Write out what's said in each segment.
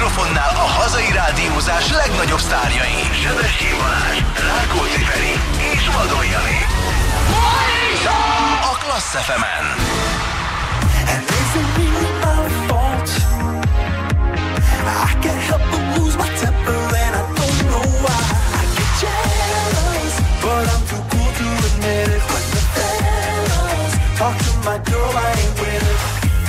mikrofonnál a hazai rádiózás legnagyobb sztárjai. Sebestyén Balázs, Rákóczi Feri és Vadon Jani. A Klassz FM-en. And isn't really my fault. I can't help but lose my temper and I don't know why. I get jealous, but I'm too cool to admit it. When the fellas talk to my girl, I ain't with it.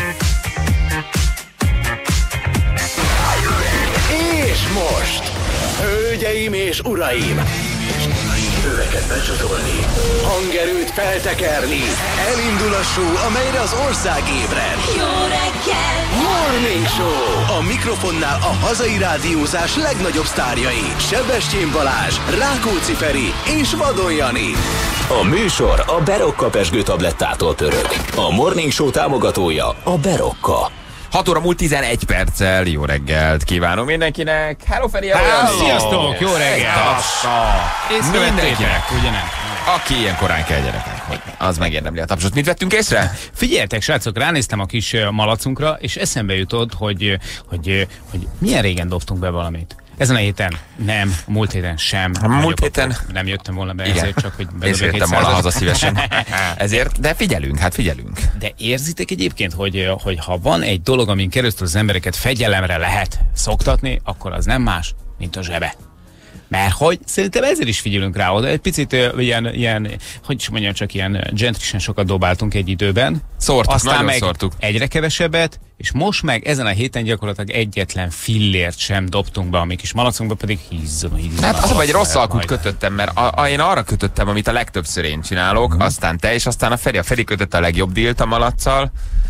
És most, hölgyeim és uraim, öveket becsatolni, hangerőt feltekerni, elindul a show, amelyre az ország ébred. Jó reggel! Morning Show! A mikrofonnál a hazai rádiózás legnagyobb sztárjai. Sebestyén Balázs, Rákóczi Feri és Vadon Jani. A műsor a Berocka pezsgő tablettától pörög. A Morning Show támogatója a Berocka. 6 óra múlt 11 perccel, jó reggelt kívánom mindenkinek. Hello Feri! Sziasztok, jó reggelt! Mindenkinek, ugye nem? Aki ilyen korán kell, gyerekek, hogy az megérdemli a tapsot. Mit vettünk észre? Figyeljetek, srácok, ránéztem a kis malacunkra, és eszembe jutott, hogy milyen régen dobtunk be valamit. Ezen a héten nem, a múlt héten sem. Múlt héten nem jöttem volna be, igen. ezért csak, hogy és jöttem volna haza szívesen. Ezért, de figyelünk, hát figyelünk. De érzitek egyébként, hogy ha van egy dolog, amin keresztül az embereket fegyelemre lehet szoktatni, akkor az nem más, mint a zsebe. Mert hogy szerintem ezért is figyelünk rá oda. Egy picit ilyen, hogy is mondjam, csak ilyen gentrisen sokat dobáltunk egy időben. Szórtuk, aztán meg szórtuk. Egyre kevesebbet, és most meg ezen a héten gyakorlatilag egyetlen fillért sem dobtunk be, a mi kis malacunkba pedig hízzon. Hát az, hogy egy rossz alkut kötöttem, mert én arra kötöttem, amit a legtöbbször én csinálok, aztán te, és aztán a Feri kötötte a legjobb dílt a malaccal,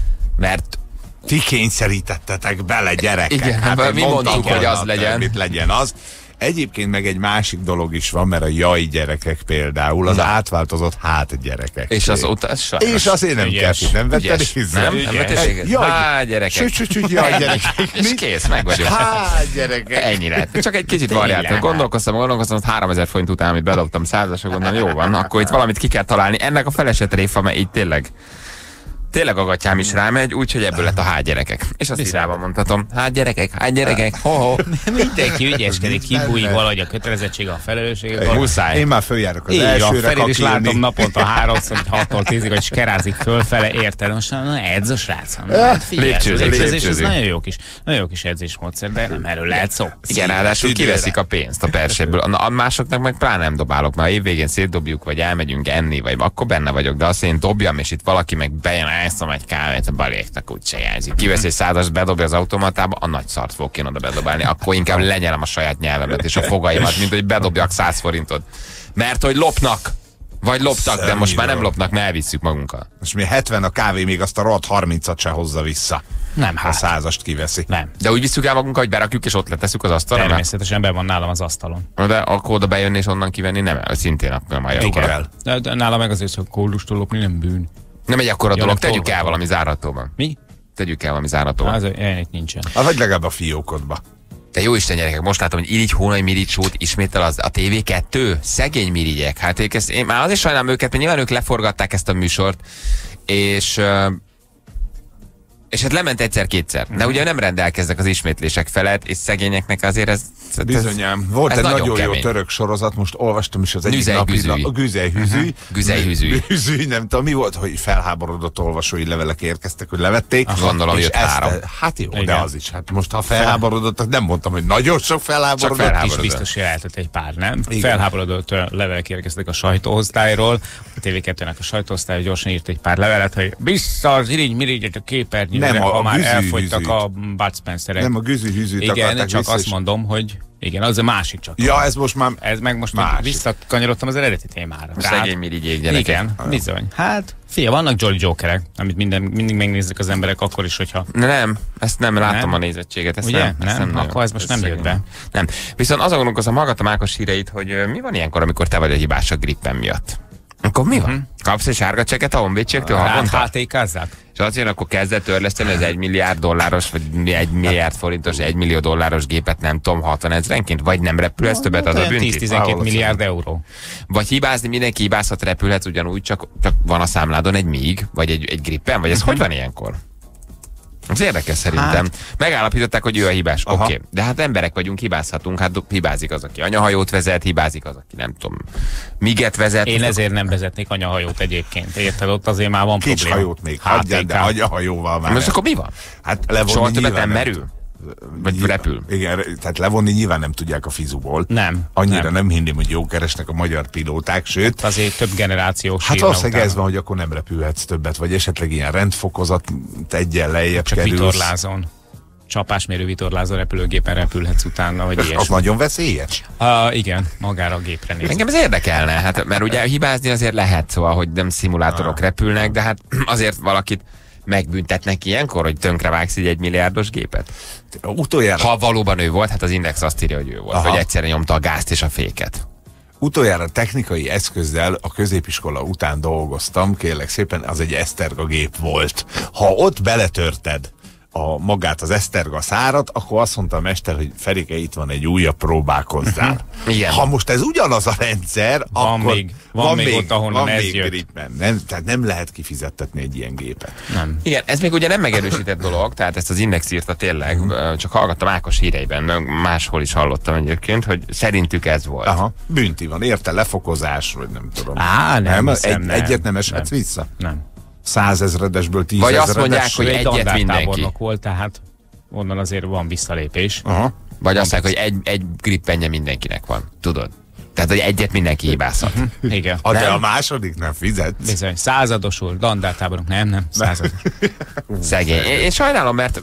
mert ti kényszerítettetek bele, gyerekek. Igen, hát mi mondtuk, hogy az legyen. Mit legyen az. Egyébként meg egy másik dolog is van, mert a jaj gyerekek például, az átváltozott hát gyerekek. És az sajnos. És az én nem kell, nem vettem hiszem. Nem vettem. Jaj gyerekek. Jaj gyerekek. És kész, meg vagyok. Hát gyerekek. Ennyire. Csak egy kicsit variáltam. Gondolkoztam, hogy 3000 forint után, amit bedobtam 100-asra, gondolom, jó van, akkor itt valamit ki kell találni. Ennek a feleset réfa, mert így tényleg a gatyám is rámegy, úgyhogy ebből lett a gyerekek. És azt írában mondhatom, gyerekek, ho-ho. Mindenki ügyeskedik, kibújik valahogy a kötelezettsége, a felelőssége. Muszáj. Én már följárok az így elsőre Ferid is látom kakilni. naponta 6-tól 10-ig, hogy skerázik fölfele, érted? Most edz a srác. Lépcsőzik. Ez nagyon jó kis edzésmódszer, de nem erről lehet szó. Igen, ráadásul kiveszik a pénzt a perséből. A másoknak meg pláne nem dobálok, mert évvégén szétdobjuk, vagy elmegyünk enni, vagy akkor benne vagyok, de azt én dobjam, és itt valaki meg bejön, elszom egy kávét, a baléknak úgy se jelzik. Kivesz egy 100-as, bedobja az automatába, a nagy szart fogok én oda bedobálni. Akkor inkább lenyelem a saját nyelvemet és a fogaimat, mint hogy bedobjak 100 forintot. Mert hogy lopnak. Vagy loptak, de most már nem lopnak, mert elvisszük magunkkal. Most mi 70 a kávé, még azt a rohadt 30-at se hozza vissza. Nem, A 100-ast kiveszi. Nem. De úgy visszük el magunkkal, hogy berakjuk és ott letesszük az asztalra. Természetesen be van nálam az asztalon. De akkor oda bejönni és onnan kivenni nem, szintén akkor majd Igen. De nálam meg azért, hogy kódustól lopni nem bűn. Nem egy akkora dolog, nem tegyük el tolgató. valami záratóban. Mi? Tegyük el valami záratóban. Az ilyenek nincsen. Vagy legalább a fiókodba. De jó Isten gyerekek, most látom, hogy Irigy Hónai Miricsót ismétel a TV2. Szegény mirigyek. Hát én már azért sajnálom őket, mert nyilván ők leforgatták ezt a műsort, és hát lement egyszer-kétszer. De ugye nem rendelkeznek az ismétlések felett, és szegényeknek azért ez... Bizonyám. Volt ez egy nagyon nagyon jó kemény. török sorozat, most olvastam is az egyik Güzely-güzüly. napilap. A Güzely-hüzüly. Güzely-hüzüly. Nem tudom, mi volt, hogy felháborodott olvasói levelek érkeztek, hogy levették. Gondolom, és jött 3. Hát jó, Igen. de az is. Hát most ha felháborodottak, nem mondtam, hogy nagyon sok felháborodott. Csak felháborodott. Is biztos jelentett egy pár, nem? Igen. Felháborodott levelek érkeztek a sajtóosztályról. A TV2-nek a sajtóosztály gyorsan írt egy pár levelet, hogy vissza az irigy-mirigyet a képernyőre, Nem, ha a már güzű-hüzűt. elfogytak a Bud Spencerek. Nem a güzű-hüzűt Igen, akarták csak vissza, azt és- mondom, hogy igen, az a másik csak. Ja, ez most már... Ez meg most másik. visszakanyarodtam az eredeti témára. Szegény mirigyék gyerekek. Igen, bizony. Hát, fia, vannak Jolly Jokerek, amit mindig megnéznek az emberek akkor is, hogyha... Nem, ezt nem látom Nem? a nézettséget. Ezt Ugye? nem, ezt Nem? nagyon. Akkor ez most nem jött be. Nem. Viszont azon gondolkozom, hallgattam Ákos híreit, hogy mi van ilyenkor, amikor te vagy a hibás a grippen miatt. Akkor mi van? Kapsz egy sárga csekket a honvédségtől havonta? HT-kázzák? És azt jön, akkor kezdett törleszteni az 1 milliárd dolláros, vagy 1 milliárd forintos, 1 millió dolláros gépet, nem tudom, 60 ezrenként, vagy nem repülhetsz többet, az a bünti? 10-12 milliárd euró. Vagy hibázni, mindenki hibázhat, repülhetsz ugyanúgy, csak van a számládon egy MiG, vagy egy Gripen, vagy ez hogy van ilyenkor? Ez érdekes szerintem. Megállapították, hogy ő a hibás. Oké. De hát emberek vagyunk, hibázhatunk. Hát hibázik az, aki anyahajót vezet, hibázik az, aki nem tudom, miget vezet. Én ezért nem vezetnék anyahajót egyébként. Érted, ott azért már van Kis probléma. hajót még hagyján, de anyahajóval már. Most akkor mi van? Hát levonni Soha többet nyilván nem merül? Vagy repül? Igen, tehát levonni nyilván nem tudják a fizuból. Nem. Annyira nem hinném, hogy jó keresnek a magyar pilóták, sőt. Azért több generációs Hát sírna valószínűleg ez utána. van, hogy akkor nem repülhetsz többet, vagy esetleg ilyen rendfokozat egyen lejjebb Csak kerülsz. vitorlázon. Csapásmérő vitorlázó repülőgépen repülhetsz utána, vagy Az ilyesmi. nagyon veszélyes. Igen, magára a gépre néz. Engem ez érdekelne, hát, mert ugye hibázni azért lehet, szóval, hogy nem szimulátorok repülnek, de hát azért valakit megbüntetnek ilyenkor, hogy tönkrevágsz egy 1 milliárdos gépet? Utoljára, Ha valóban ő volt, hát az Index azt írja, hogy ő volt, Aha. hogy egyszerre nyomta a gázt és a féket. utoljára technikai eszközzel a középiskola után dolgoztam, kérlek szépen, az egy eszterga gép volt. Ha ott beletörted magát az eszterga szárat, akkor azt mondta a mester, hogy Ferike, itt van egy újabb, próbálkozzál. Igen. Ha most ez ugyanaz a rendszer, Van akkor még- van még ott, ahonnan van ez még jött. gripben. Nem, tehát nem lehet kifizettetni egy ilyen gépet. Nem. Igen, ez még ugye nem megerősített dolog, tehát ezt az Index írta tényleg, csak hallgattam Ákos híreiben, máshol is hallottam egyébként, hogy szerintük ez volt. Aha, bünti van, érte lefokozás, vagy nem tudom. Nem hiszem, nem. Egyet nem eshetsz vissza? Nem. 100 000-esből 10 Vagy azt 000-es. mondják, hogy Ő egy egyet mindenki. dandártábornok volt, tehát onnan azért van visszalépés. Aha. Vagy azt mondják, hogy egy grippenje mindenkinek van, tudod? Tehát, hogy egyet mindenki hibázhat. Igen. De Nem? a második nem fizet. Bizony, századosul, dandártábornok, nem, százados. Szegény. Én sajnálom, mert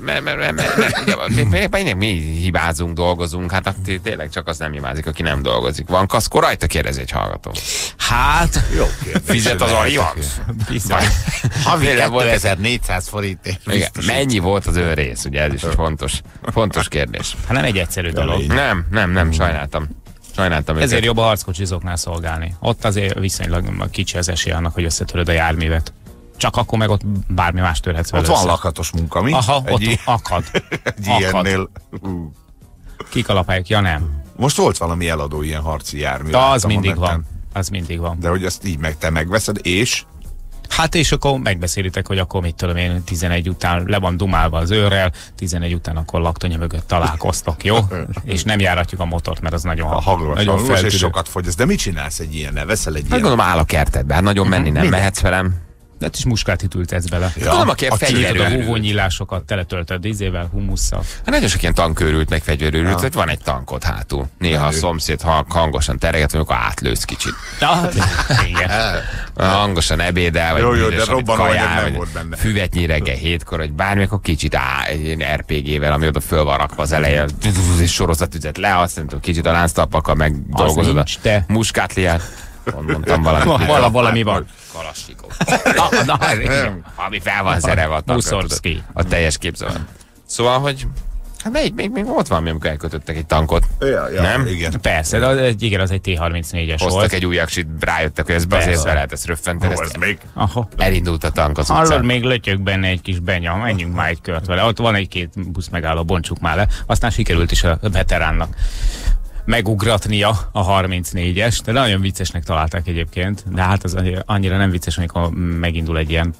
mi hibázunk, dolgozunk, hát tényleg csak az nem hibázik, aki nem dolgozik. Van kaszkó rajta, kérdezi egy hallgató. Hát, Jó kérdés. Fizet az allianz? bizony. Havi Tényleg volt ez- 2400 forintért. Igen. Mennyi volt az önrész? Ugye ez is egy fontos kérdés. Hát nem egy egyszerű dolog. Nem, sajnáltam Ezért őket. jobb a harckocsizóknál szolgálni. Ott azért viszonylag kicsi az esély annak, hogy összetöröd a járművet. Csak akkor meg ott bármi más törhetsz vele Ott van össze. lakatos munka, mi? Aha, Egy ott i- akad. egy akad. ilyennél. Kikalapáljuk, ja nem. Most volt valami eladó ilyen harci jármű. De az láttam a mindig neten. van. Az mindig van. De hogy azt így te megveszed, és Hát és akkor megbeszélitek, hogy akkor mit tudom én, 11 után le van dumálva az őrrel, 11 után akkor laktonya mögött találkoztok, jó? És nem járatjuk a motort, mert az nagyon, a hangos, nagyon és feltűnő. sokat fogyaszt. De mit csinálsz egy ilyennel? Veszel egy Hát ilyen? gondolom áll a kertedbe, hát nagyon menni nem mehetsz velem. De hát is muskát ültetsz bele. Ja, Gondolom, aki a a Kinyitod a fegyverőrült. húvónyílásokat, teletöltöd izével, humusszal. Hát nagyon sok ilyen tankőrült, meg fegyverőrült, hogy van egy tankod hátul. Néha a szomszéd hangosan tereget, amikor átlősz kicsit. Ja, igen. Hangosan ebédel, vagy Jó, de büdös, amit robbanóanyag kajál, nem vagy volt benne. füvetnyi reggel 7-kor, vagy bármikor kicsit egy ilyen RPG-vel, ami oda föl van rakva az eleje, és sorozatüzet le, azt nem tudom, kicsit a lánctalpakkal megdolgozod a nincs, de- muskátliát. Mondtam valamit. Valami van. Kalasnyikov. Na, igen. Ami fel van szerelve a tankra, Muszorgszki. tudod, a teljes képzavar. Szóval, hogy hát még volt valami, amikor elkötöttek egy tankot. Ja, Nem? Igen. Persze, de igen, az egy T-34-es Hoztak volt. egy új aksit, rájöttek, hogy ez azért Persze. be lehet ezt röffenteni. Ó, ez még. Aha. Elindult a tank az Hallod, utcán. még lötyög benne egy kis benya, menjünk már egy kört vele. Ott van egy-két busz megálló, bontsuk már le. Aztán sikerült is a veteránnak megugratnia a 34-es, de nagyon viccesnek találták egyébként, de hát az annyira nem vicces, amikor megindul egy ilyen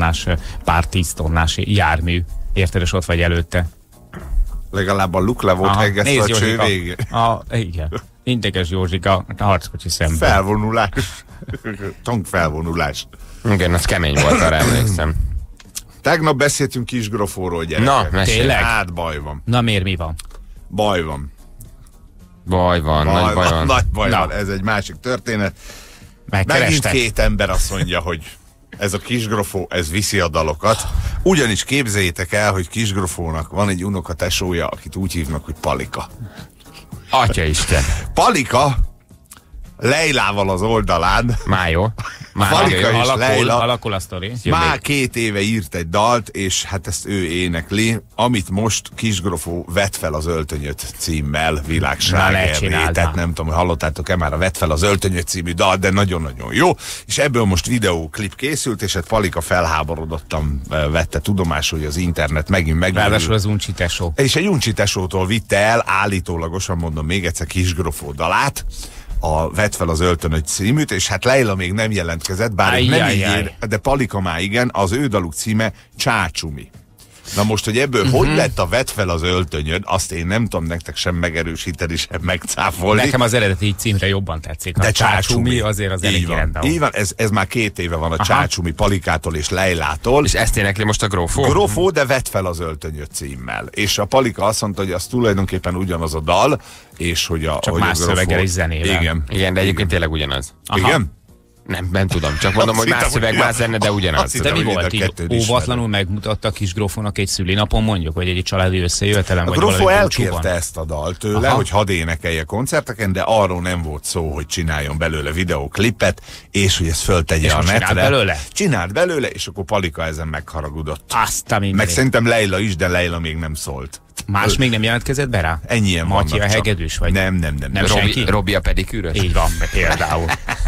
pár 10 tonnás jármű, érted, és ott vagy előtte. Legalább a luk le volt hegesztve a cső végén. Igen. Integes Józsika, a harckocsi szemben. Felvonulás. Tank felvonulás. Igen, az kemény volt, arra emlékszem. Tegnap beszéltünk Kisgrofóról, gyerekek. Na, mesélj. Tényleg? Hát baj van. Na miért mi van? Baj van. Baj van, nagy baj van. Nagy baj Na. van. Ez egy másik történet. Megint Megkerestek? két ember azt mondja, hogy ez a Kisgrofó, ez viszi a dalokat. Ugyanis képzeljétek el, hogy Kisgrofónak van egy unokatesója, akit úgy hívnak, hogy Palika. Atyaisten. Palika Leilával az oldalán Már jó. Már Palika jó. és Leila Alakul a sztori. már 2 éve írt egy dalt, és hát ezt ő énekli, amit most Kisgrofó Vedd fel az öltönyöt címmel Na, ne világslágerré. csináld Tehát már. nem tudom, hogy hallottátok-e már a Vedd fel az öltönyöt című dal, de nagyon-nagyon jó. És ebből most videóklip készült, és hát Palika felháborodottan vette tudomásul, hogy az internet megint Ráadásul megmerül. az uncsi tesó. És egy Uncsi tesótól vitte el, állítólagosan mondom még egyszer, Kisgrofó dalát, a Vedd fel az öltönöt címűt, és hát Leila még nem jelentkezett, bár ők nem így Ajjajjaj. ír, de Palika már igen, az ő daluk címe Csácsumi. Na most, hogy ebből hogy lett a vedd fel az öltönyöd, azt én nem tudom nektek sem megerősíteni, sem megcáfolni. Nekem az eredeti címre jobban tetszik. De a Csácsumi azért az elég rendben. Így van, ez már 2 éve van a Csácsumi Palikától és Leilától. És ezt énekli most a Grófó? Grófó, de vedd fel az öltönyöd címmel. És a Palika azt mondta, hogy az tulajdonképpen ugyanaz a dal, és hogy a... Csak hogy más a Grófó... szöveggel és zenével. Igen, De egyébként tényleg ugyanaz. Igen? Nem tudom, csak mondom, hogy más szöveg, más zene, de ugyanaz. De mi volt így? Óvatlanul megmutatta a kis Grófónak egy szülinapon mondjuk, vagy egy családi összejövetelen? A vagy Grófó valami elkérte búcsúban? ezt a dalt tőle, hogy hadd énekelje koncerteken, de arról nem volt szó, hogy csináljon belőle videóklipet, és hogy ezt föltegye És a most netre. csinált belőle? Csinált belőle, és akkor Palika ezen megharagudott. Azt a Meg mindenit. szerintem Leila is, de Leila még nem szólt. Más még nem jelentkezett be rá? Ennyien vannak Matyi a csak. hegedűs vagy? Nem. Nem senki? Robi a pedikűrös? Így van, például.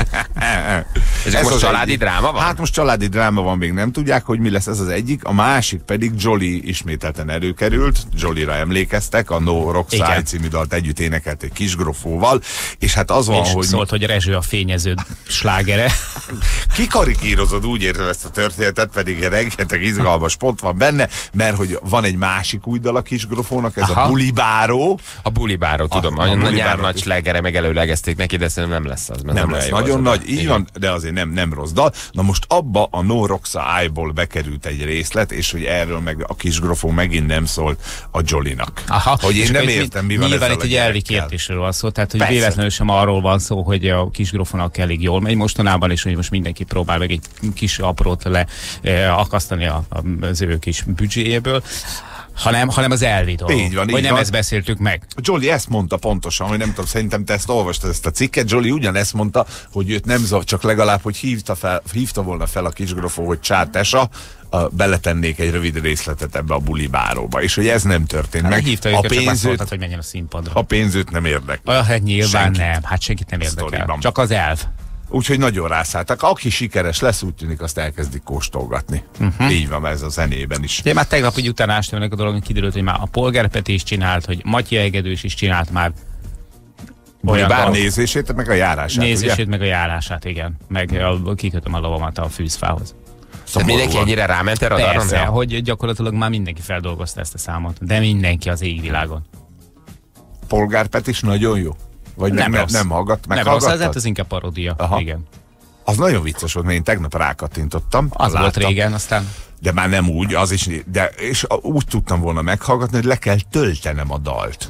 Ez most az családi egyik. dráma van? Hát most családi dráma van, még nem tudják, hogy mi lesz, ez az egyik. A másik pedig Jolly ismételten előkerült. Jollyra emlékeztek, a No Rockside Igen. című dalt együtt énekelték Kis Grófóval, és hát az van, És hogy szólt, hogy Rezső a fényező slágere. kikarikírozod, úgy érzem ezt a történetet, pedig rengeteg izgalmas pont van benne, mert hogy van egy másik új dal a Kis Grófónak, ez Aha. a Bulibáró. A bulibáró, tudom. a A nyár bulibáró. nagy slegere megelőlegezték neki, de szerintem nem lesz az. mert Nem olyan lesz jó az nagyon a nagy, dal. így Igen. van, de azért nem rossz dal. Na most abba a No Rockside-ból bekerült egy részlet, és hogy erről meg a Kis Grófó megint nem szólt a Jollynak. Hogy én És nem akkor értem, mi van nyilván ezzel itt a egy elvi gyerekkel. kérdésről van szó, tehát hogy Persze. véletlenül sem arról van szó, hogy a Kis Grófónak elég jól megy mostanában, és hogy most mindenki próbál meg egy kis aprót akasztani az ő kis büdzséjéből, hanem az elvi dolog. Így van, Hogy így nem van. ezt beszéltük meg. Jolly ezt mondta pontosan, hogy nem tudom, szerintem te ezt olvastad, ezt a cikket. Jolly ugyanezt mondta, hogy őt nem csak legalább, hogy hívta volna fel a Kis Grófó, hogy csátesa, beletennék egy rövid részletet ebbe a bulibáróba, és hogy ez nem történt meg. Hívta A őket, csak azt pénzőt, mondtad, hogy menjen a színpadra. a pénzőt nem érdekli. Hát nyilván Senkit. nem, hát senkit nem érdekel. Sztoriban. Csak az elv. Úgyhogy nagyon rászálltak. Aki sikeres lesz, úgy tűnik, azt elkezdik kóstolgatni. Így van ez a zenében is. De már tegnap így utána ástam ennek a dologon, kiderült, hogy már a Polgár Peti is csinált, hogy Matyi Egedős is csinált már olyan Bár dal- nézését, meg a járását. nézését, ugye? meg a járását, igen. Meg kikötöm a lovamat a fűzfához. Tehát mindenki ennyire ráment erre a dalra? Persze, Ja. hogy gyakorlatilag már mindenki feldolgozta ezt a számot. De mindenki az égvilágon. Polgárpet is nagyon jó. Vagy Nem nem, rossz. nem hallgat, Nem rossz, meghallgattad? ez inkább paródia. Aha. Igen. Az nagyon vicces volt, mert én tegnap rákattintottam. Az volt láttam. régen, aztán De már nem úgy, az is, de és úgy tudtam volna meghallgatni, hogy le kell töltenem a dalt.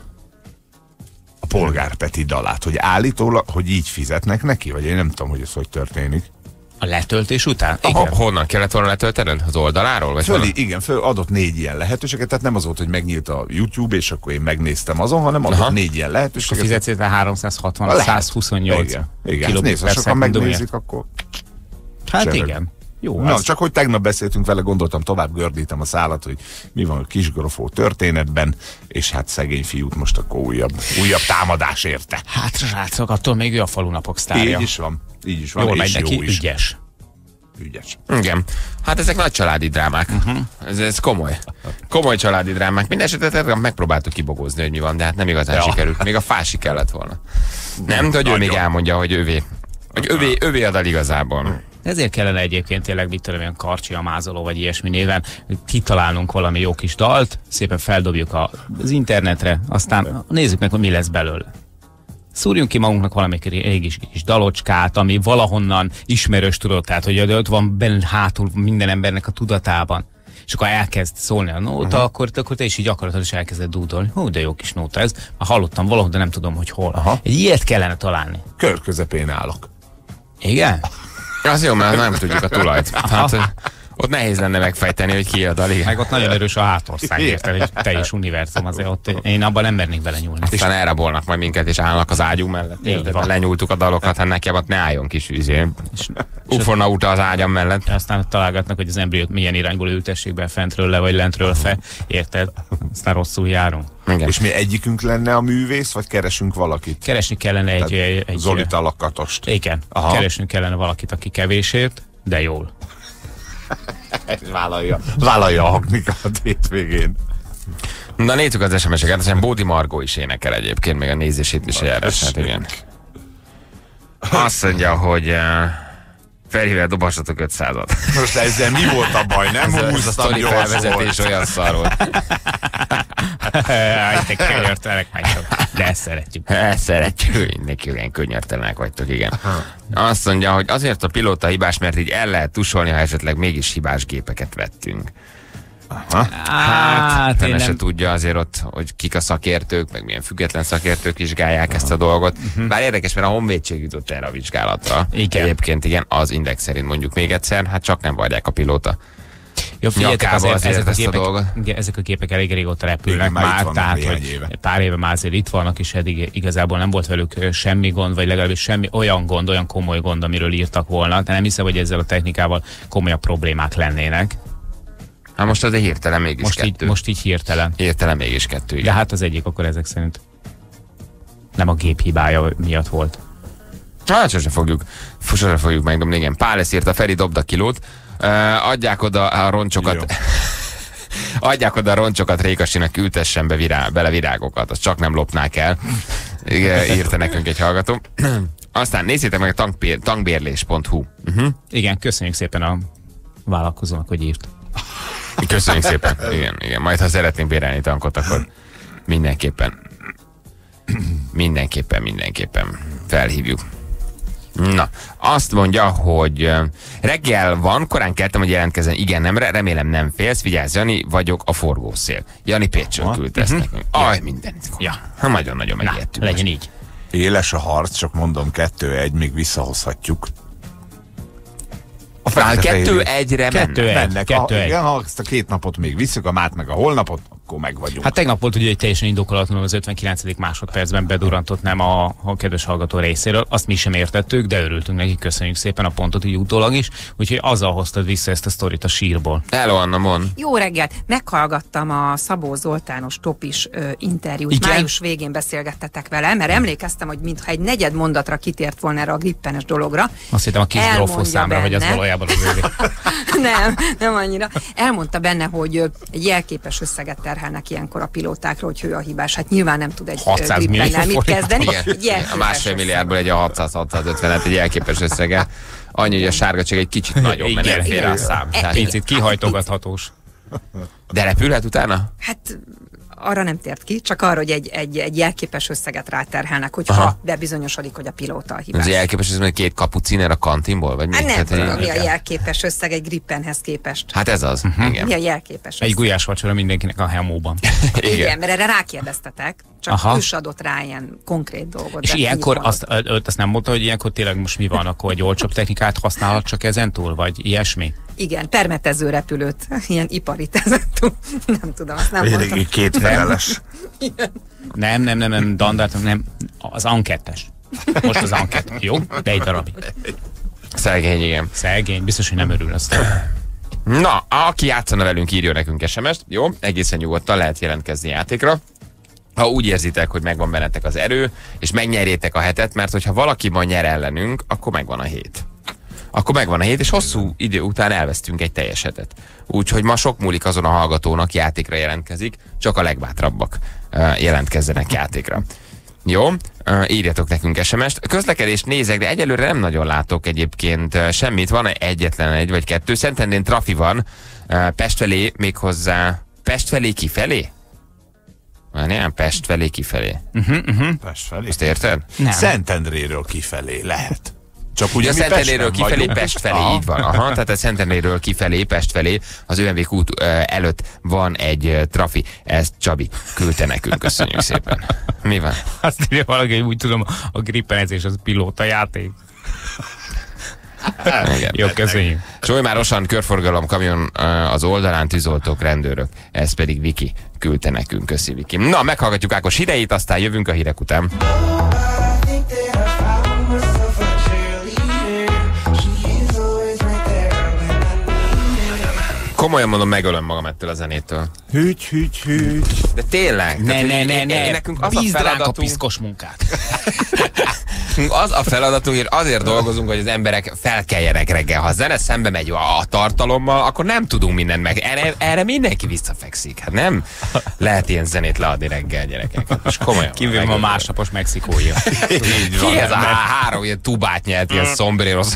A Polgárpeti dalát, hogy állítólag, hogy így fizetnek neki, vagy én nem tudom, hogy ez hogy történik. a letöltés után. Igen. Honnan kellett volna letöltened? Az oldaláról? Vagy honnan? Igen, föl adott 4 ilyen lehetőséget, tehát nem az volt, hogy megnyílt a YouTube, és akkor én megnéztem azon, hanem adott Aha. 4 ilyen És a lehetőséget. fizetésben 360, Lehet. 128 Igen, kilobit nézd, ha per sokan szekundumért. megnézik, akkor... Hát Zsebeg. igen. Jó, Na, az. csak hogy tegnap beszéltünk vele, gondoltam, tovább gördítem a szálat, hogy mi van a Kis Grófó történetben, és hát szegény fiút most akkor újabb támadás érte. Hát srácok, attól még ő a falunapok sztárja. Így is van, így is van, Jól és megy neki, jó is. ügyes. Ügyes. Igen. Hát ezek nagy családi drámák. Ez komoly. Komoly családi drámák. Mindenesetre megpróbáltuk kibogózni, hogy mi van, de hát nem igazán sikerült. Még a fási kellett volna. Nem, de hogy ő még elmondja, hogy övé. Hogy övé a dal igazából. Ezért kellene egyébként tényleg, mit tudom, olyan Karcsi a Mázoló, vagy ilyesmi néven kitalálnunk valami jó kis dalt, szépen feldobjuk az internetre, aztán nézzük meg, hogy mi lesz belőle. Szúrjunk ki magunknak valami régi kis dalocskát, ami valahonnan ismerős, tudod, tehát hogy ott van benne hátul minden embernek a tudatában. És akkor elkezd szólni a nóta, akkor te is így akarod, és elkezded dúdolni. Hú, de jó kis nóta ez. Már hallottam valahol, de nem tudom, hogy hol. Aha. Egy ilyet kellene találni. Kör közepén állok. Igen? Az jó, mert nem tudjuk a tulajt. Hát, ott nehéz lenne megfejteni, hogy ki a dal. Igen. Meg ott nagyon erős a hátország, érted, egy teljes univerzum, azért ott én abban nem mernék bele nyúlni. Aztán elrabolnak majd minket, és állnak az ágyunk mellett. Így Érted? van. Lenyúltuk a dalokat, hát nekem ott ne álljon kis üzé. Ufonauta az ágyam mellett. Aztán találgatnak, hogy az embriót milyen irányból ültessék be, fentről le, vagy lentről fe, érted? Aztán rosszul járunk. Igen. És mi egyikünk lenne a művész, vagy keresünk valakit? Keresni kellene egy Zolita Lakatost. igen, Aha. keresnünk kellene valakit, aki kevésért, de jól. Vállalja a haknikat hétvégén. Na nézzük az SMS-eket, aztán Bódi Margó is énekel egyébként, még a nézését is járás. Hát igen. Azt mondja, hogy Ferivel dobassatok 500-at. Most ezzel mi volt a baj? Nem Ez a húztam, sztori gyors felvezetés volt. olyan szar volt. Te könyörtelenek vagytok. De ezt szeretjük. Ezt szeretjük, mindenki olyan könyörtelenek vagytok, igen. Azt mondja, hogy azért a pilóta hibás, mert így el lehet tusolni, ha esetleg mégis hibás gépeket vettünk. Hát én Fene se nem... tudja azért ott, hogy kik a szakértők, meg milyen független szakértők vizsgálják ezt a dolgot. Bár érdekes, mert a Honvédség jutott erre a vizsgálatra. Igen. Egyébként igen, az Index szerint mondjuk még egyszer, hát csak nem várják a pilóta. Jó, figyeljetek, Nyakába azért ezt a gépek, dolgot. igen, ezek a gépek elég régóta repülnek Igen, már itt már, vannak tehát néhány hogy éve. pár éve már azért itt vannak, és eddig igazából nem volt velük semmi gond, vagy legalábbis semmi olyan gond, olyan komoly gond, amiről írtak volna, de nem hiszem, hogy ezzel a technikával komolyabb problémák lennének. Hát most azért hirtelen mégis kettő. Most így hirtelen. Hirtelen mégis kettő, De igen. hát az egyik akkor ezek szerint nem a gép hibája miatt volt. Hát sose fogjuk megdobni, igen. Páles írt, a Feri dobd a kilót. Adják oda a roncsokat. Adják oda a roncsokat Rékasinak, ültessen bele virágokat. Azt csak nem lopnák el. Igen, írta nekünk egy hallgató. Aztán nézzétek meg a tankbérlés.hu. Igen, köszönjük szépen a vállalkozónak, hogy írt. Köszönjük szépen. Igen. Majd ha szeretnénk bérelni tankot, akkor mindenképpen felhívjuk. Na, azt mondja, hogy reggel van, korán keltem, hogy jelentkezzen igen nemre, remélem nem félsz, vigyázz Jani, vagyok a forgószél. Jani Pécsről küldte ezt nekünk. Aj, mindenit. Ja. Ha nagyon-nagyon Na, megijedtünk. legyen így. Éles a harc, csak mondom 2-1, még visszahozhatjuk. A Már Fekete-Fehér- 2-1-re mennek. 2-1. mennek. 2-1. Igen, ha ezt a 2 napot még visszük, a mát meg a holnapot, akkor meg vagyunk. Hát tegnap volt ugye egy teljesen indokolatlanul az 59. másodpercben bedurantott nem a kedves hallgató részéről. Azt mi sem értettük, de örültünk neki, köszönjük szépen a pontot így utólag is. Úgyhogy azzal hoztad vissza ezt a sztorit a sírból. Hello, Anna, mond. Jó reggelt! Meghallgattam a Szabó Zoltános Topis interjút. Igen? Május végén beszélgettetek vele, mert emlékeztem, hogy mintha egy negyed mondatra kitért volna erre a grippenes dologra. Azt hittem a kis Elmondja grófó számra, hogy az benne. valójában az ővé. Nem annyira. Elmondta benne, hogy egy jelképes összeget terhelnek ilyenkor a pilótákra, hogy ő a hibás. Hát nyilván nem tud egy 600 millió grippennel mit forint. kezdeni. Igen, Egy jelképes a másfél összeg. milliárdból egy a 600-650-et egy elképes összege. Annyi, hogy a sárga csak egy kicsit nagyobb, mert Igen, nem fér rá a szám. Tehát- Picit kihajtogathatós. De repülhet utána? Hát arra nem tért ki, csak arra, hogy egy jelképes összeget ráterhelnek, hogyha bebizonyosodik, hogy a pilóta a hibás. Ez elképes, ez mondjuk 2 kapuciner a kantinból, vagy mi? Hát nem Tehát, tudom, mi a igen. jelképes összeg egy grippenhez képest. Hát ez az, igen. Mi a jelképes Egy összeg? gulyás vacsora mindenkinek a hemóban. Igen, mert erre rákérdeztetek, csak Aha. ő is adott rá ilyen konkrét dolgot. És de ilyenkor annyit mondott. azt nem mondta, hogy ilyenkor tényleg most mi van, akkor egy olcsóbb technikát használhat csak ezen túl, vagy ilyesmi? Igen, permetező repülőt, ilyen ipari tezetú. Nem tudom, azt nem mondtam. Eléggé kétfeleles. Nem, dandártam, nem. Az ankettes. Most az ankettes. Jó? De egy darabig. Szegény, igen. Szegény, biztos, hogy nem örül azt. Na, aki játszana velünk, írjon nekünk SMS-t. Jó, egészen nyugodtan lehet jelentkezni játékra. Ha úgy érzitek, hogy megvan bennetek az erő, és megnyerjétek a hetet, mert hogyha valaki ma nyer ellenünk, akkor megvan a hét. Akkor megvan a hét, és hosszú idő után elvesztünk egy teljes hetet. Úgyhogy ma sok múlik azon a hallgatónak, játékra jelentkezik, csak a legbátrabbak jelentkezzenek játékra. Jó, írjatok nekünk SMS-t. Közlekedést nézek, de egyelőre nem nagyon látok egyébként semmit. Van egyetlen egy vagy kettő. Szentendrén trafi van, Pest felé méghozzá. Pest felé kifelé? Nem, Pest felé kifelé. Pest felé. Ezt érted? Nem. Szentendréről kifelé lehet. Csak ugye Ugye mi Szentendréről Pesten kifelé, vagyunk. Pest felé, Aha. így van. Aha, tehát a Szentendréről kifelé, Pest felé, az ÖMV út előtt van egy trafi. Ezt Csabi küldte nekünk, köszönjük szépen. Mi van? Azt írja valaki, hogy úgy tudom, a grippenezés az pilóta játék. Igen. Jó, köszönjük. Solymárosan körforgalom kamion az oldalán, tűzoltók, rendőrök. Ez pedig Viki küldte nekünk. Köszi, Viki. Na, meghallgatjuk Ákos híreit, aztán jövünk a hírek után. Komolyan mondom, megölöm magam ettől a zenétől. Hügy. De tényleg. Ne. Nekünk az a Bízd ránk a feladatunk, piszkos munkát. az a feladatunk, hogy azért dolgozunk, hogy az emberek felkeljenek reggel. Ha a zene szembe megy a tartalommal, akkor nem tudunk mindent meg. Erre mindenki visszafekszik. Hát nem lehet ilyen zenét leadni reggel, gyerekek. És komolyan. Kívül a másnapos mexikói. Ki ez a három ilyen tubát nyert, ilyen szombréros?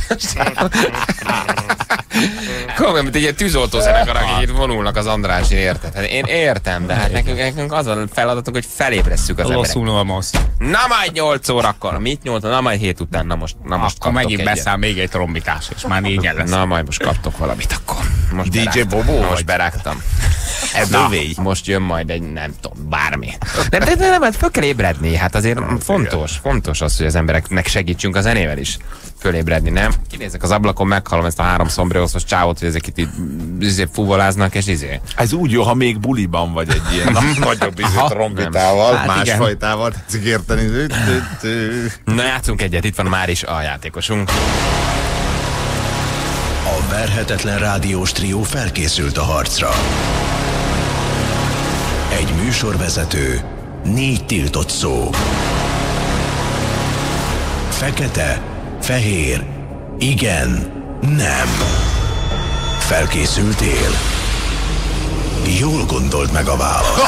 Komolyan, mint egy ilyen tűzoltózenekar, akik itt vonulnak az Andrásin, érted? Hát én értem, de hát nekünk az a feladatunk, hogy felébresszük az embereket. Los Unomos. Na majd 8 órakor, mit 8? Na majd 7 után, na most Akkor megint beszáll még egy trombitás, és már 4 lesz. Na majd most kaptok valamit akkor. Most DJ berágtam. Bobo Most vagy? berágtam. Na, Most jön majd egy, nem tudom, bármi. Nem, hát föl kell ébredni. Hát azért fontos az, hogy az embereknek segítsünk a zenével is fölébredni, nem? Kinézek az ablakon, meghallom ezt a 3 szombréoszos csávot, hogy ezek itt fuvoláznak, és Ez úgy jó, ha még buliban vagy egy ilyen nagyobb trombitával, Hát másfajtával, tetszik érteni. Na játszunk egyet, itt van már is a játékosunk. A verhetetlen rádiós trió felkészült a harcra. Egy műsorvezető, 4 tiltott szó. Fekete, fehér, igen, nem. Felkészültél? Jól gondold meg a választ.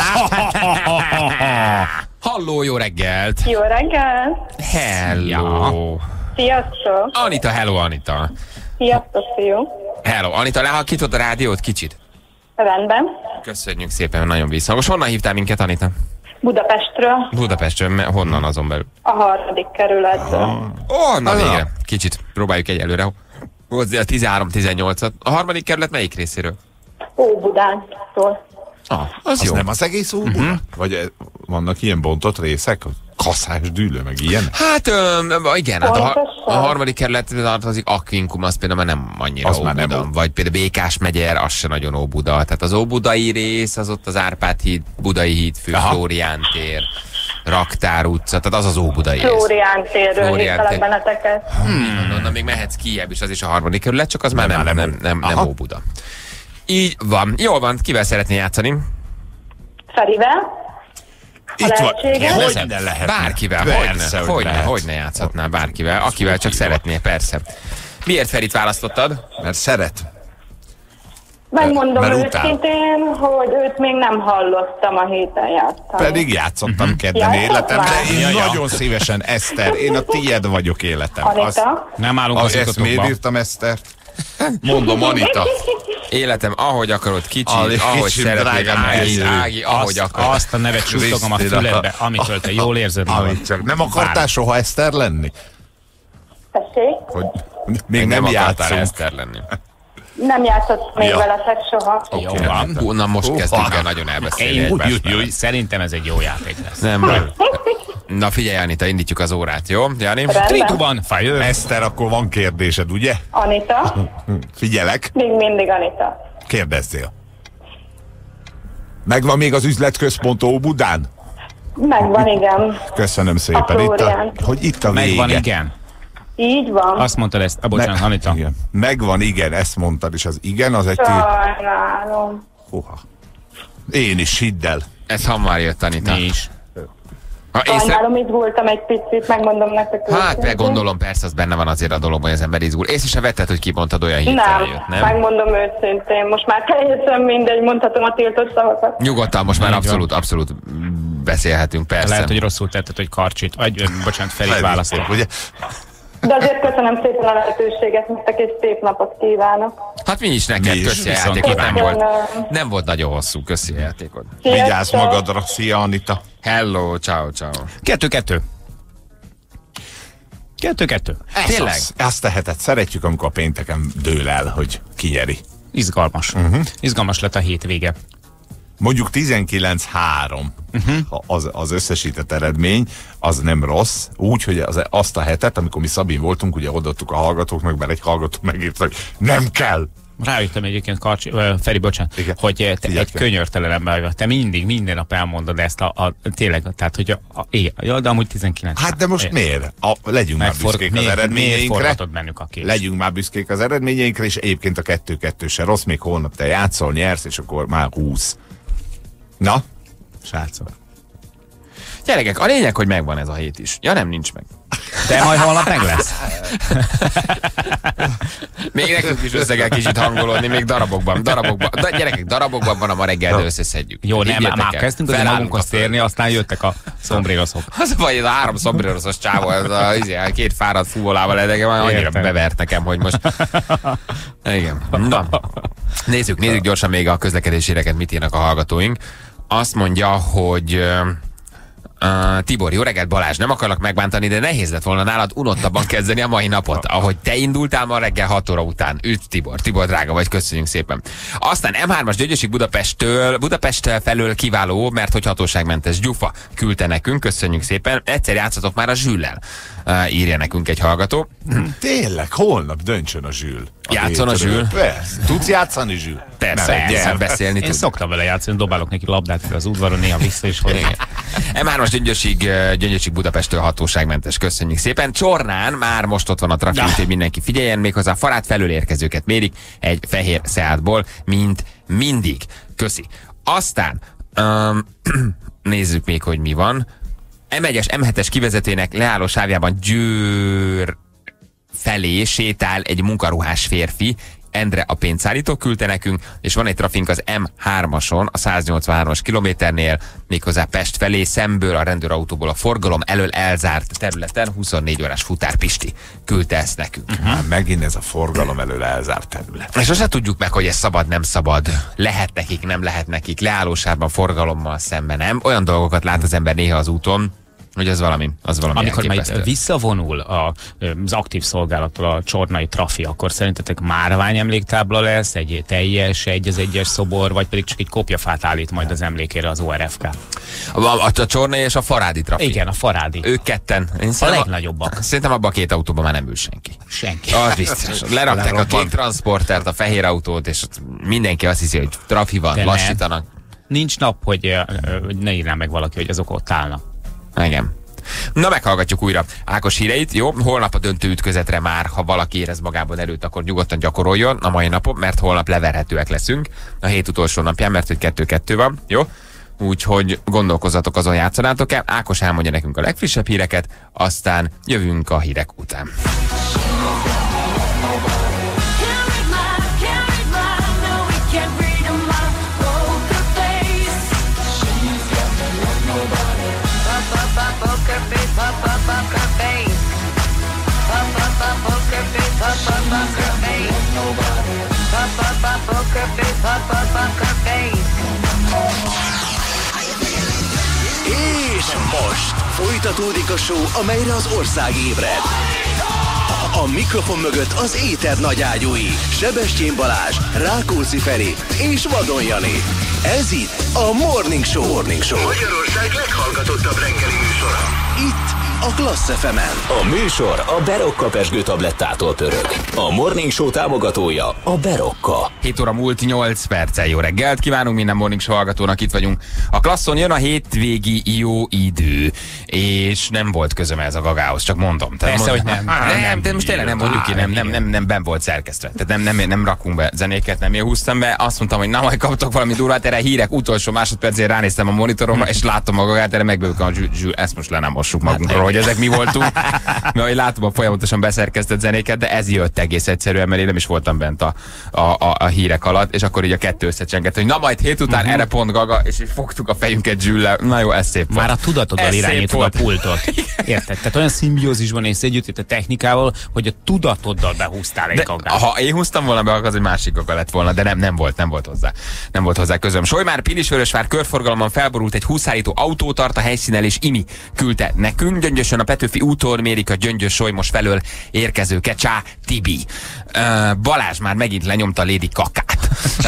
Halló, jó reggelt! Jó reggelt! Hello! Sziasztok! Anita, hello Anita! Sziasztok, fiú! Hello, Anita, lehallgatod a rádiót kicsit? Rendben. Köszönjük szépen, nagyon visszhangos. Honnan hívtál minket, Anita? Budapestről, Budapestről, honnan azon belül? a 3. kerületből. Na végre, kicsit próbáljuk egyelőre hozni a 13-18-at. A 3. kerület melyik részéről? Óbudántól. Az Az jó. nem az egész Óbuda? Vagy vannak ilyen bontott részek? Kaszás dűlő, meg ilyen? Hát igen, hát a Pontosan. 3. kerület tartozik, Aquincum, az például már nem annyira Az már nem Óbuda. Óbuda. Vagy például Békás megyer, az se nagyon Óbuda. Tehát az óbudai rész, az ott az Árpád híd, Budai hídfő, Flórián tér, Raktár utca, tehát az óbudai rész. Flórián térről Flórián hívtalak tér. benneteket. Onnan még mehetsz kijebb is, az is a 3. kerület, csak az már nem Aha. Óbuda. Így van. Jól van, kivel szeretnél játszani? Ferivel. Itt van. lehetséges? Hogy ne lehet? Bárkivel, Persze, hogy lehet. hogy ne játszhatnál bárkivel, akivel csak szeretnél, persze. Miért Ferit választottad? Mert szeret. Megmondom Mert utál. őszintén, hogy őt még nem hallottam, a héten játszani. Pedig játszottam kedden Játszott életemre. már? Én Ja. nagyon szívesen, Eszter. Én a tiéd vagyok életem. Anita? Nem állunk az Ezt miért utatokba. írtam, Eszter? Mondom, Anita. Életem, ahogy akarod, kicsi, Ahogy ahogy kicsi, szeretnél, drágám, Ági, ahogy akarod. Azt a nevet suttogom a Krisztina. füledbe, amitől te jól érzed magad. Amit csak. Nem akartál soha Eszter lenni? Tessék? Hogy még nem akartál játszunk. Eszter lenni. Nem játszott még Ja. veletek soha. Jó van. Hú, na most kezdtünk el nagyon elbeszélni Én egymást. szerintem ez egy jó játék lesz. Nem baj. Na figyelj, Anita, indítjuk az órát, jó? Jani? Rendben. Trituban, fire. Eszter, akkor van kérdésed, ugye? Anita? Figyelek, Még mindig Anita. kérdezzél. Megvan még az üzletközpont Óbudán? Megvan, igen. Köszönöm A szépen. Flórián. Hogy itt a vége. Megvan, igen. Így van. Azt mondtad ezt. Bocsánat, Anita. Igen. Megvan, igen, ezt mondtad, és az igen, az egy... Sajnálom. Húha. Én is, hidd el. Ez hamar jött, Anita. Mi is. Ha Sajnálom, itt voltam egy picit, megmondom nektek. Hát, őszintén. gondolom, persze, az benne van azért a dologban, hogy az ember izgul. Észre se vetted, hogy kimondtad olyan hirtelen Nem, jött, nem? megmondom őszintén. Most már teljesen mindegy, mondhatom a tiltott szavakat. Nyugodtan, most már Így van. abszolút beszélhetünk, persze. Lehet, hogy rosszul tetted, hogy Karcsit, vagy bocsánat, Ferit választott. Ugye? De azért köszönöm szépen a lehetőséget nektek, és szép napot kívánok. Hát mi is neked, Mi is. köszi a Viszont játékot, nem kívánom. volt, nem volt nagyon hosszú, köszi a játékot. Vigyázz Sziasztok! magadra. Szia, Anita. Hello, ciao, ciao. 2-2. 2-2. Tényleg? Azt teheted. Szeretjük, amikor a pénteken dől el, hogy ki nyeri. Izgalmas. Izgalmas lett a hétvége. Mondjuk 19-3 ha az összesített eredmény, az nem rossz. Úgy, hogy azt a hetet, amikor mi Szabin voltunk, ugye odaadtuk a hallgatóknak, mert egy hallgató megírta, hogy nem kell. Rájöttem egyébként, Feri, bocsánat, Igen. hogy te Figyelj, egy könyörtelen ember vagy. Te minden nap elmondod ezt tényleg, tehát hogy igen, de amúgy 19. Hát de most miért? Legyünk már büszkék az eredményeinkre. forgatod bennük a kést? Legyünk már büszkék az eredményeinkre, és egyébként a 2-2 se rossz, még holnap te játszol, nyersz, és akkor már 20. Na, srácok. Gyerekek, a lényeg, hogy megvan ez a hét is. Ja, nem, nincs meg. De majd holnap meg lesz. Még nekünk is össze kell kicsit hangolódni, még darabokban. Gyerekek, darabokban van, a ma reggel összeszedjük. Jó, nem, Higgyétek már el. kezdtünk az Felállunk magunkhoz a földre. térni, aztán jöttek a szombrérozok. Az vagy, ez a 3 szombréroszos csávó, ez a 2 fáradt fúvolával edegem, annyira Értem. bevert nekem, hogy most... Igen. Na. Nézzük gyorsan még a közlekedési híreket, mit írnak a hallgatóink. Azt mondja, hogy... Tibor, jó reggelt, Balázs, nem akarlak megbántani, de nehéz lett volna nálad unottabban kezdeni a mai napot, ahogy te indultál ma reggel 6 óra után. Üdv, Tibor, drága vagy, köszönjük szépen. Aztán M3-as Gyöngyösig Budapest felől kiváló, mert hogy hatóságmentes Gyufa küldte nekünk, köszönjük szépen. Egyszer játszatok már a Zsüllel, írja nekünk egy hallgató. Tényleg, holnap döntsön a Zsül. Játszon a Zsül? Persze. Tudsz játszani, Zsül? Persze, beszélni Én tud. szoktam vele játszani, dobálok neki labdát az udvaron, néha vissza is hozzá. M3-as Gyöngyösig Budapesttől hatóságmentes, köszönjük szépen. Csornán már most ott van a trafik, úgyhogy mindenki figyeljen, méghozzá a Farát felől érkezőket mérik egy fehér Seatból, mint mindig. Köszi. Aztán nézzük még, hogy mi van. M1-es, M7-es kivezetőnek leálló sávjában Győr felé sétál egy munkaruhás férfi. Endre a pénzszállító küldte nekünk, és van egy trafink az M3-ason, a 183-as kilométernél, méghozzá Pest felé, szemből a rendőrautóból a forgalom elől elzárt területen, 24 órás futár Pisti küldte ezt nekünk. Már megint ez a forgalom elől elzárt terület. És sosem tudjuk meg, hogy ez szabad, nem szabad, lehet nekik, nem lehet nekik, leállósában, forgalommal szemben, nem? Olyan dolgokat lát az ember néha az úton, hogy az valami Amikor elképesztő. majd visszavonul az aktív szolgálattól a csornai trafi, akkor szerintetek márványemléktábla lesz, egy teljes, egy az egyes szobor, vagy pedig csak egy kopjafát állít majd az emlékére az ORFK? A Csornai és a Farádi trafik. Igen, a Farádi. Ők ketten. A legnagyobbak. Szerintem abban a 2 autóban már nem ül senki. Senki. Az biztos. Lerakták a kék transportert, a fehér autót, és ott mindenki azt hiszi, hogy trafi van, De lassítanak. Nincs nap, hogy ne írná meg valaki, hogy azok ott állnak. Igen. Na, meghallgatjuk újra Ákos híreit. Jó, holnap a döntő ütközetre már, ha valaki érez magában erőt, akkor nyugodtan gyakoroljon a mai napon, mert holnap leverhetőek leszünk a hét utolsó napján, mert hogy 2-2 van. Jó? Úgyhogy gondolkozzatok, azon játszanátok-e. Ákos elmondja nekünk a legfrissebb híreket, aztán jövünk a hírek után. És most folytatódik a show, amelyre az ország ébred. A mikrofon mögött az éter nagyágyúi, Sebestyén Balázs, Rákóczi Feri és Vadon Jani. Ez itt a Morning Show. Magyarország leghallgatottabb reggeli műsora. Itt a Klassz FM-en. A műsor a Berokka Pezsgő tablettától pörög. A Morning Show támogatója a Berokka. 7 óra múlt 8 perccel, jó reggelt kívánunk minden Morning Show hallgatónak, itt vagyunk. A Klasszon jön a hétvégi jó idő, és nem volt közöm ez a gagához, csak mondom. Persze, hogy nem. Nem, de most tényleg nem mondjuk ki, nem ben volt szerkesztve. Tehát nem rakunk be zenéket, nem én húztam be, azt mondtam, hogy na majd kaptok valami durvát, erre hírek utolsó másodpercén ránéztem a monitoromra, és láttam a gagát, erre megbőlük a ezt most le nem mossuk magunkról, hogy ezek mi voltunk. Mert ahogy látom a folyamatosan beszerkesztett zenéket, de ez jött egész egyszerűen, mert én nem is voltam bent a hírek alatt, és akkor így a kettő összecsengett, hogy na majd hét után erre pont gaga, és így fogtuk a fejünket Zsüllel. Na jó, ez szép Már volt. a tudatoddal Ez irányítod szép a volt. pultot. Érted? Tehát olyan szimbiózisban és együtt itt a technikával, hogy a tudatoddal behúztál egy De, gagát. ha én húztam volna be, akkor az egy másik gaga lett volna, de nem volt hozzá. Nem volt hozzá közöm. Solymár Pilisvörösvár körforgalomban felborult egy húszárító autó, tart a helyszínen, és Imi küldte nekünk. Gyöngyösön a Petőfi úton mérik a Gyöngyös-Solymos felől érkező Kecsá Tibi. Balázs már megint lenyomta Lady Kakát.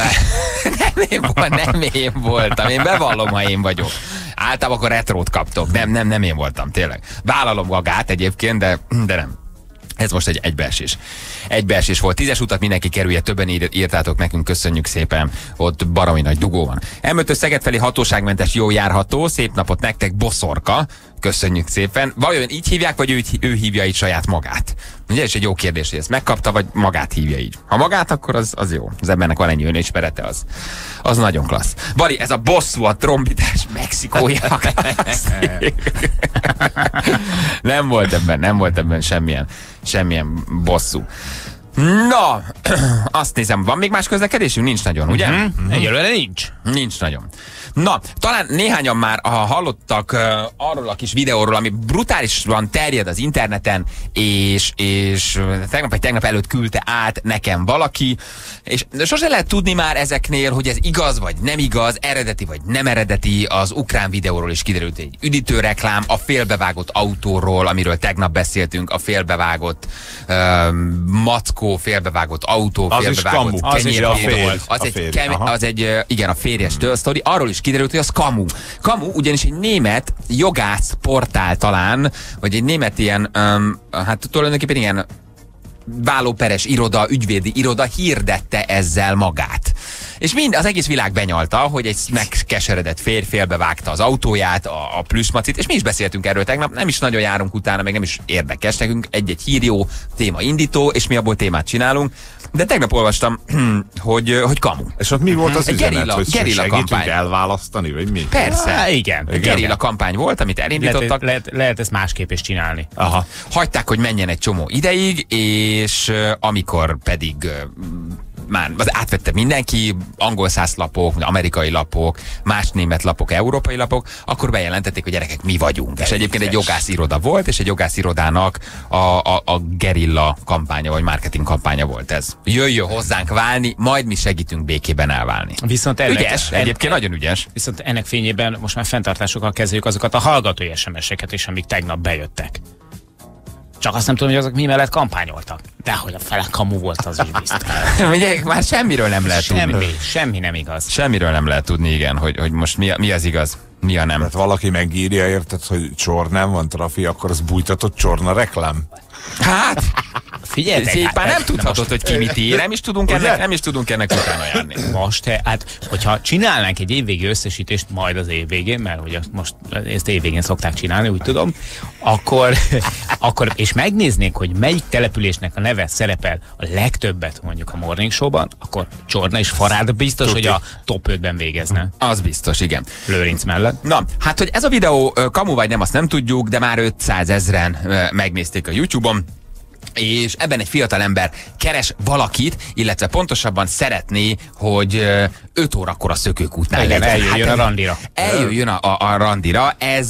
nem én voltam. Én bevallom, ha én vagyok. Általában akkor retrót kaptok. Nem én voltam, tényleg. Vállalom Gagát egyébként, de nem. Ez most egy egybeesés. Egybeesés volt. 10-es utat mindenki kerülje, többen írtátok nekünk, köszönjük szépen. Ott baromi nagy dugó van. M5-ös Szeged felé hatóságmentes, jó járható, szép napot nektek, Boszorka. Köszönjük szépen. Vajon így hívják, vagy ő hívja így saját magát? Ugye, ez egy jó kérdés, hogy ezt megkapta, vagy magát hívja így. Ha magát, akkor az jó. Az embernek van ennyi önismerete, az nagyon klassz. Bari, ez a bosszú, a trombitás mexikóiak. Nem volt ebben semmilyen bosszú. Na, azt nézem, van még más közlekedésünk? Nincs nagyon, ugye? Egyelőre nincs. Nincs nagyon. Na, talán néhányan már hallottak arról a kis videóról, ami brutálisan terjed az interneten, és tegnap előtt küldte át nekem valaki, és sose lehet tudni már ezeknél, hogy ez igaz vagy nem igaz, eredeti vagy nem eredeti. Az ukrán videóról is kiderült egy üdítőreklám, a félbevágott autóról, amiről tegnap beszéltünk, a félbevágott mackó, félbevágott autó, az félbevágott kenyér. Az egy igen, a férjes sztori. Arról is kiderült, hogy az kamu. Kamu ugyanis egy német jogász portál talán, vagy egy német ilyen, hát tulajdonképpen ilyen vállóperes iroda, ügyvédi iroda hirdette ezzel magát. És az egész világ benyalta, hogy egy megkeseredett férj félbevágta az autóját, a plüsmacit, és mi is beszéltünk erről tegnap, nem is nagyon járunk utána, meg nem is érdekes nekünk, egy hírjó, téma indító, és mi abból témát csinálunk. De tegnap olvastam, hogy kamu. És ott mi volt az üzenet, gerilla, hogy gerilla kampány. elválasztani, vagy mi? Persze. Igen. Gerilla kampány volt, amit elindítottak. Lehet ezt másképp is csinálni. Aha. Hagyták, hogy menjen egy csomó ideig, és amikor pedig már átvette mindenki, angol száz lapok, amerikai lapok, más német lapok, európai lapok, akkor bejelentették, hogy gyerekek, mi vagyunk. És egyébként egy jogásziroda volt, és egy jogászirodának a gerilla kampánya, vagy marketing kampánya volt ez. Jöjjön hozzánk válni, majd mi segítünk békében elválni. Viszont ügyes, egyébként nagyon ügyes. Viszont ennek fényében most már fenntartásokkal kezeljük azokat a hallgatói SMS-eket is, amik tegnap bejöttek. Csak azt nem tudom, hogy azok mi mellett kampányoltak. De hogy a fele kamu volt, az is biztos. Ugye, már semmiről nem lehet tudni. Semmi nem igaz. Semmiről nem lehet tudni, igen, hogy most mi az igaz, mi a nem. Tehát valaki megírja, érted, hogy csor nem van trafi, akkor az bújtatott csorna reklám. Hát, figyeljetek, szépen nem tudhatod, hogy ki mit ír, nem is tudunk ennek utána járni. Most, hogyha csinálnánk egy évvégi összesítést majd az évvégén, mert hogy most ezt évvégén szokták csinálni, úgy tudom, akkor és megnéznék, hogy melyik településnek a neve szerepel a legtöbbet mondjuk a Morning Show-ban, akkor Csorna és Farád biztos, hogy a top 5-ben végezne. Az biztos, igen. Lőrinc mellett. Na, hát, hogy ez a videó kamu vagy nem, azt nem tudjuk, de már 500 000-en megnézték a YouTube-on, és ebben egy fiatal ember keres valakit, illetve pontosabban szeretné, hogy 5 órakor a Szökőkútnál legyen. Eljöjjön a randira. Eljöjjön a randira, ez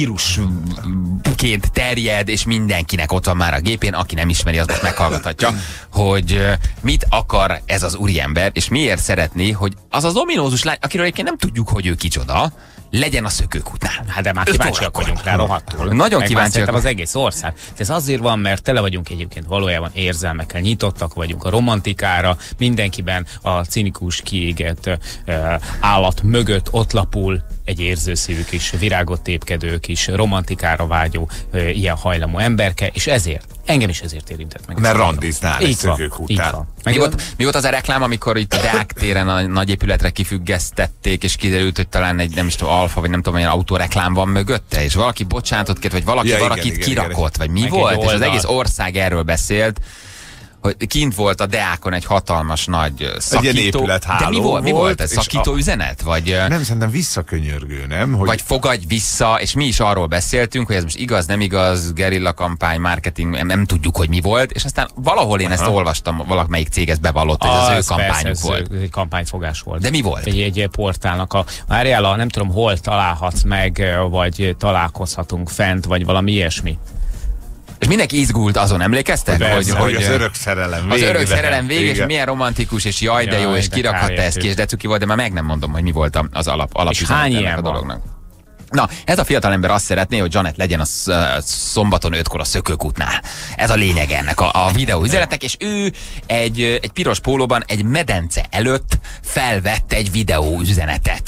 vírusként terjed, és mindenkinek ott van már a gépén, aki nem ismeri, az most meghallgathatja, hogy mit akar ez az úriember, és miért szeretné, hogy az az ominózus lány, akiről egyébként nem tudjuk, hogy ő kicsoda, legyen a Szökőkútnál. Hát de már kíváncsiak vagyunk rá rohadtul. Nagyon kíváncsiak. Az egész ország. Ez azért van, mert tele vagyunk egyébként valójában érzelmekkel, nyitottak vagyunk a romantikára, mindenkiben a cinikus, kiégett állat mögött ott lapul egy érzőszívű kis, virágot tépkedő kis, romantikára vágyó, ilyen hajlamú emberke, és ezért, engem is ezért érintett meg. Mert randiznál egy Szökőkútnál. Mi volt az a reklám, amikor itt a Deák téren a nagy épületre kifüggesztették, és kiderült, hogy talán egy, nem is tudom, Alfa, vagy nem tudom, milyen autóreklám van mögötte, és valaki bocsánatot kért, vagy valakit kirakott, vagy mi volt, és az egész ország erről beszélt, hogy kint volt a Deákon egy hatalmas nagy szakító. De mi volt ez? Szakító üzenet? Vagy, nem, szerintem visszakönyörgő, nem? Hogy... Vagy fogadj vissza, és mi is arról beszéltünk, hogy ez most igaz, nem igaz, gerilla kampány, marketing, nem tudjuk, hogy mi volt, és aztán valahol én ezt olvastam, valamelyik cég ezt bevallott, hogy az ő kampányuk volt. Ez egy kampányfogás volt. De mi volt? Egy portálnak várjál, nem tudom, hol találhatsz meg, vagy találkozhatunk fent, vagy valami ilyesmi. És mindenki izgult azon, emlékeztek? Hogy az örök szerelem vége. Az örök szerelem vége, és milyen romantikus, és jaj, de jó, és kirakhatta ezt ki, és de cuki volt, de már meg nem mondom, hogy mi volt az alapüzenet ennek a dolognak. Na, ez a fiatalember azt szeretné, hogy Janet legyen a szombaton 5-kor a Szökőkútnál. Ez a lényeg ennek a videó üzenetnek, és ő egy piros pólóban egy medence előtt felvett egy videó üzenetet.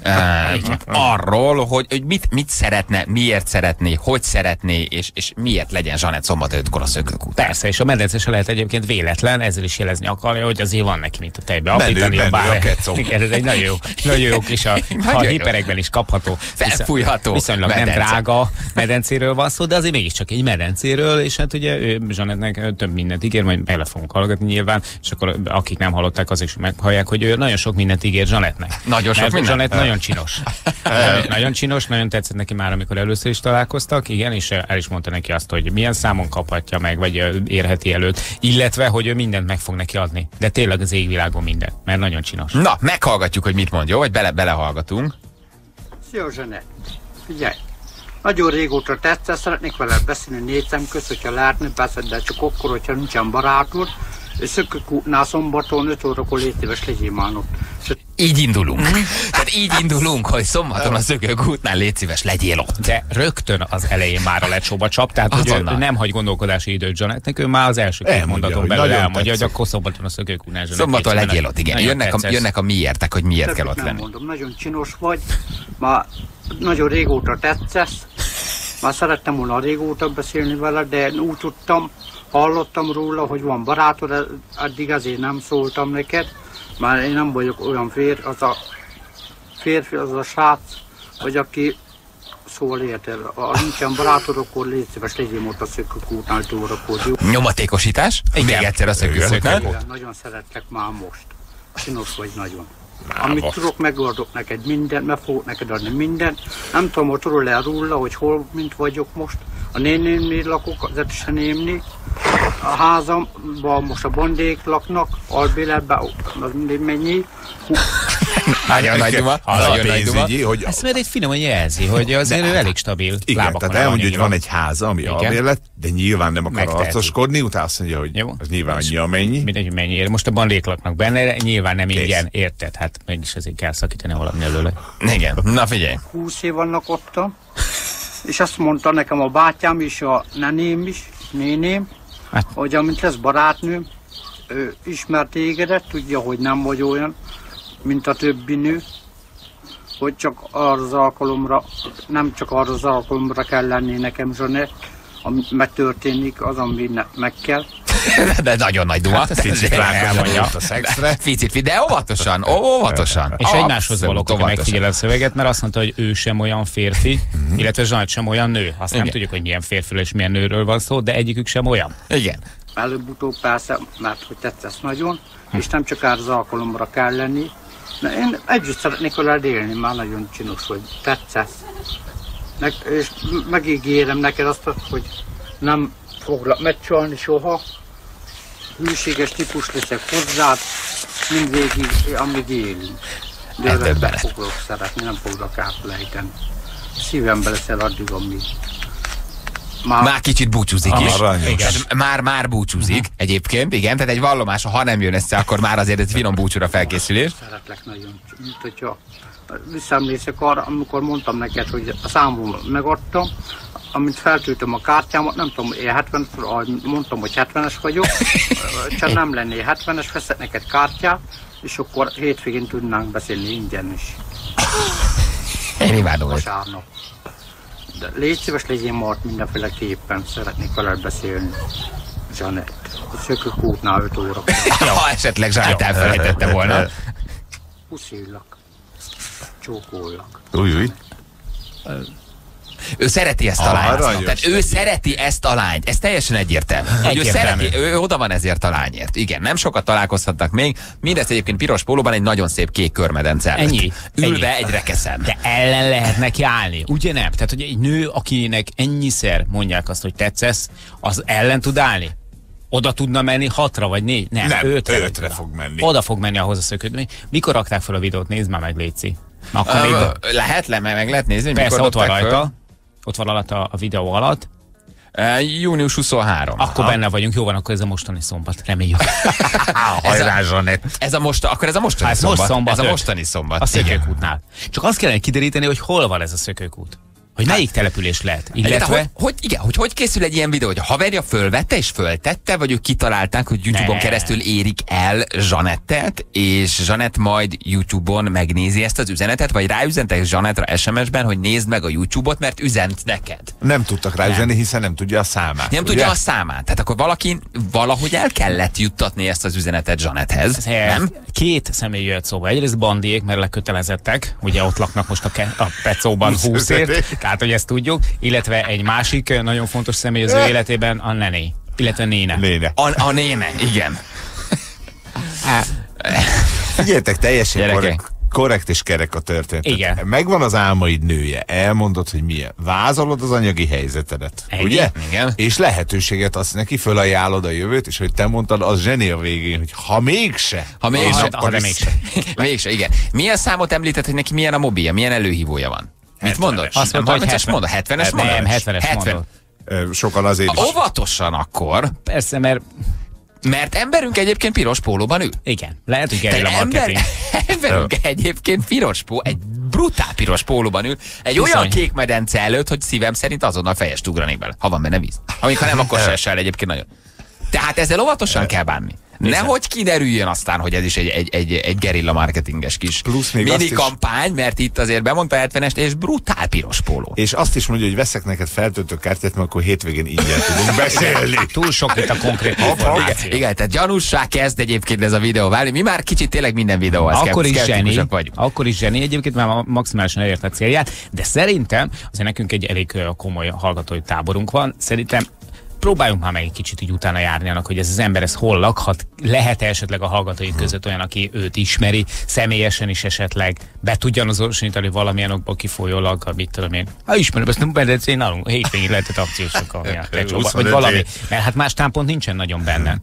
arról, hogy mit szeretne, miért szeretné, hogy szeretné, és miért legyen Zsanett szombat 5-kor a Szökőkútnál. Persze, és a medence se lehet egyébként véletlen, ezzel is jelezni akarja, hogy azért van neki, mint a tejbe apítani a bár. Igen, ez egy nagyon jó kis, a hiperekben is kapható. Felfújható. Viszonylag medence. nem drága medencéről van szó, de azért mégiscsak egy medencéről, és hát ugye Zsanettnek több mindent ígér, majd bele fogunk hallgatni nyilván, és akkor akik nem hallották, azok is meghallják, hogy ő nagyon sok mindent ígér Zsanettnek. Nagyon sok mindent? Zsanett nagyon csinos. Nagyon csinos, nagyon tetszett neki már, amikor először is találkoztak, igen, és el is mondta neki azt, hogy milyen számon kaphatja meg, vagy érheti előtt, illetve, hogy ő mindent meg fog neki adni. De tényleg az égvilágon minden, mert nagyon csinos. Na, meghallgatjuk, hogy mit mond, jó? Vagy belehallgatunk. Szia, Zsanett! Figyelj! Nagyon régóta tetszett, szeretnék veled beszélni 4 szem közt, hogyha lehetne, persze, de csak akkor, hogyha nincsen barátod. Szökőkútnál szombaton 5 órakor légy szíves, legyél már ott. Így indulunk. Tehát így indulunk, hogy szombaton a Szökőkútnál légy szíves, legyél ott. De rögtön az elején már a lecsóba csap, tehát hogy ő nem hagy gondolkodási időt Zsanettnek, ő már az első 2 mondaton belül elmondja, hogy akkor szombaton a Szökőkútnál Zsanett. Szombaton legyél ott, igen. Jönnek a miértek, hogy miért kell ott lenni. Mondom, nagyon csinos vagy, már nagyon régóta tetszesz, már szerettem volna régóta beszélni vele, de úgy tudtam, hallottam róla, hogy van barátod, addig azért nem szóltam neked, már én nem vagyok olyan férfi, az a srác, hogy aki szól érted. Ha nincsen barátod, akkor légy szíves, legyél ott a Szökőkútnál 5 órakor. Nyomatékosítás? Még egyszer a Szökőkútnál? Nagyon szeretlek már most. Csinos vagy nagyon. Amit tudok, megoldok neked mindent, meg fogok neked adni mindent. Nem tudom, hogy tudod-e róla, hogy hol, mint vagyok most. A nénémnél lakok, az Etesenémnél. A házamban most a bandék laknak, albéletben, az mindig mennyi. Nagyon nagy duma. Nagyon nagy duma. Hogy ezt mert egy finoman jelzi, hogy azért ő elég stabil. Igen, tehát elmondja, hogy van egy háza, ami albérlet, de nyilván nem akar arcoskodni, utána azt mondja, hogy az nyilván annyi amennyi. Mindegy, mennyiért. Most a bandék laknak benne, nyilván nem ingyen, érted? Hát mégis ezért kell szakítani valami előle. Igen, na figyelj. 20 év vannak ottan, és azt mondta nekem a bátyám is, a neném is, néném, hogy amint lesz barátnőm, ő ismer tégedet, tudja, hogy nem vagy olyan, mint a többi nő, hogy csak arra az alkalomra, nem csak arra az alkalomra kell lenni nekem, Zsanett, ami megtörténik, az, ami meg kell. De nagyon nagy duma. Ficit elmondja a szexre. Ficit, de óvatosan. És egymáshoz valók, hogy megfigyel a szöveget, mert azt mondta, hogy ő sem olyan férfi, illetve Zsanett sem olyan nő. Azt nem tudjuk, hogy milyen férfiről és milyen nőről van szó, de egyikük sem olyan. Igen. Előbb-utóbb persze, mert hogy tetszesz nagyon, és nem csak arra az alkalomra kell lenni. De én együtt szeretnék veled élni, már nagyon csinos, hogy tetszesz. És megígérem neked azt, hogy nem foglak megcsalni soha. Hűséges típus leszek hozzád, mindvégig, amíg élünk. De nem foglak szeretni, nem foglak elfelejteni. Szívembe leszel addig, amíg. Már kicsit búcsúzik is. Már búcsúzik egyébként, igen, tehát egy vallomás, ha nem jön össze, akkor már azért egy finom búcsúra felkészülés. Szeretlek nagyon, mint hogyha visszaemlékszek arra, amikor mondtam neked, hogy a számom megadtam, amint feltöltöm a kártyámat, nem tudom, én 70, mondtam, hogy 70-es vagyok, csak nem lennél 70-es, veszek neked kártyát, és akkor hétvégén tudnánk beszélni ingyen is. Én imádom. Vasárnap. De légy szíves, legyél ma ott mindenféleképpen, szeretnék veled beszélni. Zsanett. A Szökőkútnál 5 óra. Ha esetleg Zsanett elfelejtette volna. Puszillak. Csókoljak. Új. Ő szereti ezt a lányt. Tehát ő szereti ezt a lányt. Ez teljesen egyértelmű. Ő szereti, ő oda van ezért a lányért. Igen, nem sokat találkozhatnak még. Mindezt egyébként piros pólóban egy nagyon szép kék körmedence. Ennyi. Ülve egy rekeszen. De ellen lehet neki állni, ugye nem? Tehát, hogy egy nő, akinek ennyiszer mondják azt, hogy tetszesz, az ellen tud állni? Oda tudna menni 6-ra vagy 4? Nem, 5-re fog menni. Oda fog menni ahhoz a Szökőkútba. Mikor rakták fel a videót? Nézd már meg, léci. Meg lehet nézni. Persze, ott van rajta. Ott van alatt a videó alatt. Június 23. Akkor benne vagyunk, jó van, akkor ez a mostani szombat, reméljük. Ez a mostani szombat. Ez a mostani szombat. A Szökőkútnál. Csak azt kellene kideríteni, hogy hol van ez a Szökőkút. Hogy melyik település lehet. Illetve... Hogy készül egy ilyen videó, hogy a haverja fölvette és föltette, vagy ők kitalálták, hogy YouTube-on keresztül érik el Zsanettet, és Zsanett majd YouTube-on megnézi ezt az üzenetet, vagy ráüzentek Zsanettra SMS-ben, hogy nézd meg a YouTube-ot, mert üzent neked. Nem tudtak ráüzenni, hiszen nem tudja a számát. Nem tudja a számát. Tehát akkor valaki valahogy el kellett juttatni ezt az üzenetet Zsanetthez. Nem? Két személy jött szóba. Egyrészt Bandiék, mert lekötelezettek, ugye ott laknak most a Pecóban 20-ért, tehát hogy ezt tudjuk, illetve egy másik nagyon fontos személy az ő életében, a Nené, illetve Néne. A Néne, igen. Figyeljetek, teljesen korrekt és kerek a történet. Igen. Megvan az álmaid nője, elmondod, hogy milyen. Vázolod az anyagi helyzetedet, ugye? Igen. És lehetőséget azt neki, fölajánlod a jövőt, és hogy te mondtad, az zseni a végén, hogy ha mégse. Mégse, igen. Milyen számot említett, hogy neki milyen a mobilja, milyen előhívója van? Mit mondod? Azt mondta, hogy 70-es mondod? Nem, 70-es mondod. Sokan azért is. Óvatosan akkor. Persze, mert emberünk egyébként piros pólóban ül. Igen, lehet, hogy gerilla marketing. Emberünk egyébként egy brutál piros pólóban ül, egy olyan kék medence előtt, hogy szívem szerint azonnal fejest ugranék bele, ha van benne víz. Amikor nem, akkor se esel egyébként nagyon. Tehát ezzel óvatosan kell bánni. Nehogy kiderüljön aztán, hogy ez is egy gerilla marketinges kis mini kampány, mert itt azért bemondta 70-est, és brutál piros póló. És azt is mondja, hogy veszek neked feltöltőkártyát, mert akkor hétvégén ingyen tudunk beszélni. Túl sok itt a konkrét információ. Igen, tehát gyanussá kezd egyébként ez a videó válni. Mi már kicsit tényleg minden videóhoz Akkor is zseni, egyébként már maximálisan elért a célját, de szerintem azért nekünk egy elég komoly hallgatói táborunk van. Szerintem próbáljunk már meg egy kicsit így utána járni annak, hogy ez az ember ez hol lakhat, lehet esetleg a hallgatói között olyan, aki őt ismeri, személyesen is esetleg be tudjan azonosítani valamilyen okból kifolyólag, mit tudom én. Ha ismerem, ezt nem bedecén nálunk, hétvégén lehetett akciósok, vagy valami. Mert hát más támpont nincsen nagyon benne.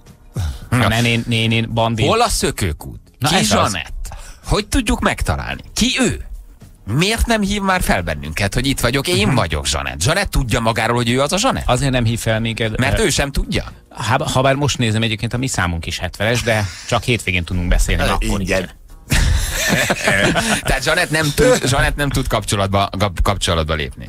Nénén, Bandi. Hol a szökőkút? Ki Zsanett? Hogy tudjuk megtalálni? Ki ő? Miért nem hív már fel bennünket, hogy itt vagyok, én vagyok Zsanett? Zsanett tudja magáról, hogy ő az a Zsanett? Azért nem hív fel minket. Mert ő sem tudja. Habár most nézem, egyébként a mi számunk is 70-es, de csak hétvégén tudunk beszélni. Akkor igen. Tehát Zsanett nem tud kapcsolatba lépni.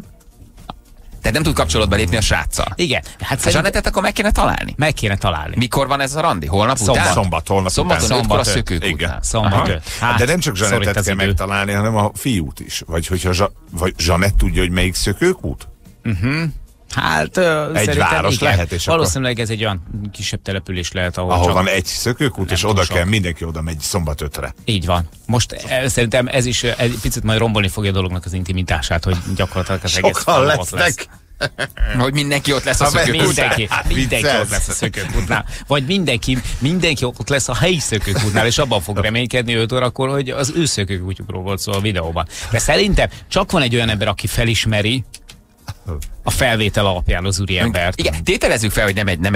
Tehát nem tud kapcsolatba lépni a sráccal. Igen. Hát Zsanettet akkor meg kéne találni. Meg kéne találni. Mikor van ez a randi? Holnap után? Holnap után. A szökők után. Szombat. De nem csak Zsanettet kell megtalálni, hanem a fiút is. Vagy hogyha Zsanett tudja, hogy melyik szökőkút? Hát egy város igen. lehet, és valószínűleg ez egy olyan kisebb település lehet, ahol van egy szökőkút, és oda kell, mindenki oda megy Szombat 5-re. Így van. Most szerintem ez is egy picit majd rombolni fogja a dolognak az intimitását, hogy gyakorlatilag az egész ott lesz. Hogy mindenki ott lesz a szökőkútnál. Mindenki ott lesz a szökőkútnál. Vagy mindenki ott lesz a helyi szökőkútnál, és abban fog reménykedni 5 órakor, hogy az ő szökőkútjukról volt szó a videóban. De szerintem csak van egy olyan ember, aki felismeri a felvétel alapján az úriembert. Igen, tételezzük fel, hogy nem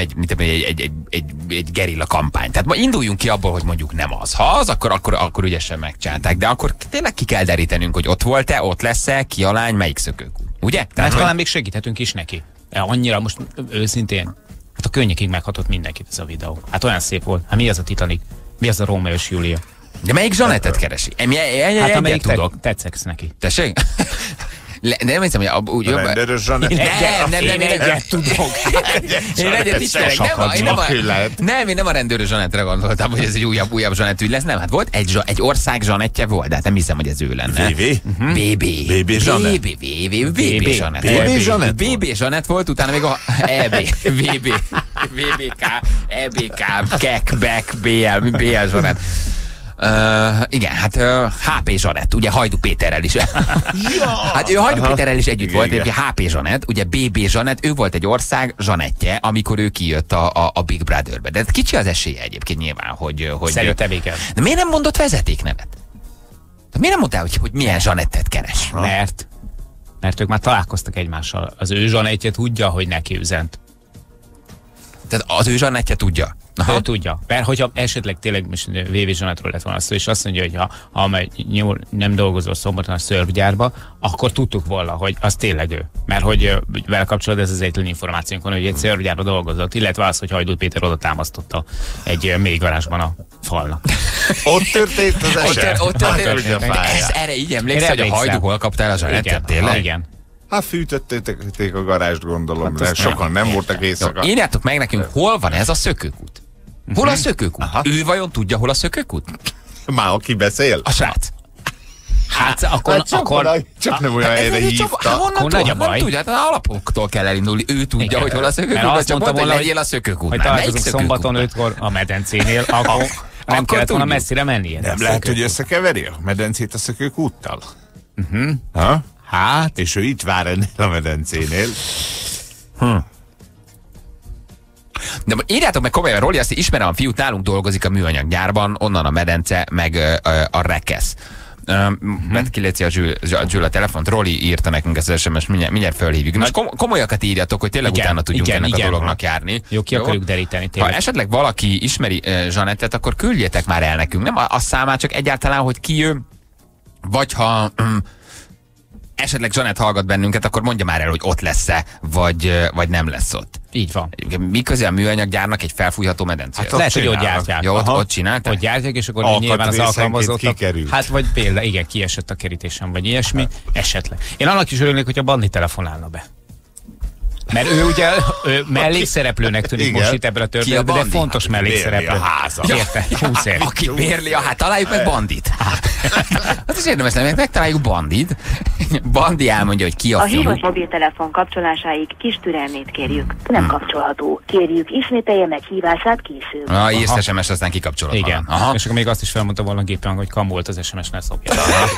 egy gerilla kampány. Tehát ma induljunk ki abból, hogy mondjuk nem az. Ha az, akkor ügyesen megcsinálták. De akkor tényleg ki kell derítenünk, hogy ott volt-e, ott lesz-e, ki a lány, melyik szökőkút. Ugye? Tehát talán még segíthetünk is neki. Annyira most őszintén, hát a könnyekig meghatott mindenkit ez a videó. Hát olyan szép volt. Hát mi az a Titanic? Mi az a Rómeó és Júlia? De melyik Zsanettet keresi? Hát amelyik tetszeksz neki. Tessék? Nem hiszem, hogy úgy jobb. Nem, egyet tudok. Én egyet ismerek. Én nem a rendőrös Zsanettre gondoltam, hogy ez egy újabb Zsanett ügy lesz. Nem, hát volt egy ország Zsanettje volt, de hát nem hiszem, hogy ez ő lenne. BB Zsanett. BB Zsanett volt, utána még a EB, VB, VBK, EBK, KEK, BEK, BL Zsanett. Igen, hát HP Zsanett, ugye Hajdú Péterrel is. Hát ő Hajdú Péterrel is együtt volt, ugye HP Zsanett, ugye BB Zsanett, ő volt egy ország Zsanettje, amikor ő kijött a Big Brotherbe. De kicsi az esélye egyébként nyilván, hogy szerintem igen. De miért nem mondott vezetéknevet? De miért nem mondtál, hogy milyen Zsanettet keres? Mert ők már találkoztak egymással. Az ő Zsanettje tudja, hogy neki üzent. Tehát az ő Zsanettje tudja? Ő tudja. Mert hogyha esetleg tényleg most VV Zsanettről lett volna szó, és azt mondja, hogy ha nem dolgozol szombaton a szörvgyárba, akkor tudtuk volna, hogy az tényleg ő. Mert hogy vele kapcsolatban ez az egyetlen információnk van, hogy egy szörvgyárba dolgozott, illetve az, hogy Hajdú Péter oda támasztotta egy mélygarázsban a falnak. Ott történt az eset. Ott történt. Ez erre így emlékszel, hogy a Hajdú hol kaptál a Zsanettet, tényleg? Igen. Hát fűtötték a garást, gondolom, de sokan nem voltak éjszaka. Írjátok meg nekünk, hol van ez a szökőkút? Hol a szökőkút? Ő vajon tudja, hol a szökőkút? Már aki beszél? A srác. Hát akkor csak nem olyan helyre hívta. Akkor nagy a baj. Nem tudja, hát alapoktól kell elindulni. Ő tudja, hogy hol a szökőkút, csak mondta, hogy legyél a szökőkútnál. Hogy találkozunk szombaton 5-kor a medencénél, akkor nem kellett volna messzire mennie. Nem lehet, hogy összekeveri a medencét a szökőkúttal? Hát? És ő itt vár ennél a medencénél. De írjátok meg komolyan, Roli, azt ismerem a fiút, nálunk dolgozik a műanyaggyárban, onnan a medence, meg a rekesz. Mert kiléci a Zsül a telefont, Roli írta nekünk ezt az SMS, mindjárt fölhívjuk. Most komolyakat írjatok, hogy tényleg utána tudjunk ennek a dolognak járni. Jó, ki akarjuk deríteni. Ha esetleg valaki ismeri Zsanettet, akkor küldjétek már el nekünk. Nem a számát, csak egyáltalán, hogy ki ő, vagy ha esetleg Zsanett hallgat bennünket, akkor mondja már el, hogy ott lesz-e, vagy nem lesz ott. Így van. Mi köze a műanyaggyárnak egy felfújható medencéhez? Hát lehet, hogy ott gyártják. Jó, ott csinálták? Ott gyártják, és akkor nyilván az alkalmazottak. Hát vagy például, igen, kiesett a kerítésen, vagy ilyesmi, esetleg. Én annak is örülnék, hogy a Bandi telefonálna be. Mert ő ugye mellékszereplőnek tűnik most itt ebben a történetben, de fontos mellékszereplő. Érte? 20 év. Aki bérli, hát találjuk meg Bandit. Hát is érdemes lenni, megtaláljuk Bandit. Bandi elmondja, hogy ki a fiú. A hívott mobiltelefon kapcsolásáig kis türelmét kérjük. Nem kapcsolható. Kérjük, ismételje meg hívását később. Írsz SMS, aztán kikapcsolod. Igen. És akkor még azt is felmondta volna gépen, hogy kam volt az SMS-nál szopja.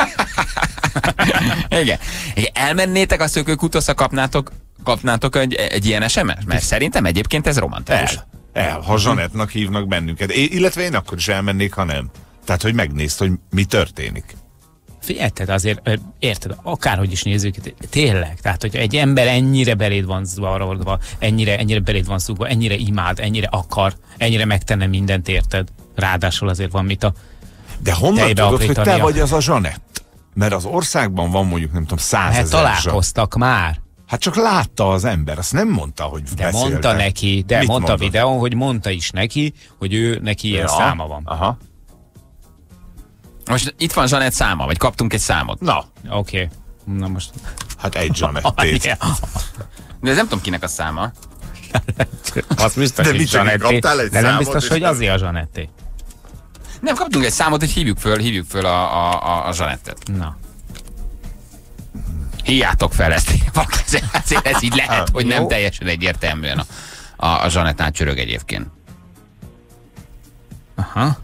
Igen. Elmennétek a szökőkúthoz, kapnátok egy ilyen SMS? Mert szerintem egyébként ez romantikus. Ha Zsanettnak hívnak bennünket. Illetve én akkor is elmennék, ha nem. Tehát, hogy megnézd, hogy mi történik. Figyelted, azért, érted, akárhogy is nézzük, tényleg, tehát, hogy egy ember ennyire beléd van zavarodva, ennyire beléd van szúgva, ennyire imád, ennyire akar, ennyire megtenne mindent, érted? Ráadásul azért van mit a... De honnan tudod, hogy te vagy az a Zsanett? Mert az országban van mondjuk, nem tudom, 100 000 találkoztak már. Hát csak látta az ember, azt nem mondta, hogy de beszéltek. Mondta neki, de mondta a videón, hogy mondta is neki, hogy neki ilyen száma van. Aha. Most itt van Zsanett száma, vagy kaptunk egy számot? Na. Oké. Na most. Hát egy Zsanettét. De ez nem tudom kinek a száma. Azt biztos, hogy Zsanetté. De nem biztos, hogy azért a Zsanetté. Nem, kaptunk egy számot, hogy hívjuk föl a Zsanettet. Na. Hívjátok fel ezt. Ez így lehet, hogy nem teljesen egyértelműen a Zsanettnál csörög egyébként. Aha.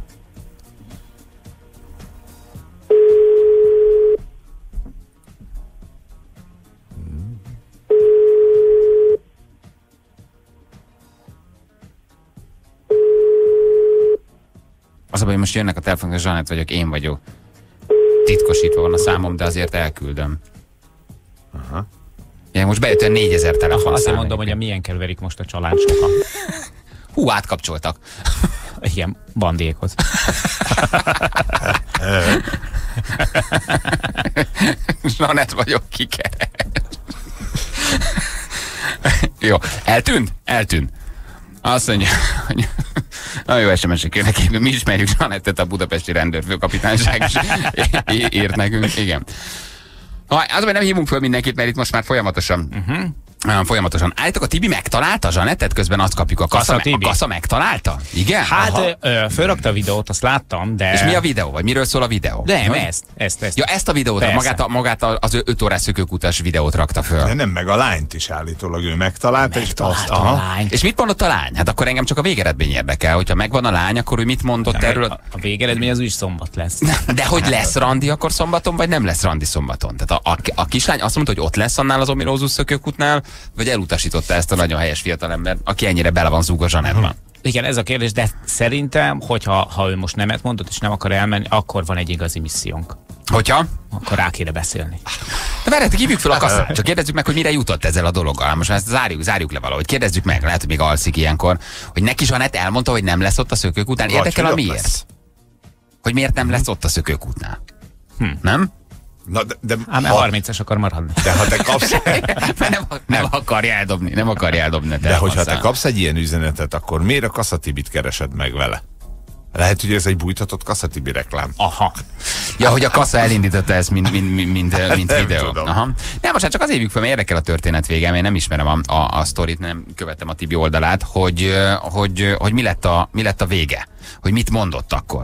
Az a baj, most jönnek a telefonok, Zsanett vagyok, én vagyok. Titkosítva van a számom, de azért elküldöm. Aha. Ja, most bejött olyan 4000 telefon. Azt mondom, hogy a milyen keverik most a család sokan. Hú, átkapcsoltak. Igen, Bandiékhoz. Zsanett vagyok, kikeres. Jó, eltűnt? Eltűnt. Azt mondja, hogy nagyon jó SMS-ek jönnek, mi ismerjük Zsanettet, a budapesti rendőrfőkapitányság is írt nekünk, igen. Azonban nem hívunk föl mindenkit, mert itt most már folyamatosan folyamatosan. Állítok, a Tibi megtalálta a Zsanettet, közben azt kapjuk, a kassa megtalálta? Igen? Hát fölrakta a videót, azt láttam, de... És mi a videó? Vagy miről szól a videó? Nem, ezt. Ja, ezt a videót, magát az 5 órás szökőkutas videót rakta föl. De nem, meg a lányt is állítólag ő megtalálta. A lányt. És mit mondott a lány? Hát akkor engem csak a végeredmény érdekel. Hogyha megvan a lány, akkor ő mit mondott erről? A végeredmény az úgy szombat lesz. De hogy lesz randi akkor szombaton, vagy nem lesz randi szombaton? Tehát a kislány azt mondta, hogy ott lesz annál az ominózus szökőkútnál, vagy elutasította ezt a nagyon helyes fiatalember, aki ennyire bele van zúgva Zsanettban. Igen, ez a kérdés, de szerintem, hogyha ő most nemet mondott, és nem akar elmenni, akkor van egy igazi missziónk. Hogyha? Akkor rá kéne beszélni. De várjátok, hívjuk fel a kasszát, csak kérdezzük meg, hogy mire jutott ezzel a dologgal. Most ezt zárjuk le valahogy. Kérdezzük meg, lehet, hogy még alszik ilyenkor, hogy neki Zsanett elmondta, hogy nem lesz ott a szökőkútnál. Érdekel a miért? Lesz. Hogy miért nem lesz ott a szökőkútnál? Nem? Na, de 30-es akar maradni. De ha te kapsz... nem akarja eldobni. De hogyha te kapsz egy ilyen üzenetet, akkor miért a Kassa Tibit keresed meg vele? Lehet, hogy ez egy bújtatott Kassa-Tibi reklám. Aha. Ja, hogy a Kassa elindította ezt, mint videó. Tudom. Aha. Nem, most hát csak azért hívjuk fel, mert érdekel a történet vége, én nem ismerem a sztorit, nem követtem a Tibi oldalát, hogy mi lett a vége. Hogy mit mondott akkor.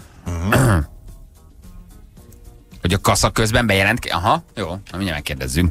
Hogy a Kassa közben bejelent. Aha, jó, mindjárt megkérdezzünk.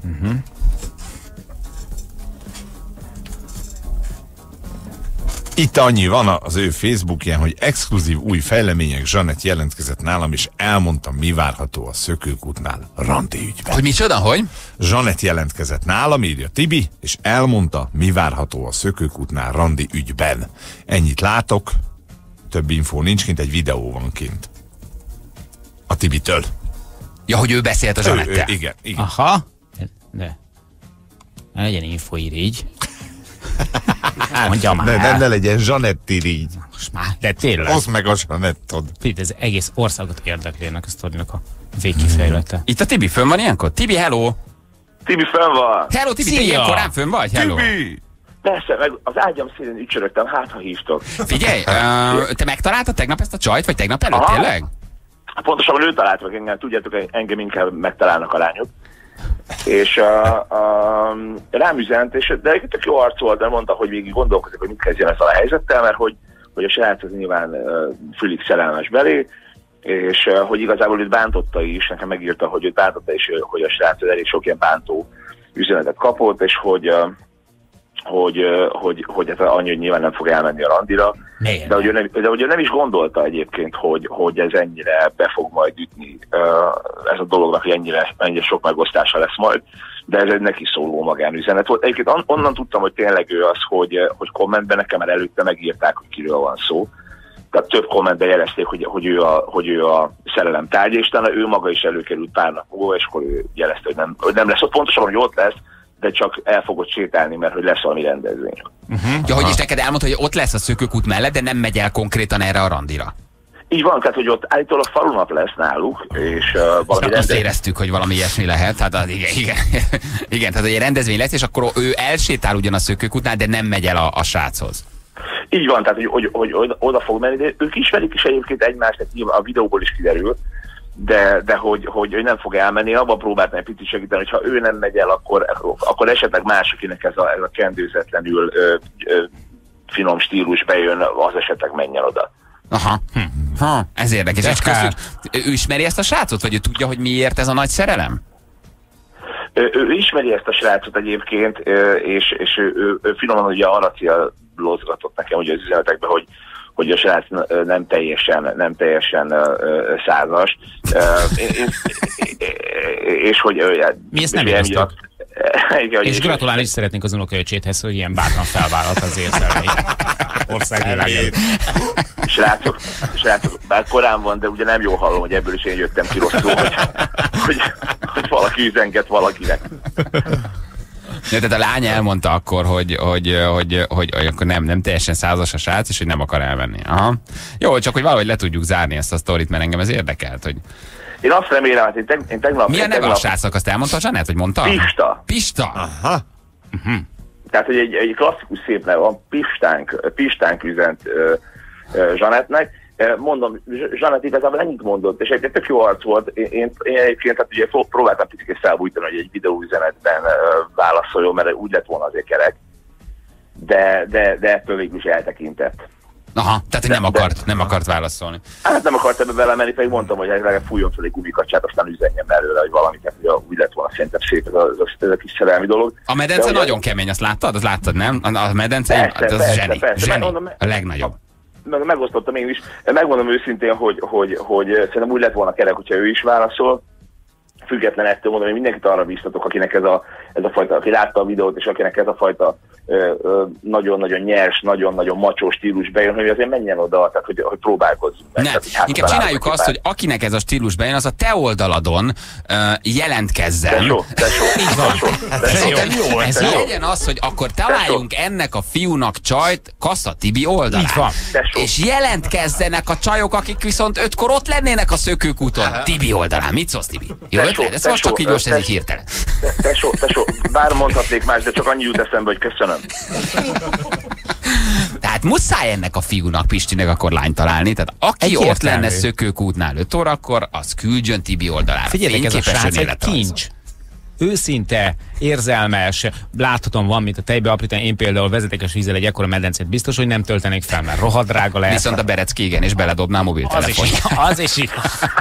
Itt annyi van az ő Facebookján, hogy exkluzív új fejlemények, Zsanett jelentkezett nálam, és elmondta, mi várható a Szökőkútnál randi ügyben. Hogy micsoda, hogy? Zsanett jelentkezett nálam, írja Tibi, és elmondta, mi várható a Szökőkútnál randi ügyben. Ennyit látok, több infó nincs kint, egy videó van kint. A Tibitől. Ja, hogy ő beszélt a Zsanettel. Igen. Aha. De. Legyen infóirigy. Mondja már. Ne legyen Zsanett-irigy. Most már, de tényleg. Hozd meg a Zsanettod. Ez egész országot érdekli ennek a sztorinak a végkifejlete. Itt a Tibi fönn van ilyenkor? Tibi, hello! Tibi fönn van! Hello, Tibi, te ilyen korán fönn vagy? Hello! Tibi! Persze, meg az ágyam szélén ücsörögtem, hát ha hívtok. Figyelj, te megtaláltad tegnap ezt a csajt, vagy tegnap előtt, tényleg? Pontosabban ő talált meg engem, tudjátok, engem inkább megtalálnak a lányok. És rám üzent, de egy tök jó arc volt, de mondta, hogy végig gondolkozik, hogy mit kezdjen ezzel a helyzettel, mert hogy a srác az nyilván fülig szerelmes belé, és hogy igazából őt bántotta is, nekem megírta, hogy őt bántotta is, hogy a srác elég sok ilyen bántó üzenetet kapott, és hogy hát annyi, hogy nyilván nem fog elmenni a randira. De hogy ő nem is gondolta egyébként, hogy ez ennyire be fog majd ütni ez a dolognak, hogy ennyire sok megosztása lesz majd, de ez egy neki szóló magánüzenet volt. Egyébként onnan tudtam, hogy tényleg ő az, hogy kommentben nekem már előtte megírták, hogy kiről van szó. Tehát több kommentben jelezték, hogy ő a szerelem tárgya, és talán ő maga is előkerült pár nap múlva, és akkor ő jelezte, hogy nem lesz ott. Pontosan, hogy ott lesz, de csak el fogod sétálni, mert hogy lesz valami rendezvény. Ja, hogy is neked elmondta, hogy ott lesz a Szökőkút mellett, de nem megy el konkrétan erre a randira. Így van, tehát hogy ott állítólag falunap lesz náluk, és valami azt éreztük, hogy valami ilyesmi lehet, hát igen, tehát egy rendezvény lesz, és akkor ő elsétál ugyan a Szökőkútnál, de nem megy el a sráchoz. Így van, tehát hogy oda fog menni, de ők ismerik is egyébként egymást, tehát a videóból is kiderül, de hogy nem fog elmenni, abban próbáltam egy picit segíteni, hogy ha ő nem megy el, akkor esetleg más, akinek ez a kendőzetlenül finom stílus bejön, az esetleg menjen oda. Aha, ez érdekes. És ő ismeri ezt a srácot, vagy ő tudja, hogy miért ez a nagy szerelem? Ő ismeri ezt a srácot egyébként, és ő finoman ugye arra célozgatott nekem ugye az üzenetekben, hogy a srác nem teljesen százas. És hogy... Mi ezt nem éreztük. És gratulálni is szeretnénk az unokaöcséthez, hogy ilyen bátran felvállalt az érzelmei. Országvilágért. Srácok, bár korán van, de ugye nem jól hallom, hogy ebből is én jöttem ki rosszul, hogy valaki üzenget valakinek. Ja, tehát a lány elmondta akkor, hogy akkor nem teljesen százas a srác, és hogy nem akar elvenni. Aha. Jó, csak hogy valahogy le tudjuk zárni ezt a sztorit, mert engem ez érdekelt, hogy... Én azt remélem, hogy én tegnap... Milyen neve a srácnak, azt elmondta a Zsanett, vagy mondta? Pista? Aha. Tehát, hogy egy klasszikus szép neve van, Pistánk üzent Zsanettnek. Mondom, Zsanett igazából ennyit mondott, és egy tök jó arc volt. Én egyébként hát ugye próbáltam picit felbújtani, hogy egy videóüzenetben válaszoljon, mert úgy lett volna azért kerek. De ettől végül is eltekintett. Aha, tehát nem akart válaszolni. Hát nem akart ebbe belemenni, pedig mondtam, hogy legalább fújjon fel egy gumikacsát, aztán üzenjen belőle, hogy valamit, tehát úgy lett volna szerintem szép ez a kis szerelmi dolog. A medence nagyon kemény, azt láttad? Azt láttad, nem? A medence az zseni. A legnagyobb. Megosztottam én is. Megmondom őszintén, hogy szerintem úgy lett volna kerek, hogyha ő is válaszol. Független ettől mondom, hogy mindenkit arra bíztatok, akinek ez a fajta, aki látta a videót, és akinek ez a fajta nagyon-nagyon nyers, nagyon-nagyon macsó stílus bejön, hogy azért menjen oda, tehát hogy próbálkozzunk meg. Tehát, inkább csináljuk azt, hogy akinek ez a stílus bejön, az a te oldaladon jelentkezzen. Ez legyen az, hogy akkor találjunk ennek a fiúnak csajt Kassa Tibi oldalán. És jelentkezzenek a csajok, akik viszont 5-kor ott lennének a Szökőkúton. Tibi oldalán. Mit szólsz, Tibi? Jó ötlet? Ez most csak így most ez így hirtelen. Tesó, bár mondhatnék más, de csak annyi jut eszembe, hogy köszönöm. Tehát hát muszáj ennek a fiúnak, Pistinek akkor lányt találni. Tehát aki ott lenne Szökőkútnál 5 órakor, az küldjön Tibi oldalára. Figyeljetek, ez a srác egy kincs. Őszinte, érzelmes, láthatom van, mint a tejbe aprítani. Én például vezetékes vízzel egy ekkora medencét biztos, hogy nem töltenék fel, mert rohadt drága lehet. Viszont a Berecki igen, és beledobná a mobiltelefon. Az is így.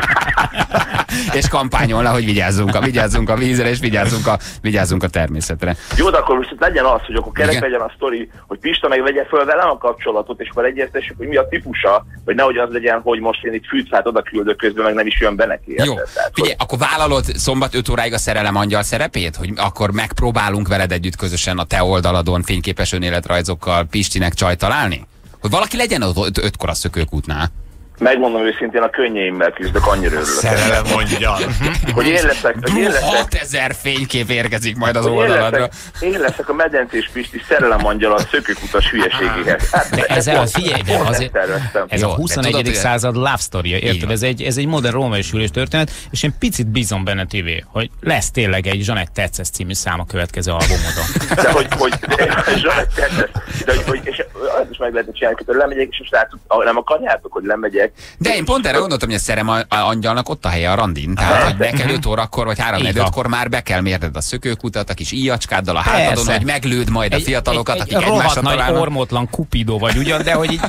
És kampányolna, hogy vigyázzunk a vízre, és vigyázzunk a természetre. Jó, de akkor viszont legyen az, hogy akkor kerek legyen a sztori, hogy Pista meg vegye föl velem a kapcsolatot, és akkor egyeztessük, hogy mi a típusa, vagy nehogy az legyen, hogy most én itt fűtfát oda küldök közben, meg nem is jön be neki. Jó, figyelj, akkor vállalod szombat 5 óráig a szerelem angyal szerepét, hogy akkor megpróbálunk veled együtt közösen a te oldaladon fényképes önéletrajzokkal Pistinek csajt találni? Hogy valaki legyen ott 5-kor a Szökőkútnál. Megmondom őszintén, a könnyeimmel küzdök, annyira örülök. Szerelem mondja. Hogy én leszek... 6000 fénykép érkezik majd az oldaladra. Én leszek a medencés Pisti szerelem angyal a Szökőkutas hülyeségéhez. De ezzel figyelj, de azért ez a 21. század love story-ja, érted? Ez egy modern római sülés történet, és én picit bízom benne, TV, hogy lesz tényleg egy Zsanett Tetszesz című szám a következő albumodon. De hogy Zsanett Tetszesz, és azt is meg lehetne csinálni, hogy lemegyek, és most nem akarjátok, hogy lemegyek. De én pont erre gondoltam, hogy a szerelem angyalnak ott a helye a randin. Tehát, hogy neked 5 órakor, vagy 3-4-5-kor már be kell mérned a Szökőkutat, a kis íjacskáddal a hátadon, hogy meglőd majd a fiatalokat, akik egymásra találnak. Nagy ormotlan Cupido vagy ugyan, de hogy így...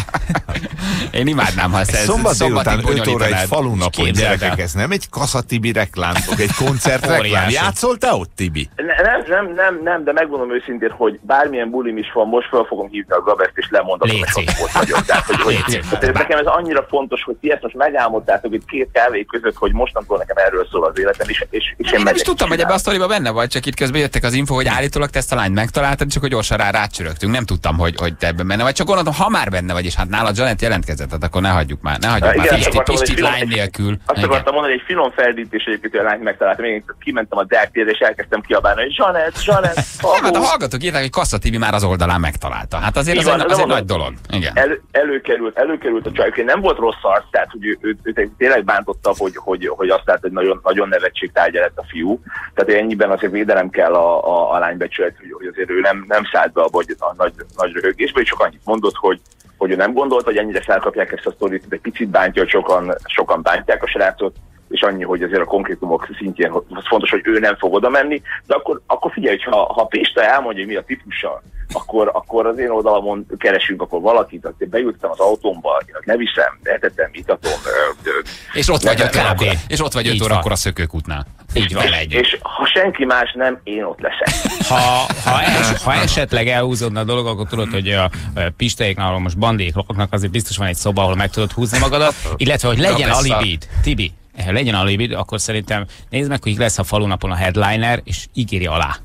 Én imádnám, ha ezt szombat délután 5 óra egy falunapon, gyerekek, ez nem egy Kassa Tibi reklámok, egy koncertreklám. Játszol te ott, Tibi? Nem, de megmondom őszintén, hogy bármilyen bulim is van, most fel fogom hívni a Gabert, és lemondom, hogy ott vagyok. Tehát, nekem ez annyira fontos, hogy ti ezt most megálmodtátok itt 2 kávé között, hogy mostantól nekem erről szól az életem, és én nem is tudtam, hogy ebbe a sztoriba benne vagy, csak itt közben jöttek az info, hogy állítólag te ezt a lányt megtaláltad, csak hogy gyorsan rácsörögtünk. Nem tudtam, hogy te ebben benne vagy, csak gondoltam, ha már benne vagy, és hát nálad Zsanett jelentkezett, tehát akkor ne hagyjuk már Pistit lány nélkül. Azt akartam mondani, egy finom feldítés egyébként, hogy a lányt megtaláltam. Én kimentem a Dark térre, és elkezdtem kiabálni, hogy Zsanett. Hát a hallgatók írták, hogy Kassa Tibi már az oldalán megtalálta. Hát azért az egy nagy dolog. Igen. Előkerült a csajok, nem volt rossz arc, tehát hogy ő tényleg bántotta, hogy azt lát, hogy nagyon, nagyon nevetségtárgya lett a fiú. Tehát ennyiben azért védelem kell a lánybecsület, hogy azért ő nem szállt be abba, hogy a nagy röhögésbe, és csak annyit mondott, hogy ő nem gondolt, hogy ennyire felkapják ezt a sztorit, egy picit bántja, hogy sokan bántják a srácot, és annyi, hogy azért a konkrétumok szintjén az fontos, hogy ő nem fog oda menni, de akkor figyelj, hogy ha Pista elmondja, hogy mi a típusa, akkor az én oldalamon keresünk akkor valakit, akkor beültem az autómba, ne viszem, etetem, itatom. És ott vagy 5 órakor a Szökőkútnál. Így van. És ha senki más nem, én ott leszek. Ha esetleg elhúzódna a dolog, akkor tudod, hogy a Pisteiknál, ahol most bandék laknak, azért biztos van egy szoba, ahol meg tudod húzni magadat, illetve hogy legyen alibid. Tibi, legyen alibid, akkor szerintem nézd meg, hogy lesz a falunapon a headliner, és ígéri alá.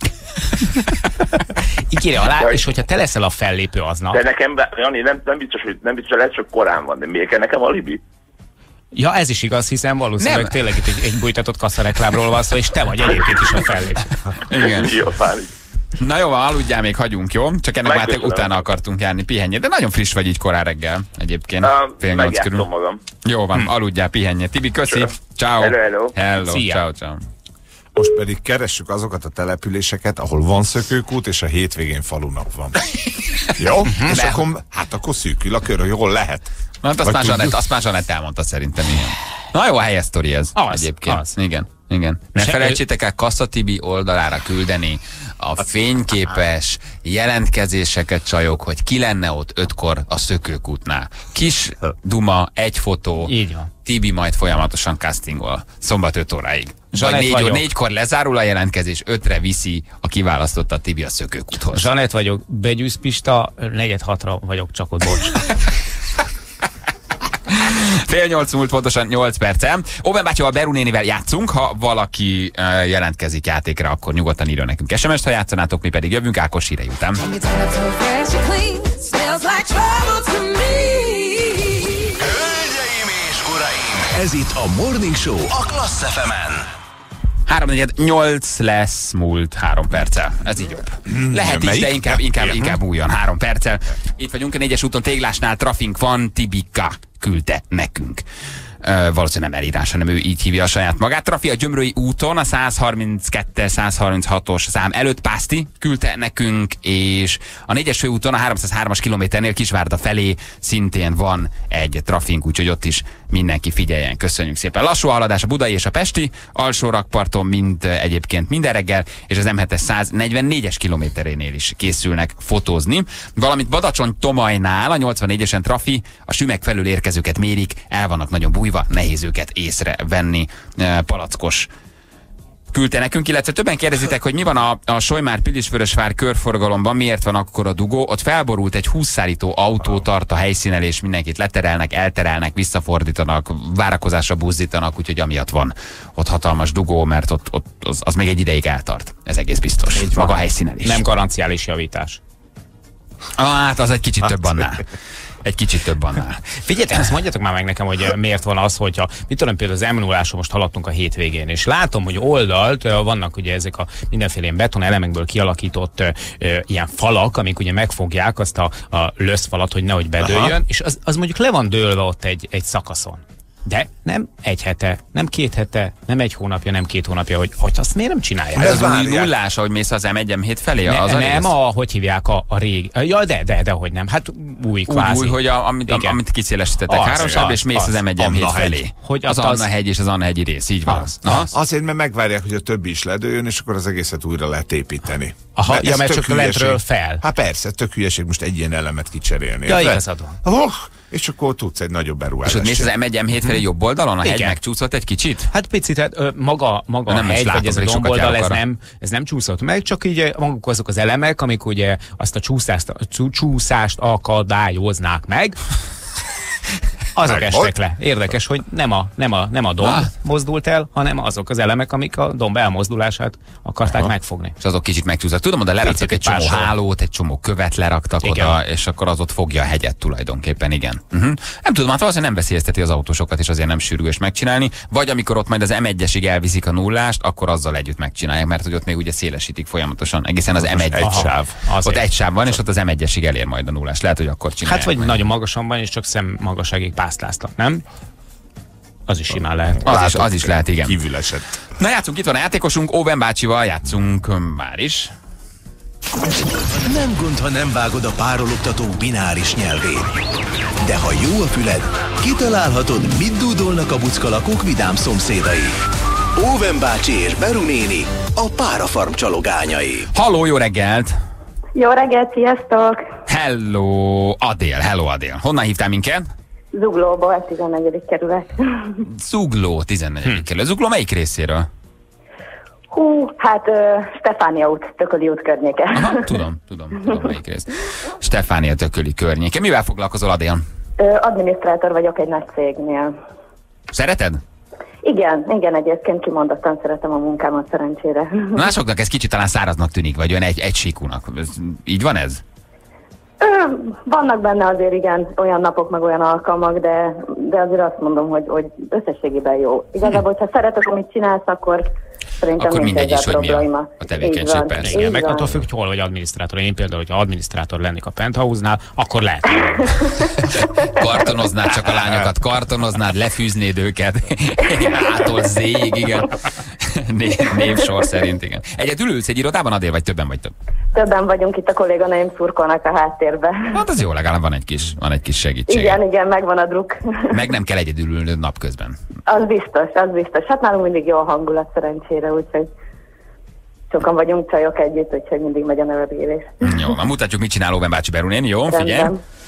Ígéri alá, és hogyha te leszel a fellépő aznap. De nekem, Jani, nem biztos, hogy lehet, csak korán van, de miért kell nekem alibi? Ja, ez is igaz, hiszen valószínűleg tényleg itt egy bújtatott kassareklámról van szó, és te vagy egyébként is a fellépő. Igen. Jó, Na jó, aludjál, még hagyunk, jó? Csak ennek már utána akartunk járni, pihenjél. De nagyon friss vagy így korán reggel egyébként. 7:30 körül. Magam. Jó van, aludjál, pihenjél. Tibi, köszi. Ciao. Hello. Ciao. Most pedig keressük azokat a településeket, ahol van Szökőkút, és a hétvégén falunap van. Jó? És akkor szűkül a kör, jól lehet. Na, azt már Zsanett elmondta szerintem, igen. Na jó, a helyes sztori ez egyébként. Igen. Ne felejtsétek el Kassa Tibi oldalára küldeni a fényképes jelentkezéseket, csajok, hogy ki lenne ott 5-kor a Szökőkútnál. Kis duma, egy fotó, így van. Tibi majd folyamatosan castingol. Szombat 5 óráig. Vagy 4-kor lezárul a jelentkezés, 5-re viszi a kiválasztott a Tibi a Szökőkúthoz. Zsanett vagyok, begyűjsz Pista, 4-6-ra vagyok csak ott, bocs. 7:30 múlt pontosan 8 perccel. Óven bácsival, Beru nénivel játszunk, ha valaki jelentkezik játékra, akkor nyugodtan írjon nekünk SMS-t, ha játszanátok, mi pedig jövünk Ákos hírei után. Hölgyeim és uraim, ez itt a Morning Show a Klassz FM-en. 3:48 lesz múlt 3 perccel. Ez így jobb. Lehet is, de inkább múljon 3 perccel. Itt vagyunk a 4-es úton Téglásnál, trafink van, Tibika. küldte nekünk. Valószínűleg nem elírás, hanem ő így hívja a saját magát. Trafi a Gyömrői úton, a 132-136-os szám előtt Pászti küldte nekünk, és a 4-es főúton, a 303-as kilométernél Kisvárda felé szintén van egy trafink, úgyhogy ott is mindenki figyeljen. Köszönjük szépen. Lassú a haladás a budai és a pesti alsó rakparton, mint egyébként minden reggel, és az M7-es 144-es kilométerénél is készülnek fotózni. Valamint Badacsony-Tomajnál a 84-esen trafi, a sümeg felül érkezőket mérik, el vannak nagyon bújva, nehéz őket észrevenni. Palackos küldte nekünk, illetve többen kérdezitek, hogy mi van a Solymár-Pilisvörösvár körforgalomban, miért van akkor a dugó. Ott felborult egy 20 szállító autó, tart a helyszínen, és mindenkit leterelnek, elterelnek, visszafordítanak, várakozásra buzdítanak, úgyhogy amiatt van ott hatalmas dugó, mert ott az még egy ideig eltart. Ez egész biztos. Maga a helyszínen is. Nem garanciális javítás. Hát az egy kicsit több annál. Egy kicsit több annál. Figyeljetek, ezt mondjátok már meg nekem, hogy miért van az, hogyha, mit tudom, például az M0-áson most haladtunk a hétvégén, és látom, hogy oldalt vannak ugye ezek a mindenféle ilyen beton elemekből kialakított ilyen falak, amik ugye megfogják azt a löszfalat, hogy nehogy bedőljön, és az mondjuk le van dőlve ott egy szakaszon. De nem egy hete, nem 2 hete, nem 1 hónapja, nem 2 hónapja, hogy azt miért nem csinálják? Ez az új nullás, ahogy mész az M1-M7 felé? Nem, hogy hívják a régi. Ja, de hogy nem. Hát új kvázi. Úgy, hogy amit kiszélesítettek hárosabb, és mész az M1-M7 felé. Hogy az Anna-hegy és az Anna-hegyi rész, így van. Azért, mert megvárják, hogy a többi is ledőjön, és akkor az egészet újra lehet építeni. Aha, ja, mert csak lentről fel. Hát persze, tök hülyeség most egy ilyen elemet kicserélni. Ja, igazad van. És akkor tudsz egy nagyobb beruházást. És ott mész az M1-M7 felé jobb oldalon? A hegy megcsúszott egy kicsit? Hát picit, hát maga a hegy, vagy ez a domboldal, ez nem csúszott meg, csak így maguk azok az elemek, amik ugye azt a csúszást akadályoznák meg, azok estek le. Érdekes, hogy nem a domb mozdult el, hanem azok az elemek, amik a domb elmozdulását akarták megfogni. És azok kicsit megcsúsztak. Tudom, oda leraktak egy csomó hálót, egy csomó követ leraktak oda, és akkor az ott fogja a hegyet tulajdonképpen, igen. Nem tudom, hát valószínűleg nem veszélyezteti az autósokat, és azért nem sürgős megcsinálni, vagy amikor ott majd az M1-esig elviszik a nullást, akkor azzal együtt megcsinálják, mert hogy ott még ugye szélesítik folyamatosan, egészen az M1 egy sáv. Ott egy sáv van, és ott az M1-esig elér majd a nullás. Lehet, hogy akkor csinálják. Hát vagy nagyon magasan van, és csak szemmagasságig pásztáztak, nem? Az is simán lehet. Az is lehet, igen. Kívül esett. Na játszunk, itt van a játékosunk, Óven bácsival játszunk már is. Nem gond, ha nem vágod a párologtató bináris nyelvét. De ha jó a füled, kitalálhatod, mit dúdolnak a buckalakók vidám szomszédai. Óven bácsi és Beru néni, a párafarm csalogányai. Halló, jó reggelt! Jó reggelt, sziasztok! Hello, Adél. Honnan hívtál minket? Zuglóból, 14. kerület. Zugló, 14. kerület. Zugló melyik részéről? Hát Stefánia út, Tököli út környéke. Aha, tudom melyik rész. Stefánia, Tököli környéke. Mivel foglalkozol, Adél? Adminisztrátor vagyok egy nagy cégnél. Szereted? Igen, egyébként kimondottan szeretem a munkámat szerencsére. Másoknak ez kicsit talán száraznak tűnik, vagy olyan egy síkúnak. Így van ez? Vannak benne azért igen olyan napok, meg olyan alkalmak, de azért azt mondom, hogy összességében jó. Igazából, hogyha szeretek, amit csinálsz, akkor szerintem mindegy is, hogy mi a tevékenység, persze. Igen, meg attól függ, hogy hol vagy adminisztrátor. Én például, hogyha adminisztrátor lennék a Penthouse-nál, akkor lehet. Kartonoznád csak a lányokat, kartonoznád, lefűznéd őket. Ától Z-ig, igen. Névsor szerint, igen. Egyedül ülsz egy irodában, Adél, vagy többen vagy több? Többen vagyunk, itt a kolléganőim szurkolnak a háttérbe. Hát az jó, legalább van egy kis segítség. Igen, megvan a druk. Meg nem kell egyedül ülnöd napközben. Az biztos. Hát nálunk mindig jó a hangulat szerencsére, úgyhogy sokan vagyunk csajok együtt, úgyhogy mindig megy a nevetgélés. Jó, van, mutatjuk, mit csinál Óven bácsi, Beru néni, jó? Figyelj!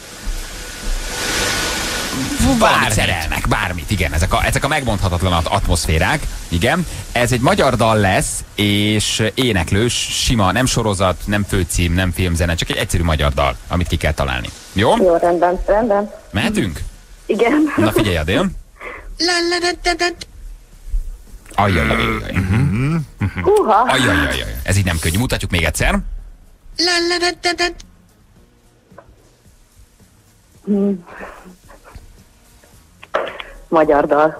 Valamit szerelnek, bármit, igen, ezek a megmondhatatlan atmoszférák, igen. Ez egy magyar dal lesz, és éneklős, sima, nem sorozat, nem főcím, nem filmzene, csak egy egyszerű magyar dal, amit ki kell találni. Jó? Jó, rendben. Mehetünk? Igen. Na figyelj, Adél. Ajjajjaj. Ajjajjaj. Ez így nem könnyű. Mutatjuk még egyszer. Magyar dal.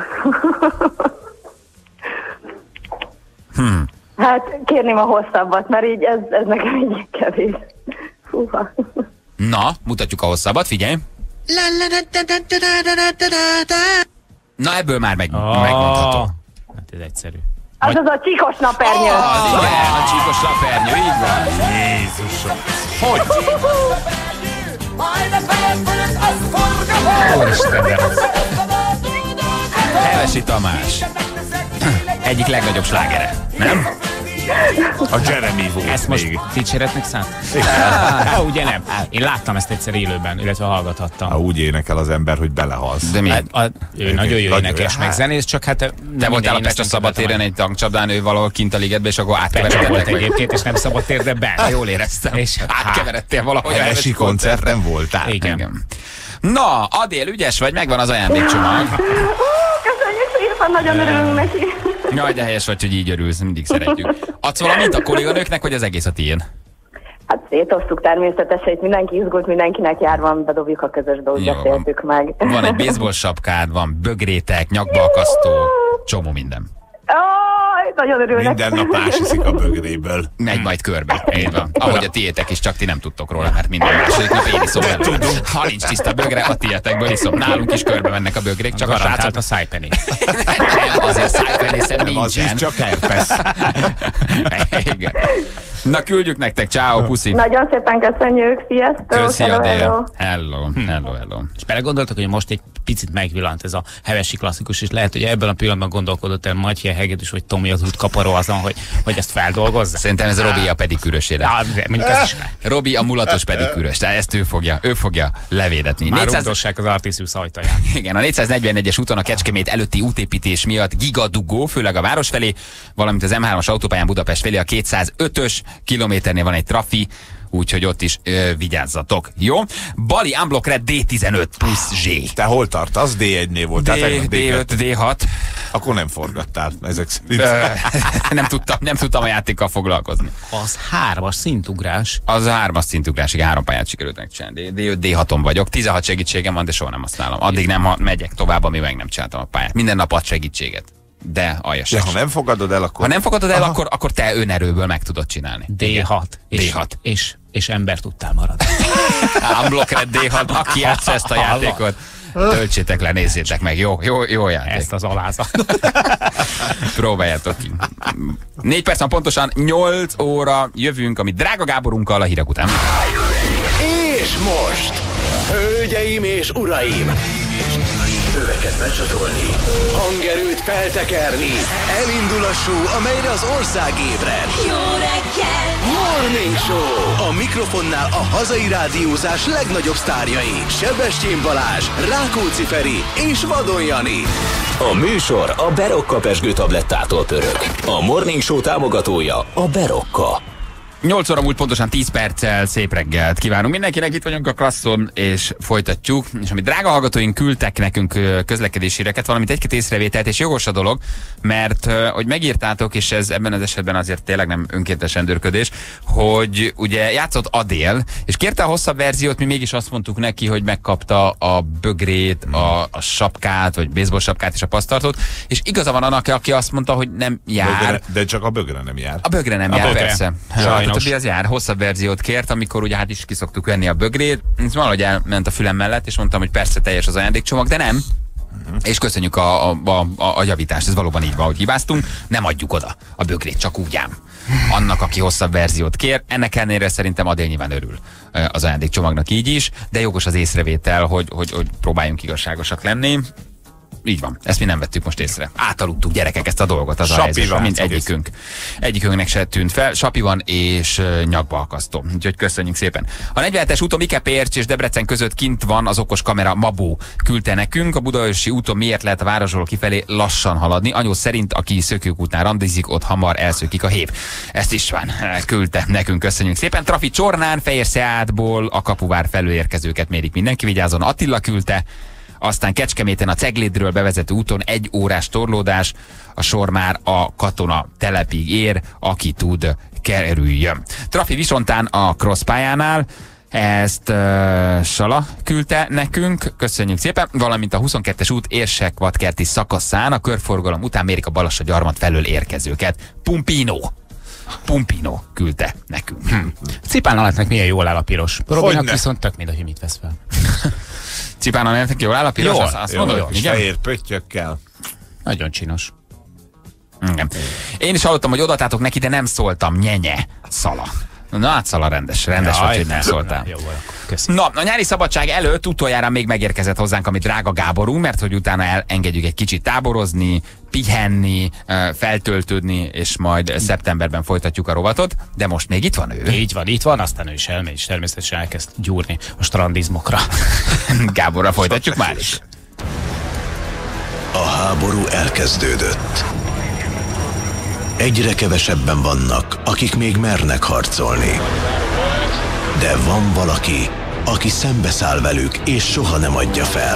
Hát kérném a hosszabbat, mert így ez nekem így kevés. Na, mutatjuk a hosszabbat, figyelj. Na ebből már megmondható. Hát ez egyszerű. Az a csíkos napernyő. Az igen, a csíkos napernyő, így van. Jézusom. Hogy? Hevesi Tamás. Egyik legnagyobb slágere, nem? A Jeremy volt. Ezt most dicséretnek szánt? Ugye nem. Én láttam ezt egyszer élőben, illetve hallgathattam. Úgy énekel az ember, hogy belehalsz. De mi? Ő nagyon jó énekes, meg zenész, csak hát... Te voltál a Pesta szabadtéren egy tankcsapdán, ő valahol kint a ligetbe, és akkor átkeveredtél. volt egyébként, és nem szabadtér, de benne. Jól éreztem. És átkeveredtél valahogy. Hevesi koncerten voltál. Igen. Na, Adél, ügyes vagy, megvan az ajándékcsomag. Köszönjük szépen, nagyon örülünk neki. Jaj, de helyes vagy, hogy így örülsz, mindig szeretjük. Adsz valamit a kolléganőknek, vagy az egész a tiéd? Hát szétosztuk természetesen, itt mindenki izgult, mindenkinek jár van, bedobjuk a közösbe, úgy beszéltük meg. Van egy baseball sapkád, van bögrétek, nyakbalkasztó, csomó minden. Nagyon örülnek. Minden nap ásiszik a bögréből. Megy majd körbe. Így van. Ahogy a tiétek is, csak ti nem tudtok róla, mert minden második nap én iszom belőle. Ha nincs tiszta bögre, a tietekből iszom. Nálunk is körbe mennek a bögrék, csak a srácok a szájpenny. Azért szájpenészen nincsen. Az is csak herpes. Igen. Na, küldjük nektek, ciao, puszi. Nagyon szépen köszönjük, sziasztok. Köszi, Adél. Hello. És belegondoltak, hogy most egy picit megvillant ez a hevesi klasszikus, és lehet, hogy ebben a pillanatban gondolkodott el Matyi Hegedűs, vagy Tomi az útkaparó azon, hogy ezt feldolgozza. Szerintem ez Robi a pedikűrösére. Robi a mulatos pedikűrös, tehát ezt ő fogja levédetni. Már rúgdossák az Artisius ajtaján. Igen, a 441-es úton a Kecskemét előtti útépítés miatt gigadugó, főleg a város felé, valamint az M3-as autópályán Budapest felé a 205-ös kilométernél van egy trafi, úgyhogy ott is vigyázzatok. Jó? Bali Unblock Red D15 plusz Z. Te hol tartasz? D1-nél voltál? D5, D6. Akkor nem forgattál ezek szerint. Nem tudtam a játékkal foglalkozni. Az 3-as szintugrás. Az a 3-as szintugrás, igen, 3 pályát sikerült megcsinálni. D5, D6-on vagyok. 16 segítségem van, de soha nem használom. Addig nem megyek tovább, amíg meg nem csináltam a pályát. Minden nap ad segítséget. De aljas. De ha nem fogadod el, akkor... Ha nem fogadod el, akkor te önerőből meg tudod csinálni. D6. D6. És ember tudtál maradni. Unblock Red D6, aki játsza ezt a játékot. Töltsétek le, nézzétek meg. Jó játék. Ezt az alázat. Próbáljátok ki. 4 perc van pontosan, 8 óra jövünk, ami drága Gáborunkkal a hírek után. És most, hölgyeim és uraim, öveket becsatolni, hangerőt feltekerni, elindul a show, amelyre az ország ébred. Jó reggel! Morning Show! A mikrofonnál a hazai rádiózás legnagyobb sztárjai. Sebestyén Balázs, Rákóczi Feri és Vadon Jani. A műsor a Berokka Pezsgő tablettától pörög. A Morning Show támogatója a Berokka. 8 óra múlt pontosan 10 perccel, szép reggelt kívánunk mindenkinek, itt vagyunk a klasszon, és folytatjuk. És amit drága hallgatóink küldtek nekünk közlekedési híreket, valamint egy-két észrevételt, és jogos a dolog, mert hogy megírtátok, és ez ebben az esetben azért tényleg nem önkéntes rendőrködés, hogy ugye játszott Adél, és kérte a hosszabb verziót, mi mégis azt mondtuk neki, hogy megkapta a bögrét, a sapkát, vagy baseball sapkát és a pasztartót, és igaza van annak, aki azt mondta, hogy nem jár. De csak a bögre nem jár. A bögre nem jár, persze. A többi az jár, hosszabb verziót kért, amikor ugye hát is kiszoktuk venni a bögrét, és valahogy elment a fülem mellett, és mondtam, hogy persze teljes az ajándékcsomag, de nem. És köszönjük a javítást, ez valóban így van, hogy hibáztunk, nem adjuk oda a bögrét, csak úgy ám. Annak, aki hosszabb verziót kér, ennek ellenére szerintem Adél nyilván örül az ajándékcsomagnak így is, de jogos az észrevétel, hogy próbáljunk igazságosak lenni. Így van, ezt mi nem vettük most észre. Átaludtuk, gyerekek, ezt a dolgot, az a helyzet, mint egyikünknek se tűnt fel. Sapi van és nyakba akasztó. Úgyhogy köszönjük szépen. A 47-es úton Mikepércs és Debrecen között kint van az okos kamera, Mabó küldte nekünk. A Budaörsi úton miért lehet a városról kifelé lassan haladni? Anyó szerint, aki Szökőkútnál randizik, ott hamar elszökik a hép. Ezt István küldte nekünk, köszönjük szépen. Trafi Csornán, Fehérszerádból a Kapuvár felől érkezőket mérik, mindenki vigyázzon. Attila küldte. Aztán Kecskeméten a Ceglédről bevezető úton 1 órás torlódás, a sor már a Katona telepig ér, aki tud, kerüljön. Trafi Visontán a crosspályánál, ezt Sala küldte nekünk, köszönjük szépen, valamint a 22-es út Érsek-Vadkerti szakaszán a körforgalom után mérik a Balassa-gyarmat felől érkezőket. Pumpino küldte nekünk. Cipán alatnak milyen jól áll a piros. Robinak viszont tök mind a himit vesz fel. Cipán, nektek jól áll a piros? Azt mondod? És fehér pöttyökkel. Nagyon csinos. Igen. Én is hallottam, hogy odaadtátok neki, de nem szóltam. Nyenye. Szala. Na hát Szala rendes volt, hogy nem szóltál. Na, a nyári szabadság előtt utoljára még megérkezett hozzánk a mi drága Gáborunk, mert hogy utána elengedjük egy kicsit táborozni, pihenni, feltöltődni, és majd szeptemberben folytatjuk a rovatot, de most még itt van ő. Így van, aztán ő is elmegy, és természetesen elkezd gyúrni a strandizmokra. Gáborra folytatjuk már is. A háború elkezdődött. Egyre kevesebben vannak, akik még mernek harcolni. De van valaki, aki szembeszáll velük, és soha nem adja fel.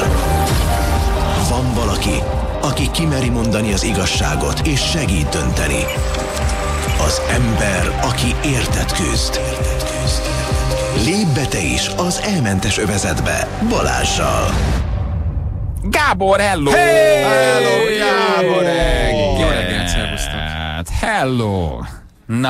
Van valaki, aki kimeri mondani az igazságot, és segít dönteni. Az ember, aki érted küzd. Lépj be te is az elmentes övezetbe Balázssal. Gábor, hello! Hey! Hello, Gábor! Jó reggelt, szervusztok! Hello! Na,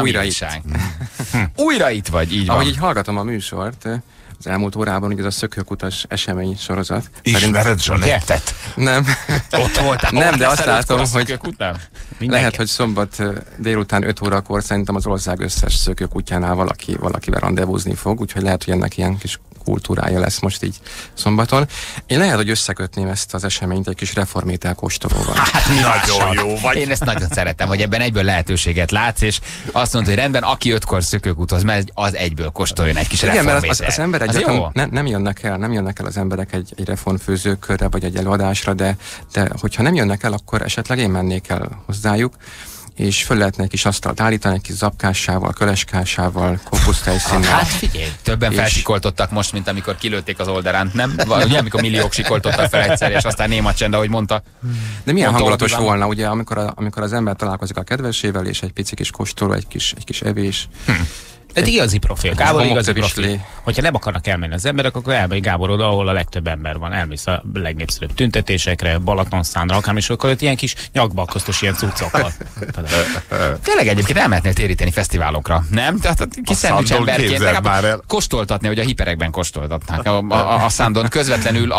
újra itt vagy, így van. Ahogy így hallgatom a műsort, az elmúlt órában, ugye ez a szökőkutas esemény sorozat. Ismered Zsanettet? Nem. Ott voltál. Nem, de azt látom, hogy lehet, hogy szombat délután 5 órakor szerintem az ország összes szökőkutyánál valakivel rendezvúzni fog, úgyhogy lehet, hogy ennek ilyen kis kultúrája lesz most így szombaton. Én lehet, hogy összekötném ezt az eseményt egy kis reformétel kóstolóval. Hát nagyon jó vagy. Én ezt nagyon szeretem, hogy ebben egyből lehetőséget látsz, és azt mondod, hogy rendben, aki 5-kor szökőkútoz, mert az egyből kóstoljon egy kis reformételt. Igen, mert az ember egyáltalán nem jönnek el az emberek egy reformfőzőkörre vagy egy előadásra, de hogyha nem jönnek el, akkor esetleg én mennék el hozzájuk, és föl lehetne egy kis asztalt állítani, egy kis zapkássával, köleskásával, kókusztejszínnel. Hát figyelj, többen felsikoltottak most, mint amikor kilőtték az Olderánt, nem? Ugye, amikor milliók sikoltottak fel egyszer, és aztán néma csend, ahogy mondta. De milyen hangulatos volna, ugye, amikor az ember találkozik a kedvesével, és egy pici kis kóstoló, egy kis evés. Ez igazi profil. Gábor igazi profil. Hogyha nem akarnak elmenni az emberek, akkor elmegy Gábor oda, ahol a legtöbb ember van. Elmész a legnépszerűbb tüntetésekre, Balatonszánra, akármi, és akkor ott ilyen kis nyakbalkosztos ilyen cuccokkal. Tényleg egyébként elmehetnél téríteni fesztiválokra, nem? Tehát kis szendvics emberként legalább kóstoltatni, hogy a hiperekben kóstoltatnák. A Szándon közvetlenül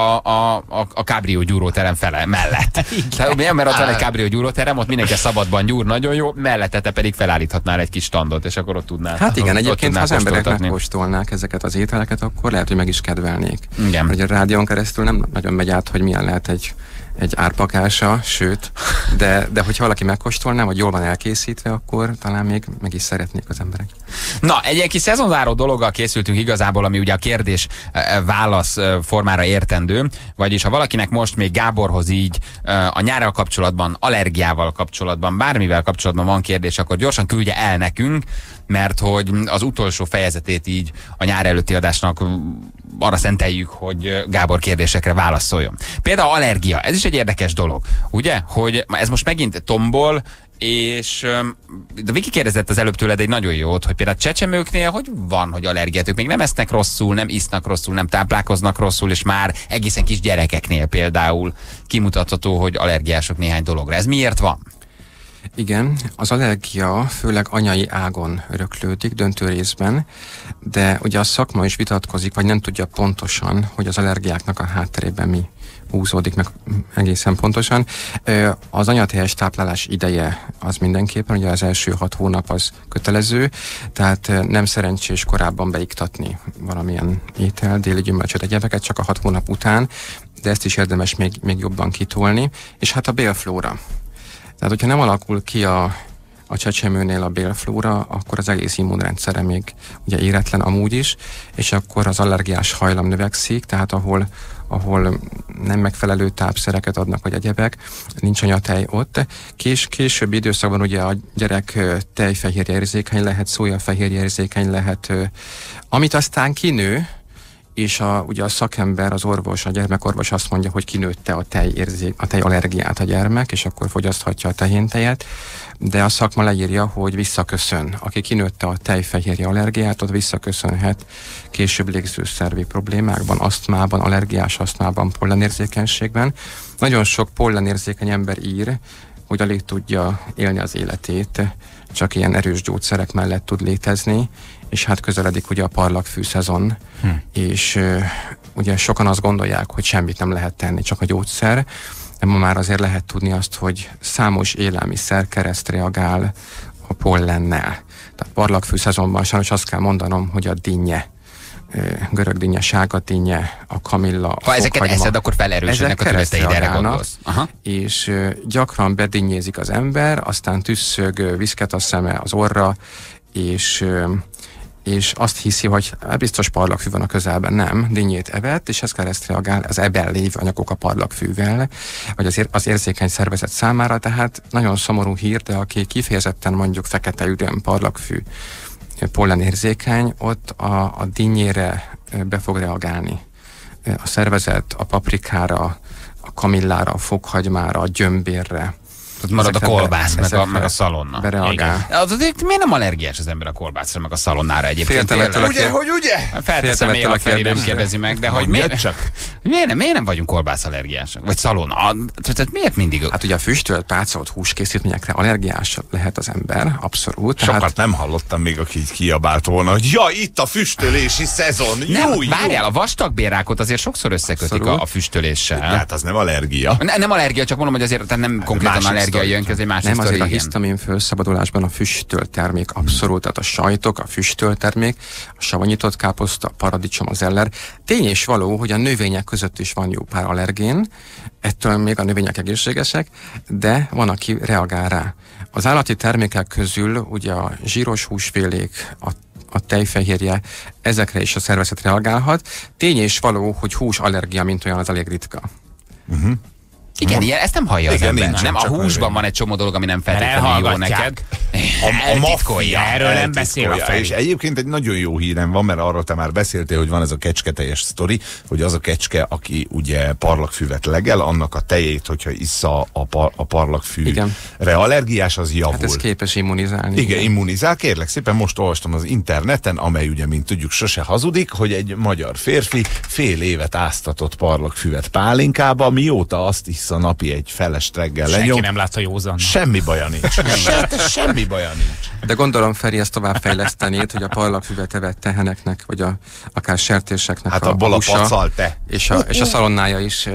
a Cabrio gyúróterem fele mellett. Mert ott van egy Cabrio gyúróterem, ott mindenki szabadban gyúr, nagyon jó, mellette te pedig felállíthatnál egy kis standot, és akkor ott tudnál. Hát igen, egyébként ha az emberek megkóstolnák ezeket az ételeket, akkor lehet, hogy meg is kedvelnék. Igen. Mert a rádión keresztül nem nagyon megy át, hogy milyen lehet egy árpakása, sőt, de hogyha valaki megkóstolná, vagy jól van elkészítve, akkor talán még meg is szeretnék az emberek. Na, egy kis szezonzáró dologgal készültünk igazából, ami ugye a kérdés-válasz formára értendő, vagyis ha valakinek most még Gáborhoz így a nyárral kapcsolatban, allergiával kapcsolatban, bármivel kapcsolatban van kérdés, akkor gyorsan küldje el nekünk, mert hogy az utolsó fejezetét így a nyár előtti adásnak arra szenteljük, hogy Gábor kérdésekre válaszoljon. Például allergia, ez is egy érdekes dolog, ugye? Hogy ez most megint tombol, és de Viki kérdezett az előbb tőled egy nagyon jót, hogy például csecsemőknél hogy van, hogy allergiát, ők még nem esznek rosszul, nem isznak rosszul, nem táplálkoznak rosszul, és már egészen kis gyerekeknél például kimutatható, hogy allergiások néhány dologra. Ez miért van? Igen, az allergia főleg anyai ágon öröklődik, döntő részben, de ugye a szakma is vitatkozik, vagy nem tudja pontosan, hogy az allergiáknak a hátterében mi húzódik meg egészen pontosan. Az anyatejes táplálás ideje az mindenképpen, ugye az első 6 hónap az kötelező, tehát nem szerencsés korábban beiktatni valamilyen étel, déli gyümölcsöt, egyebeket, csak a 6 hónap után, de ezt is érdemes még jobban kitolni, és hát a bélflóra. Tehát, hogyha nem alakul ki a csecsemőnél a bélflóra, akkor az egész immunrendszere még ugye éretlen amúgy is, és akkor az allergiás hajlam növekszik, tehát ahol nem megfelelő tápszereket adnak, vagy egyebek, nincs anyatej ott. Későbbi időszakban ugye a gyerek tejfehérje érzékeny lehet, szójafehérje érzékeny lehet, amit aztán kinő, és ugye a szakember, az orvos, a gyermekorvos azt mondja, hogy kinőtte a tejallergiát a gyermek, és akkor fogyaszthatja a tehéntejet, de a szakma leírja, hogy visszaköszön. Aki kinőtte a tejfehérje allergiát, ott visszaköszönhet később légzőszervi problémákban, asztmában, allergiás asztmában, pollenérzékenységben. Nagyon sok pollenérzékeny ember ír, hogy alig tudja élni az életét, csak ilyen erős gyógyszerek mellett tud létezni, és hát közeledik ugye a parlagfű szezon, és ugye sokan azt gondolják, hogy semmit nem lehet tenni, csak a gyógyszer, de ma már azért lehet tudni azt, hogy számos élelmiszer keresztreagál a pollennel. Tehát parlagfű szezonban sajnos azt kell mondanom, hogy a dinnye, görög dinnye, sárga dinnye, a kamilla, ha ezeket eszed, akkor felerősödnek a tüneteid, erre gondolsz. És gyakran bedinnyézik az ember, aztán tüsszög, viszket a szeme, az orra, és azt hiszi, hogy biztos parlagfű van a közelben. Nem, dinnyét evett, és ez keresztreagál az ebben lévő anyagok a parlagfűvel, vagy az érzékeny szervezet számára, tehát nagyon szomorú hír, de aki kifejezetten mondjuk fekete üdön parlagfű pollenérzékeny, ott a dinnyére be fog reagálni a szervezet, a paprikára, a kamillára, a fokhagymára, a gyömbérre. Tehát marad a kolbász, meg a szalonna. Bereagál. Azért miért nem allergiás az ember a kolbászra, meg a szalonnára egyébként? Ugye? Felteszem én a felé, nem kérdezi meg, de hogy miért nem vagyunk kolbászallergiások? Vagy szalonna? Tehát miért mindig? Hát ugye a füstölt, pácolt húskészítményekre allergiás lehet az ember, abszolút. Sokat nem hallottam még, aki így kiabált volna, hogy ja, itt a füstölési szezon. Várjál, a vastagbélrákot azért sokszor összekötik a füstöléssel. Hát az nem allergia. Nem allergia, csak mondom, hogy azért nem konkrétan allergia jön ki, ez egy másik nem, azért sztori, a hisztamin felszabadulásban a füstölt termék abszolút, tehát a sajtok, a füstölt termék, a savanyított káposzta, a paradicsom, az eller. Tény és való, hogy a növények között is van jó pár allergén, ettől még a növények egészségesek, de van, aki reagál rá. Az állati termékek közül ugye a zsíros húsfélék, a tejfehérje, ezekre is a szervezet reagálhat. Tény és való, hogy húsallergia, mint olyan, az elég ritka. Igen, ilyen, ezt nem hallja az ember. Nem, a húsban van egy csomó dolog, ami nem feltétlenül jó neked. A maffia, erről nem beszél a Feri. És egyébként egy nagyon jó hírem van, mert arról te már beszéltél, hogy van ez a kecsketejes sztori, hogy az a kecske, aki ugye parlagfüvet legel, annak a tejét, hogyha issza a parlagfűre allergiás, az javul. Hát ez képes immunizálni. Igen, immunizál. Kérlek szépen, most olvastam az interneten, amely ugye, mint tudjuk, sose hazudik, hogy egy magyar férfi fél évet áztatott parlagfüvet pálinkába, mióta azt issza napi egy felest reggel lenyom. Senki nem látta józan. Semmi baja nincs. Semmi baja nincs. De gondolom, Feri, ezt továbbfejlesztenéd, hogy a parlagfüvet evett teheneknek, vagy akár sertéseknek hát abból a pacal te. És a szalonnája is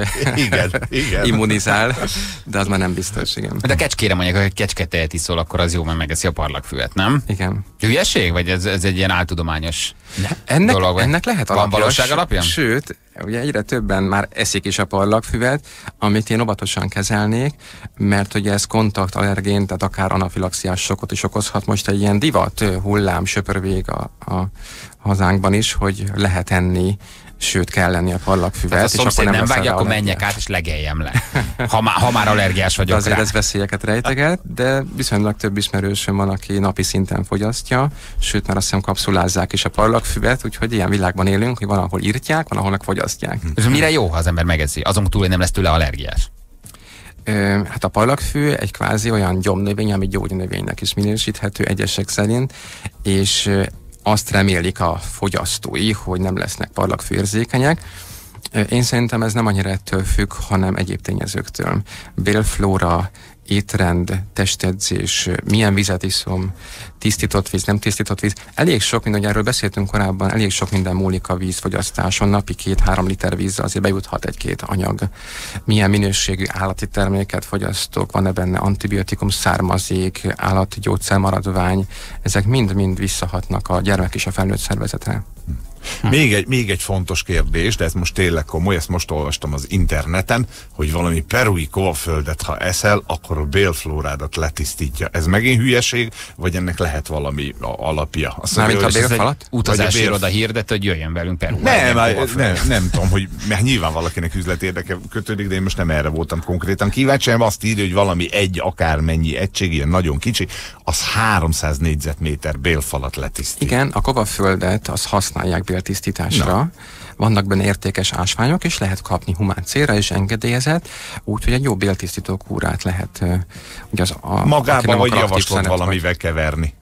igen. immunizál, de az már nem biztos, igen. De a kecskére mondják, hogy kecsketejet iszol, akkor az jó, mert megeszi a parlagfüvet, nem? Igen. Hülyeség? Vagy ez egy ilyen áltudományos dolog? Ennek lehet alapja. Van valóság alapján? Sőt, ugye egyre többen már eszik is a parlagfüvet, amit én óvatosan kezelnék, mert ugye ez kontaktallergén, tehát akár anafilaxiás sokkot is okozhat. Most egy ilyen divat hullám söpör a hazánkban is, hogy lehet enni, sőt kell lenni a parlagfüvet. Tehát a szomszéd nem vágja, akkor menjek át és legeljem le. Ha már allergiás vagyok azért rá. ez veszélyeket rejteget, de viszonylag több ismerősöm van, aki napi szinten fogyasztja, sőt már azt hiszem kapszulázzák is a parlagfüvet, úgyhogy ilyen világban élünk, hogy van, ahol írtják, van, ahol meg fogyasztják. És mire jó, ha az ember megeszi? Azon túl, hogy nem lesz tőle allergiás. Hát a parlagfű egy kvázi olyan gyomnövény, ami gyógynövénynek is minősíthető egyesek szerint, és azt remélik a fogyasztói, hogy nem lesznek parlagfűérzékenyek. Én szerintem ez nem annyira ettől függ, hanem egyéb tényezőktől. Bélflóra, étrend, testedzés, milyen vizet iszom, tisztított víz, nem tisztított víz. Elég sok, mint hogy erről beszéltünk korábban, elég sok minden múlik a vízfogyasztáson. Napi 2-3 liter vízzel azért bejuthat egy-két anyag. Milyen minőségű állati terméket fogyasztok, van-e benne antibiotikum származék, állati gyógyszermaradvány, ezek mind-mind visszahatnak a gyermek és a felnőtt szervezetre. Még egy fontos kérdés, de ez most tényleg komoly, ezt most olvastam az interneten, hogy valami perui kóaföldet, ha eszel, akkor a bélflórádat letisztítja. Ez megint hülyeség, vagy ennek lehet valami alapja? Mármint a bélfalat? Utazási iroda hirdet, hogy jöjjön velünk Perúba. Nem tudom, hogy mert nyilván valakinek üzleti érdeke kötődik, de én most nem erre voltam konkrétan kíváncsi, hanem azt írja, hogy valami egy akármennyi egység, ilyen nagyon kicsi, az 300 négyzetméter bélfalat letisztít. Igen, a kóaföldet azt használják béltisztításra. Vannak benne értékes ásványok, és lehet kapni humán célra is engedélyezett, úgyhogy egy jó béltisztító kúrát lehet ugye magában vagy javaslod valamivel keverni.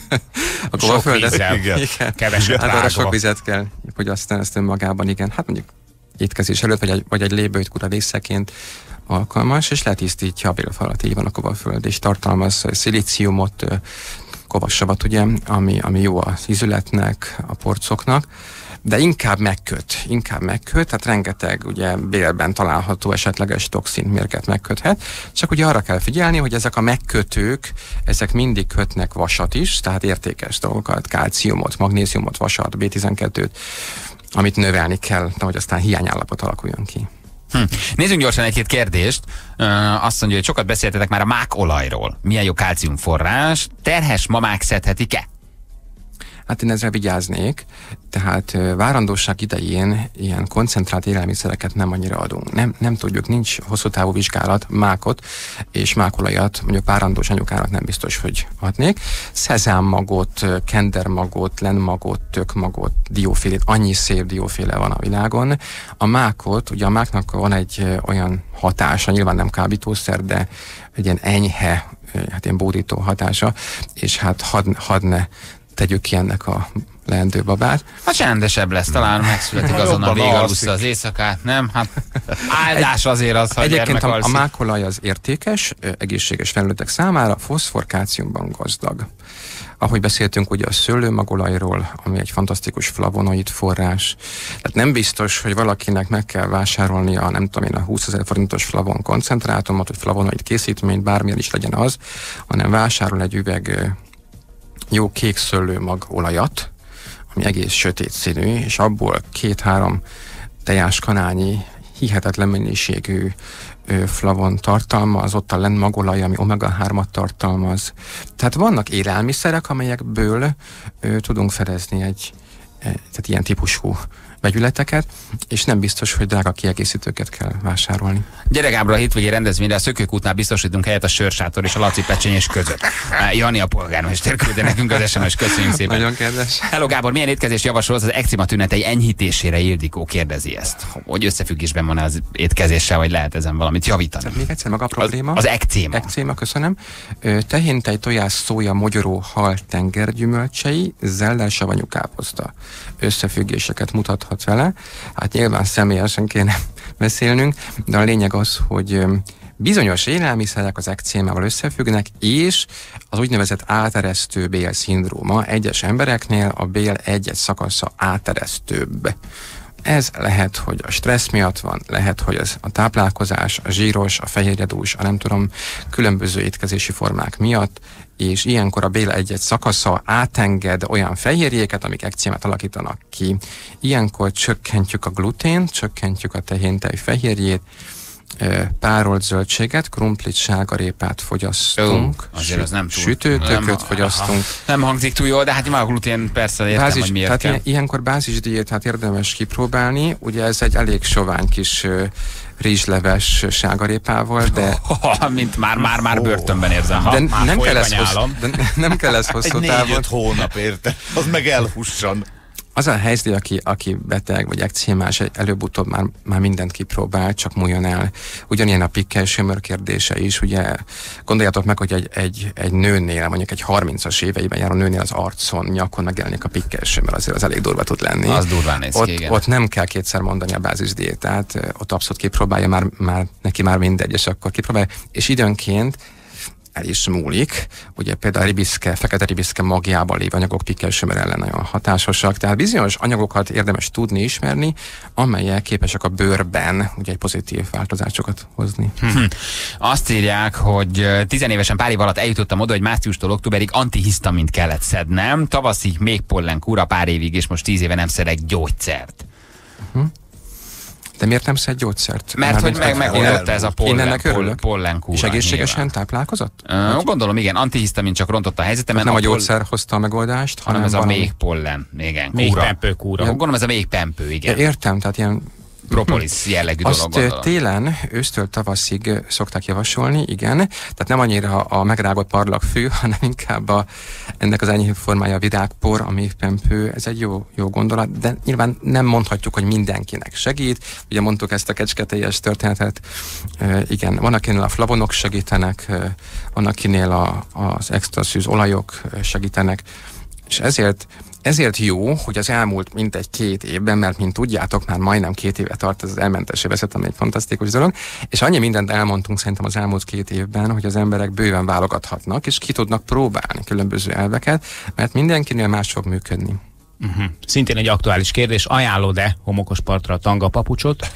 A kóaföldet? Igen. Keveset hát arra sok vizet kell fogyasztani, ezt önmagában, igen. Hát mondjuk étkezés előtt, vagy egy lébőjtkúra részeként alkalmas, és letisztítja a bélfalat, így van a kóaföld, és tartalmaz szilíciumot, kovassavat, ugye, ami jó az ízületnek, a porcoknak, de inkább megköt, tehát rengeteg ugye bélben található esetleges toxin mérget megköthet, csak ugye arra kell figyelni, hogy ezek a megkötők, ezek mindig kötnek vasat is, tehát értékes dolgokat, kálciumot, magnéziumot, vasat, B12-t, amit növelni kell, hogy aztán hiányállapot alakuljon ki. Nézzünk gyorsan egy-két kérdést. Azt mondja, hogy sokat beszéltetek már a mákolajról. Milyen jó kálciumforrás. Terhes mamák szedhetik-e? Hát én ezzel vigyáznék, tehát várandóság idején ilyen koncentrált élelmiszereket nem annyira adunk. Nem tudjuk, nincs hosszú távú vizsgálat, mákot és mákolajat, mondjuk várandós anyukának nem biztos, hogy adnék. Szezámmagot, kendermagot, lenmagot, tökmagot, diófélét, annyi szép dióféle van a világon. A mákot, ugye a máknak van egy olyan hatása, nyilván nem kábítószer, de egy ilyen enyhe, hát ilyen bódító hatása, és hát hadd ne tegyük ki ennek a leendő babát. Hát csendesebb lesz, talán megszületik azon a végalussza az éjszakát, nem? Hát áldás azért az, hogy egyébként a mákolaj az értékes, egészséges felnőttek számára, foszfor, kálciumban gazdag. Ahogy beszéltünk ugye a szőlőmagolajról, ami egy fantasztikus flavonoid forrás. Tehát nem biztos, hogy valakinek meg kell vásárolnia, nem tudom én, a 20 000 forintos flavon koncentrátumot, vagy flavonoid készítményt, bármilyen is legyen az, hanem vásárol egy üveg jó kék szőlőmag olajat, ami egész sötét színű, és abból 2-3 tejáskanálnyi hihetetlen mennyiségű flavon tartalmaz, ott a lenmagolaj, ami omega-3-at tartalmaz. Tehát vannak élelmiszerek, amelyekből tudunk fedezni tehát ilyen típusú vegyületeket, és nem biztos, hogy drága kiegészítőket kell vásárolni. Gyere Gábor, a hétvégén rendezvényre a Szökőkútnál biztosítunk helyet a sörsátor és a Laci pecsenyés között. Jani a polgármester küldte nekünk az SMS, köszönjük szépen. Nagyon kedves. Hello Gábor, milyen étkezést javasolsz az ekcéma tünetei enyhítésére? Ildikó kérdezi ezt. Hogy összefüggésben van az étkezéssel, vagy lehet ezen valamit javítani? Tehát még egyszer maga a probléma. Az ekcéma. Ekcéma, köszönöm. Tehéntej, tojás, szója, mogyoró, hal, tengergyümölcsei, zellel, savanyú káposzta. Összefüggéseket mutathat vele. Hát nyilván személyesen kéne beszélnünk, de a lényeg az, hogy bizonyos élelmiszerek az ekcémával összefüggnek, és az úgynevezett áteresztő bél-szindróma egyes embereknél a bél egy-egy szakasza áteresztőbb. Ez lehet, hogy a stressz miatt van, lehet, hogy ez a táplálkozás, a zsíros, a fehérjedús, a nem tudom, különböző étkezési formák miatt, és ilyenkor a bél egy-egy szakasza átenged olyan fehérjéket, amik ekcémát alakítanak ki. Ilyenkor csökkentjük a glutént, csökkentjük a tehéntej fehérjét, párolt zöldséget, krumplit, sárgarépát fogyasztunk, sütőtököt fogyasztunk. Nem hangzik túl jól, de hát a glutén persze értem, hogy miért tehát kell. Ilyenkor bázisdiétát érdemes kipróbálni, ugye ez egy elég sovány kis rizsleves sárgarépával, de... Mint már börtönben érzem. De nem kell ez hosszú távon. Egy 4-5 hónap érte, az meg elhusson. Az a helyzet, aki beteg vagy ekcémás, előbb-utóbb már mindent kipróbál, csak múljon el. Ugyanilyen a pikkelsömör kérdése is, ugye gondoljátok meg, hogy egy nőnél, mondjuk egy 30-as éveiben járó nőnél az arcon, nyakon megjelenik a pikkelsömör, azért az elég durva tud lenni. Az durván néz ki, igen. Ott nem kell kétszer mondani a bázisdiétát, ott abszolút kipróbálja, neki már mindegy, és akkor kipróbálja, és időnként el is múlik. Ugye például a ribiszke, fekete ribiszke magjában lévő anyagok pikkelsömör ellen nagyon hatásosak, tehát bizonyos anyagokat érdemes tudni, ismerni, amelyek képesek a bőrben ugye egy pozitív változásokat hozni. Azt írják, hogy 10 évesen pár év alatt eljutottam oda, hogy márciustól októberig antihisztamint kellett szednem, tavaszig még pollenkúra, pár évig, és most 10 éve nem szedek gyógyszert. De miért nem szed gyógyszert? Mert hogy megoldott ez a pollenkúra. És egészségesen táplálkozott? Gondolom, igen, antihisztamin csak rontott a helyzetemen. Nem a gyógyszer hozta a megoldást, hanem ez a még pollen, igen. Még pempőkúra. Gondolom, ez a még pempő, igen. Értem, tehát ilyen propolis jellegű dolog. Azt télen, ősztől tavaszig szokták javasolni, igen. Tehát nem annyira a megrágott parlagfű, hanem inkább ennek az enyhébb formája a virágpor, a méhpempő. Ez egy jó gondolat, de nyilván nem mondhatjuk, hogy mindenkinek segít. Ugye mondtuk ezt a kecsketeljes történetet. Igen, van akinél a flavonok segítenek, van akinél az extra szűz olajok segítenek, és ezért Ezért jó, hogy az elmúlt mintegy 2 évben, mert mint tudjátok, már majdnem 2 éve tart ez az elmentessé vezet, ami egy fantasztikus dolog, és annyi mindent elmondtunk szerintem az elmúlt 2 évben, hogy az emberek bőven válogathatnak, és ki tudnak próbálni különböző elveket, mert mindenkinél más fog működni. Szintén egy aktuális kérdés, ajánlod-e homokos partra a tanga papucsot?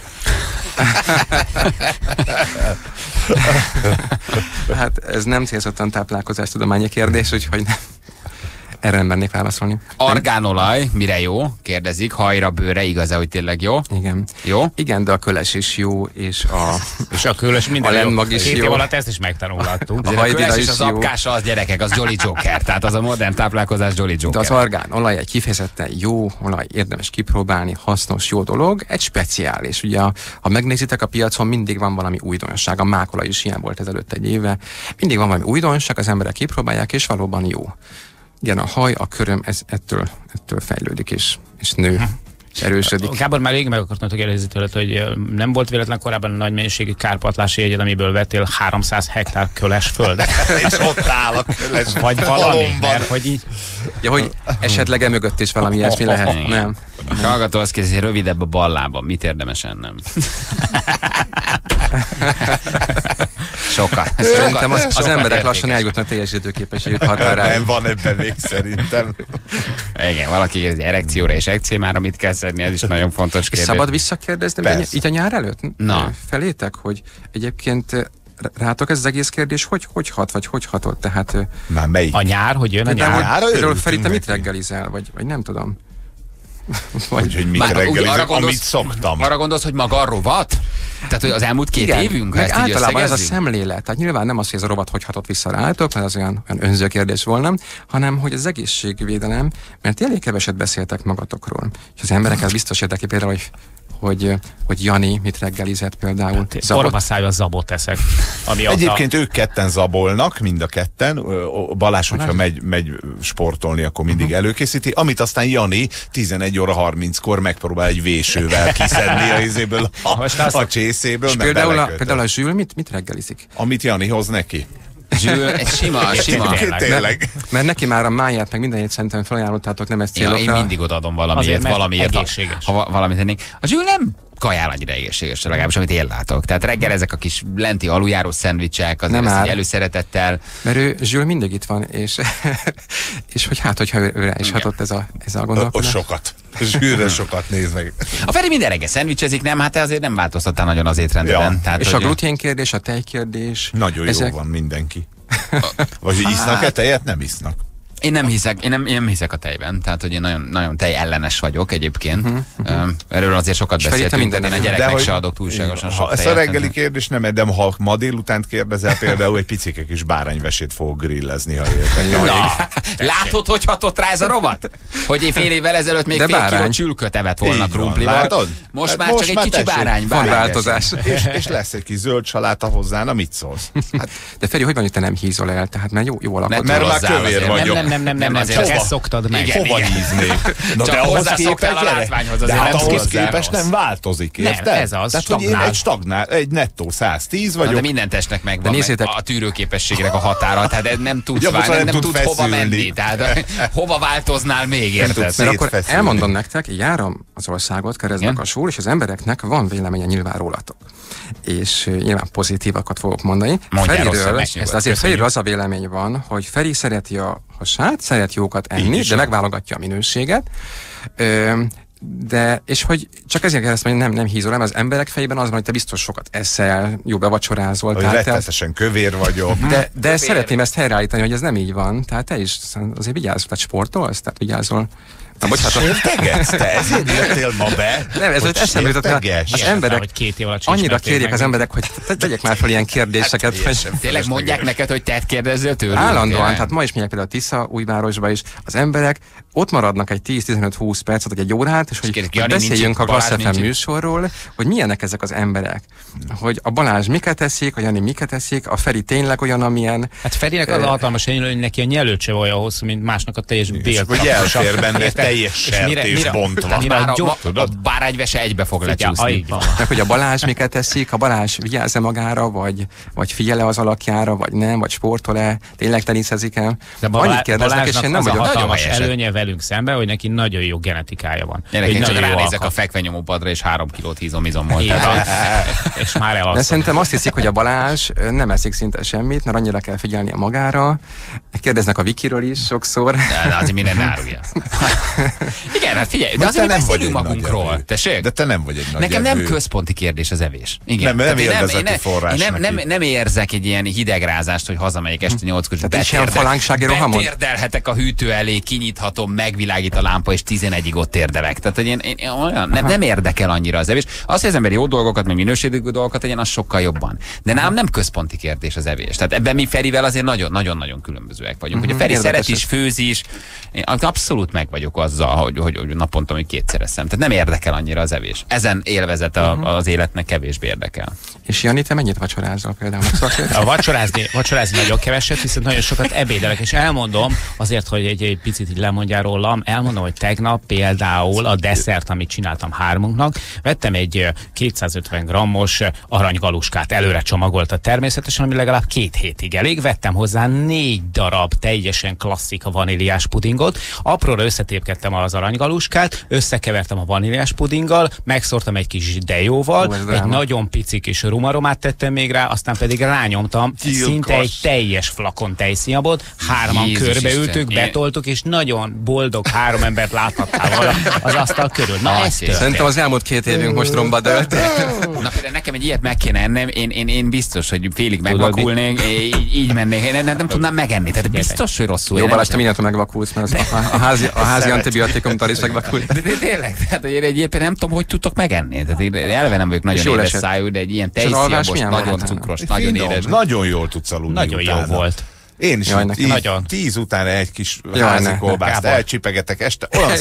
Hát ez nem célzottan táplálkozástudományi kérdés, úgyhogy nem. Erre nem mernék válaszolni. Argánolaj, mire jó? Kérdezik. Hajra, bőre, igaz-e, hogy tényleg jó? Igen. Jó? Igen, de a köles is jó, és a köles minden a lenmag is 2 jó. év alatt ezt is megtanulhattuk. A köles és az apkása az gyerekek, az Jolly Joker. Tehát az a modern táplálkozás Jolly Joker. De az argánolaj egy kifejezetten jó olaj, érdemes kipróbálni, hasznos, jó dolog, egy speciális. Ugye, ha megnézitek a piacon, mindig van valami újdonság. A mákolaj is ilyen volt ezelőtt egy éve. Mindig van valami újdonság, az emberek kipróbálják, és valóban jó. Igen, a haj, a köröm, ez ettől fejlődik és nő, és erősödik. Gábor, már rég meg akartam kérdezni tőled, hogy nem volt véletlen korábban nagy mennyiségű kárpatlási jegyed, amiből vettél 300 hektár köles földet? És ott áll a köles. Vagy valami, mert hogy így... Ja, hogy esetleg emögött is valami ilyesmi lehet. Nem. Hallgató azt kérdezi, rövidebb a bal lábam. Mit érdemes ennem? Sokat. Szerintem az emberek lassan eljutnak teljesítőképességük határára. Nem van ebben még szerintem. Igen, valaki kérdezi erekcióra és ekcémára mit kell szedni, ez is nagyon fontos kérdés. Szabad visszakérdezni így a nyár előtt? Na. Felétek, hogy egyébként rátok ez az egész kérdés, hogy hat, vagy hogy hatott? Tehát, már melyik? A nyár, hogy jön a nyár? Például Feri, te mit reggelizel? Vagy nem tudom. Hogy mit reggelizek, amit szoktam. Arra gondolsz, hogy maga a rovat? Tehát, hogy az elmúlt 2 évünk? Meg általában ez a szemlélet. Tehát nyilván nem az, hogy ez a rovat hogy hatott vissza rátok, mert az olyan önző kérdés volna, hanem hogy az egészségvédelem, mert elég keveset beszéltek magatokról. És az embereket biztos érdekli például, hogy Jani mit reggelizett például. Orvaszájú a zabot eszek. Egyébként ők ketten zabolnak, mind a ketten. Balázs, hogyha megy sportolni, akkor mindig előkészíti. Amit aztán Jani 11 óra 30-kor megpróbál egy vésővel kiszedni a izéből, a csészéből. És például a Zsül mit reggelizik? Amit Jani hoz neki. Zsül, egy sima. Tényleg. Mert neki már a máját, meg mindenét szerintem felajánlottátok, nem ezt célokra. Én mindig odaadom valamiért. Egészséges. Ha valamit tennék. A Zsül nem kajál annyira egészséges, legalábbis amit én látok. Tehát reggel ezek a kis lenti aluljáró szendvicsek, azért ezt előszeretettel. Mert ő Zsül mindig itt van, és hogy hogyha őre is hatott ez a gondolkodás. Sokat. Zsűrre sokat néz meg. A Feri minden reggel szendvicsezik, nem? Hát te azért nem változtattál nagyon az étrendben. Ja. Tehát, és a glutén kérdés, a tej kérdés. Nagyon jó van mindenki. Vagy hogy isznak-e tejet? Nem isznak. Én nem hiszek a tejben, tehát hogy én nagyon tej ellenes vagyok egyébként. Erről azért sokat beszéltünk, de én a gyereknek se adok túlságosan sok tejet. Ez a reggeli kérdés nem, de ha ma délutánt kérdezel, például egy picike kis bárányvesét fogok grillezni, ha értek. Látod, hogy hatott rá ez a rovat? Hogy én fél évvel ezelőtt még fél kiló csülköt evett volna krumplival. Most már csak egy kicsi bárány. Van változás. És lesz egy kis zöld saláta hozzá, na mit szólsz? De Feri, hogy van, hogy te nem hízol el? Tehát már jó alakot. Mert már kövér vagyok. Nem, csak ezt szoktad meg. Hova híznék? Na de ahhoz képest nem változik, érted? Nem, ez az. Tehát, hogy én egy nettó 110 vagyok. De minden testnek megvan a tűrőképességnek a határa, tehát nem tudsz hova menni, tehát hova változnál még, érted? Mert akkor elmondom nektek, járom az országot keresztbe a súr, és az embereknek van véleménye nyilván rólatok. És nyilván pozitívakat fogok mondani. Feriről az a vélemény van, hogy Feri szereti a hasát, szeret jókat enni, de megválogatja a minőséget. És hogy csak ezért kell ezt mondani, nem hízol, nem az emberek fejében az van, hogy te biztos sokat eszel, jó bevacsorázol. Hogy rettenetesen kövér vagyok. De szeretném ezt helyreállítani, hogy ez nem így van. Tehát te is azért vigyázol, tehát sportolsz, tehát vigyázol. Sértegetsz te? Ezért jöttél ma be? Nem, ez hogy eszembe jutott, az emberek annyira kérjék az emberek, hogy tegyek már fel ilyen kérdéseket. Tényleg mondják neked, hogy te kérdezzél tőlük? Állandóan, tehát ma is megyek például a Tisza Újvárosba is, az emberek ott maradnak egy 10-15-20 percet, vagy egy órát, és hogy beszéljünk a Klassz FM műsorról, hogy milyenek ezek az emberek. Hogy a Balázs miket eszik, a Jani miket eszik, a Feri tényleg olyan, amilyen... Hát Ferinek az hatalmas előny, hogy neki a nyelőt se olyan hosszú, mint másnak a teljes déltap. teljes sertés bontva. A bárányvese egybe fog lecsúszni. Meg hogy a Balázs miket teszik, a Balázs vigyázz-e magára, vagy figyel-e az alakjára, vagy nem, vagy sportol-e, tényleg teniszezik-e. Annyit kérdeznek, és én nem vagyok hatalmas előnye velünk szemben, hogy neki nagyon jó genetikája van. Én csak ránézek a fekvenyomópadra, és 3 kilót hízomizom volt. És már elalszom. De szerintem azt hiszik, hogy a Balázs nem eszik szinte semmit, mert annyira kell figyelnie magára. Kérdeznek a Vikiről is sokszor. De azért minden árulja. Igen, hát figyelj, de azért beszélünk magunkról. De te nem vagy egy nagy Nekem nem központi kérdés az evés. Igen. Nem élvezeti forrás nem érzek egy ilyen hidegrázást, hogy hazamegyek este 8-kor, betérdelhetek a hűtő elé, kinyithatom, megvilágít a lámpa, és 11-ig ott térdelek. Tehát, hogy én olyan, nem érdekel annyira az evés. Az, hogy az ember jó dolgokat, meg minőségű dolgokat tegyen, az sokkal jobban. De nálam nem központi kérdés az evés. Tehát ebben mi Ferivel azért nagyon-nagyon különbözőek vagyunk. Hogy a Feri szeret is, főz is. Én abszolút meg vagyok azzal, hogy naponta még 2-szer eszem. Tehát nem érdekel annyira az evés. Ezen élvezet az életnek kevésbé érdekel. És Jani, te mennyit vacsorázol például? Vacsorázni nagyon keveset, viszont nagyon sokat ebédelek, és elmondom, azért, hogy egy picit így lemondjál rólam, elmondom, hogy tegnap például a desszert, amit csináltam 3-unknak, vettem egy 250 grammos aranygaluskát, előre csomagolta természetesen, ami legalább 2 hétig elég, vettem hozzá 4 darab teljesen klasszik vaníliás pudingot, apróra összetépkedtem az aranygaluskát, összekevertem a vaníliás pudinggal, megszórtam egy kis dejóval, egy nagyon pici kis rumaromát tettem még rá, aztán pedig rányomtam szinte egy teljes flakon tejszínhabot, 3-an körbeültük, betoltuk, és nagyon boldog 3 embert láthattál az asztal körül. Na, szerintem az elmúlt 2 évünk most romba dölt. Na például nekem egy ilyet meg kéne ennem, én biztos, hogy félig megvakulnék, így mennék, nem tudnám megenni, tehát biztos, hogy rosszul. Jó, Balázs, te mindent megvakulsz, mert a házi antibiotikumtal is megvakulsz. De tényleg, tehát én egy ilyet nem tudom, hogy tudtok megenni. Tehát én eleve nem vagyok nagyon édes szájú, de egy ilyen tejszínhabos, nagyon cukros, nagyon édes. Nagyon jól tudsz aludni. Nagyon jó volt. Én is nagyon 10 után egy kis házi kolbászt elcsipegetek este, olyan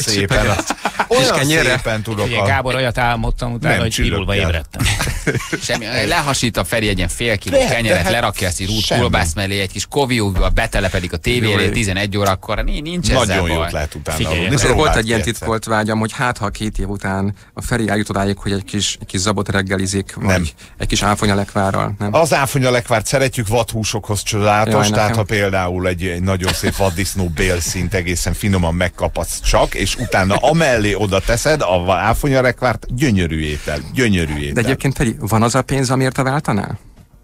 szépen tudok. Ugye, Gábor, olyat álmodtam utána, hogy pirulva ébredtem. Semmi, lehasít a Feri egy ilyen fél kiló kenyeret, lerakja ezt rút kolbász mellé, egy kis kovióval betelepedik a tévé elé 11 órakor, nincs ezzel baj. Nagyon jót lehet utána. Volt egy ilyen titkolt vágyam, hogy hát ha 2 év után a Feri eljut odáig, hogy egy kis zabot reggelizik, vagy egy kis áfonyalekvárral. Az áfonyalekvárt szeretjük, vadhúsokhoz csodálatos, tehát például egy nagyon szép vaddisznó bélszint egészen finoman megkapatsz csak, és utána amellé oda teszed a áfonyarekvárt, gyönyörű étel. De egyébként Feri, van az a pénz, amiért te váltanál?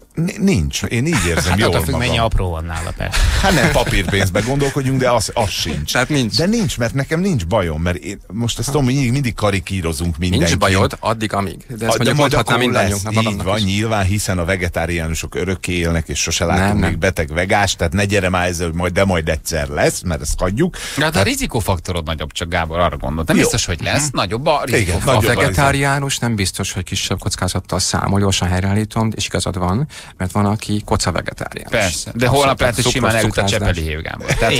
Nincs, én így érzem jól magam. Mennyi apró van nála, persze. Hát nem papírpénzbe gondolkodjunk, de az sincs. Tehát nincs. De nincs, mert nekem nincs bajom, mert én most ezt tudom, mindig karikírozunk mindenki. Nincs bajod, addig, amíg. De ezt mondhatnám mindannyiunknak. Így van, nyilván, hiszen a vegetáriánusok örökké élnek, és sose látom még beteg vegás, tehát ne gyere már ezzel, hogy de majd egyszer lesz, mert ezt hagyjuk. Hát a rizikófaktorod nagyobb, csak Gábor arra gondolt. Nem biztos, hogy lesz, nagyobb a rizikófaktor. A vegetáriánus nem biztos, hogy kisebb kockázattal számol, gyorsan helyreállítom, és igazad van, mert van, aki koca vegetáriánus. Persze, de holnap lehet, hogy simán elüt a Csepeli Hév Gábor. Tehát,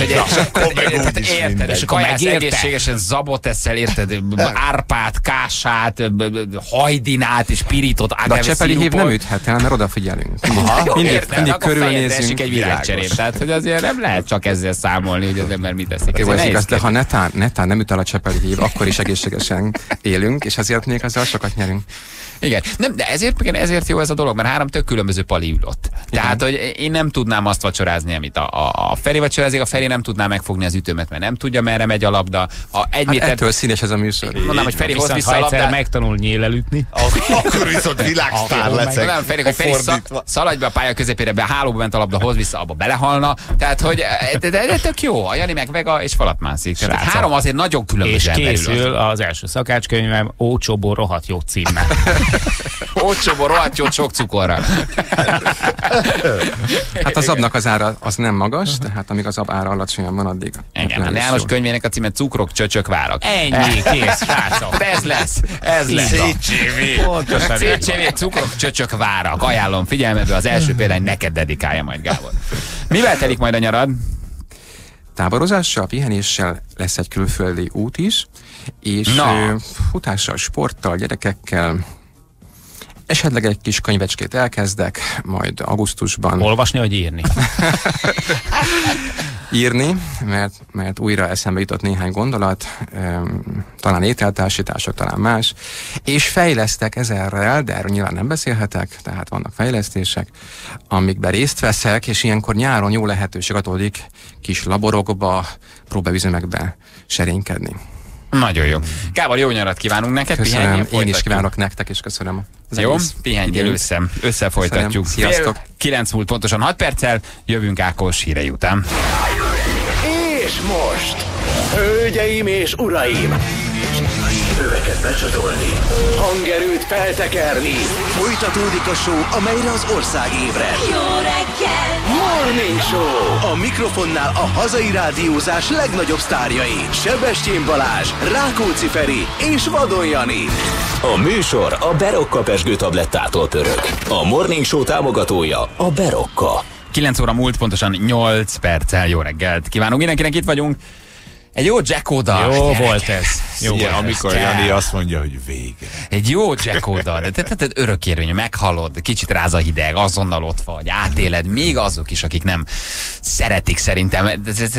hogy érted, és kajász egészségesen zabot eszel, érted, árpát, kását, hajdinát és pirított agave szirupot. De a Csepeli Hév nem üthet el, mert odafigyelünk. Mindig körülnézünk. Egy világcserép. Tehát, hogy azért nem lehet csak ezzel számolni, hogy az ember mit teszik. De ha netán nem üt el a Csepeli Hév, akkor is egészségesen élünk, és azért még azzal sokat nyerünk. Igen, nem, de ezért jó ez a dolog, mert 3 tök különböző pali ülött. Tehát, hogy én nem tudnám azt vacsorázni, amit a Feri vacsorázik, a Feri nem tudná megfogni az ütőmet, mert nem tudja, merre megy a labda. Ettől színes ez a műsor. Mondanám, hogy Feri hoz vissza a labdát. Megtanul nyélelütni. Akkor viszont világsztár leszek. Nem, Feri szaladj be a pálya közepére, be a hálóba ment a labda, hoz vissza, abba belehalna. Tehát, hogy de tök jó. A Jani meg Vega és falatmászik. Tehát 3 azért nagyon különböző ember. És készül az első szakácskönyvem, Ócsobó rohadt jó címmel. Ócsobó rohadt jó sok cukorra. Hát az abnak az ára az nem magas, tehát amíg az ab ára alacsonyan van, addig. Igen, a János könyvének a címe Cukrok, csöcsök, várak. Ennyi, kész, srácok. Ez lesz. Szécsévé, cukrok, csöcsök, várak. Ajánlom figyelmedbe, az első példány neked dedikálja majd Gábor. Mivel telik majd a nyarad? Táborozással, pihenéssel, lesz egy külföldi út is, és futással, sporttal, gyerekekkel, esetleg egy kis könyvecskét elkezdek, majd augusztusban. Olvasni vagy írni? írni, mert újra eszembe jutott néhány gondolat, talán ételtársítások, talán más, és fejlesztek ezerrel, de erről nyilván nem beszélhetek, tehát vannak fejlesztések, amikben részt veszek, és ilyenkor nyáron jó lehetőség adódik kis laborokba, próbaüzemekbe serénykedni. Nagyon jó. Gábor, jó nyarat kívánunk neked. Köszönöm, én is kívánok nektek, és köszönöm. Jó, pihenjél összefolytatjuk. Sziasztok. 9 múlt pontosan 6 perccel, jövünk Ákos hírei után. És most, hölgyeim és uraim, öveket becsatolni, hangerőt feltekerni, folytatódik a show, amelyre az ország ébred. Jó reggel! Morning Show! A mikrofonnál a hazai rádiózás legnagyobb sztárjai, Sebestyén Balázs, Rákóczi Feri és Vadon Jani. A műsor a Berokka Pezsgő tablettától pörög. A Morning Show támogatója a Berokka. 9 óra múlt, pontosan 8 perccel. Jó reggelt kívánunk mindenkinek, itt vagyunk. Egy jó Jack Oda. Jó volt ez. Jó volt amikor Jani azt mondja, hogy vége. Egy jó Jack Oda. Tehát örökérvényű, meghallod, kicsit ráz a hideg, azonnal ott vagy, átéled, még azok is, akik nem szeretik szerintem. Ez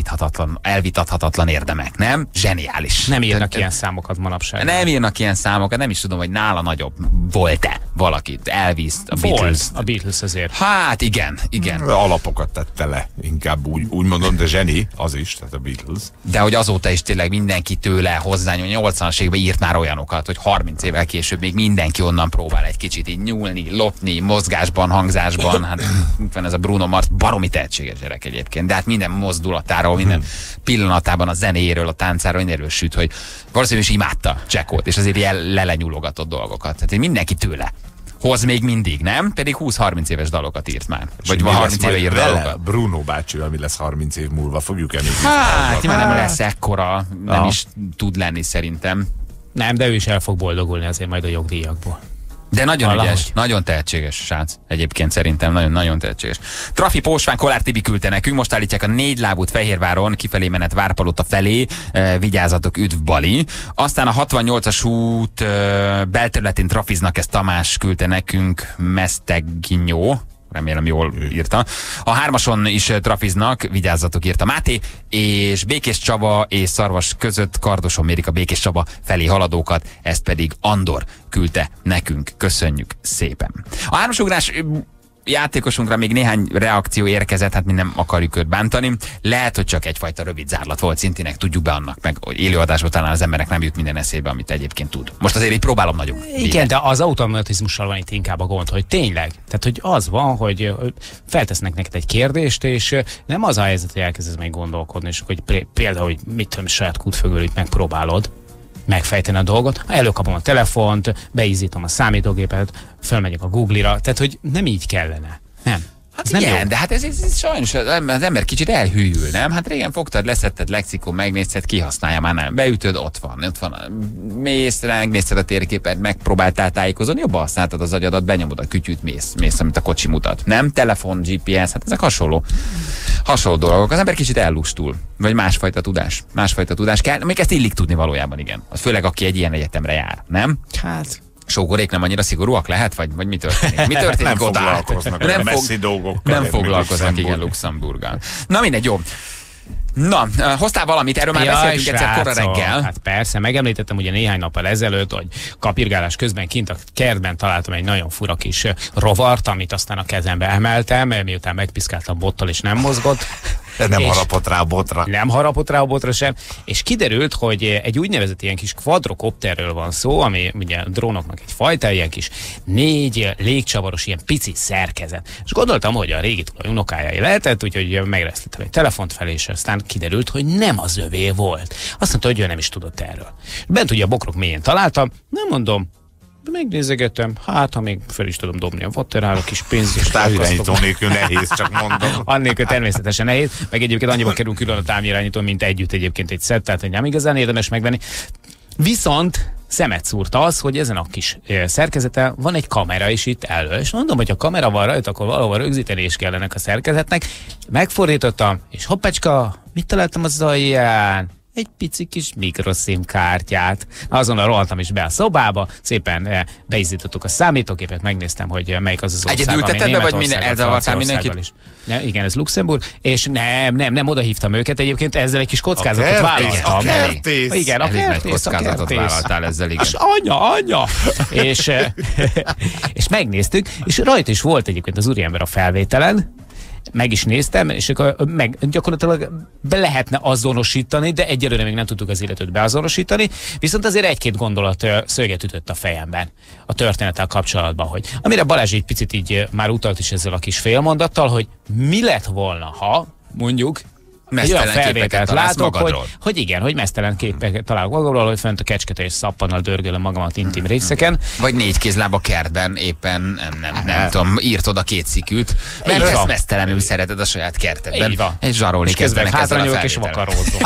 elvitathatatlan érdemek, nem? Zseniális. Nem írnak ilyen számokat manapság. Nem írnak ilyen számokat, nem is tudom, hogy nála nagyobb volt-e valakit. Elvis, a Beatles. A Beatles azért. Hát igen. Alapokat tette le, inkább úgy mondom, de zseni, az is, tehát a Beatles. De hogy azóta is tényleg mindenki tőle hozzányúl, 80-as években írt már olyanokat, hogy 30 évvel később még mindenki onnan próbál egy kicsit így nyúlni, lopni, mozgásban, hangzásban. Hát itt van ez a Bruno Mars, baromi tehetséges gyerek egyébként, de hát minden mozdulatáról, minden pillanatában, a zenéjéről, a táncáról mindenről süt, hogy valószínűleg is imádta Jackot, és azért lelenyúlogatott dolgokat. Tehát mindenki tőle hoz még mindig, nem? Pedig 20-30 éves dalokat írt már. Vagy 30 éve írt dalokat. Bruno bácsi, ami lesz 30 év múlva, fogjuk emlékezni. Hát, nem lesz ekkora, nem is tud lenni szerintem. Nem, de ő is el fog boldogulni azért majd a jogdíjakból. De nagyon ügyes, nagyon tehetséges srác. Egyébként szerintem nagyon tehetséges. Trafi Pósván Kollár Tibi küldte nekünk, most állítják a 4 lábút Fehérváron, kifelé menet Várpalota felé, vigyázzatok, üdv Bali. Aztán a 68-as út belterületén trafiznak, ezt Tamás küldte nekünk, Mesztegnyó. Remélem jól írta. A 3-ason is trafiznak, vigyázzatok, írta Máté, és Békés Csaba és Szarvas között Kardoson mérik a Békés Csaba felé haladókat, ezt pedig Andor küldte nekünk. Köszönjük szépen. A 3-asugrás játékosunkra még néhány reakció érkezett, hát mi nem akarjuk őt bántani. Lehet, hogy csak egyfajta rövid zárlat volt, szintinek tudjuk be annak, meg hogy élőadásban talán az emberek nem jut minden eszébe, amit egyébként tud. Most azért így próbálom nagyon. Igen, de az automatizmussal van itt inkább a gond, hogy tényleg, tehát hogy az van, hogy feltesznek neked egy kérdést, és nem az a helyzet, hogy elkezdesz meg gondolkodni, és hogy például, hogy mit tudom, saját kútfögölőt megpróbálod megfejteni a dolgot, előkapom a telefont, beízítom a számítógépet, fölmegyek a Google-ra, tehát hogy nem így kellene. Nem. Hát igen, de hát ez sajnos az ember kicsit elhűl, nem? Hát régen fogtad, leszetted lexikon, megnézted, kihasználja, már nem. Beütöd, ott van. Mész, megnézted a térképet, megpróbáltál tájékozódni, jobban használtad az agyadat, benyomod a kütyűt, mész, amit a kocsi mutat. Nem? Telefon, GPS, hát ezek hasonló dolgok. Az ember kicsit ellustul. Vagy másfajta tudás kell, még ezt illik tudni valójában, igen. Az főleg, aki egy ilyen egyetemre jár, nem? Hát... Sógorék nem annyira szigorúak lehet, vagy mi történik? Mi történik nem foglalkoznak a messzi dolgokkal. Nem foglalkoznak, igen, Luxemburggal. Na mindegy, jó. Na, hoztál valamit, erről már beszéltünk egyszer korra reggel. Hát persze, megemlítettem ugye néhány nappal ezelőtt, hogy kapirgálás közben kint a kertben találtam egy nagyon fura kis rovart, amit aztán a kezembe emeltem, miután megpiszkáltam bottal és nem mozgott. De nem harapott rá a botra. Nem harapott rá a botra sem. És kiderült, hogy egy úgynevezett ilyen kis kvadrokopterről van szó, ami ugye drónoknak egy fajta, ilyen kis 4 légcsavaros, ilyen pici szerkezet. És gondoltam, hogy a régi tulaj unokájai lehetett, úgyhogy megresztettem egy telefont felé, és aztán kiderült, hogy nem az övé volt. Azt mondta, hogy ő nem is tudott erről. Bent ugye a bokrok mélyén találtam, nem mondom, megnézegetem, hát ha még fel is tudom dobni a vatterára, kis pénzt, és távirányító nélkül nehéz, csak mondom. Annélkül természetesen nehéz, meg egyébként annyiba kerül külön a távirányító, mint együtt egyébként egy szett, tehát nem igazán érdemes megvenni. Viszont szemet szúrta az, hogy ezen a kis szerkezete van egy kamera is itt elő. És mondom, hogy a kamera van rajta, akkor valahol rögzíteni is kellenek a szerkezetnek. Megfordítottam, és hoppácska, mit találtam az alján? egy pici kis mikroszim kártyát. Azonnal rohantam is be a szobába, szépen beizítottuk a számítógépet, megnéztem, hogy melyik az ország, egyedül tetted be, vagy minden elzavartál mindenkit? Igen, ez Luxemburg, és nem oda hívtam őket, egyébként ezzel egy kis kockázatot vállaltam. A kertész! Igen, a kertész, kockázatot vállaltál ezzel, igen. És anya! és megnéztük, és rajta is volt egyébként az úriember a felvételen, meg is néztem, és akkor gyakorlatilag be lehetne azonosítani, de egyelőre még nem tudtuk az illetőt beazonosítani, viszont azért egy-két gondolat szöget ütött a fejemben a történettel kapcsolatban, hogy amire Balázs egy picit így már utalt is ezzel a kis félmondattal, hogy mi lett volna, ha mondjuk mesztelen felvételt látok, hogy igen, hogy mesztelen képeket találok magamról, hogy fent a kecskete és szappannal dörgölöm magamat intim részeken. Vagy 4 kézláb a kertben éppen, nem tudom, írt oda 2 szikült, mert ezt mesztelenül szereted a saját kertedben. És zsarolni kezdenek ezzel a felvételen. És vakarózom.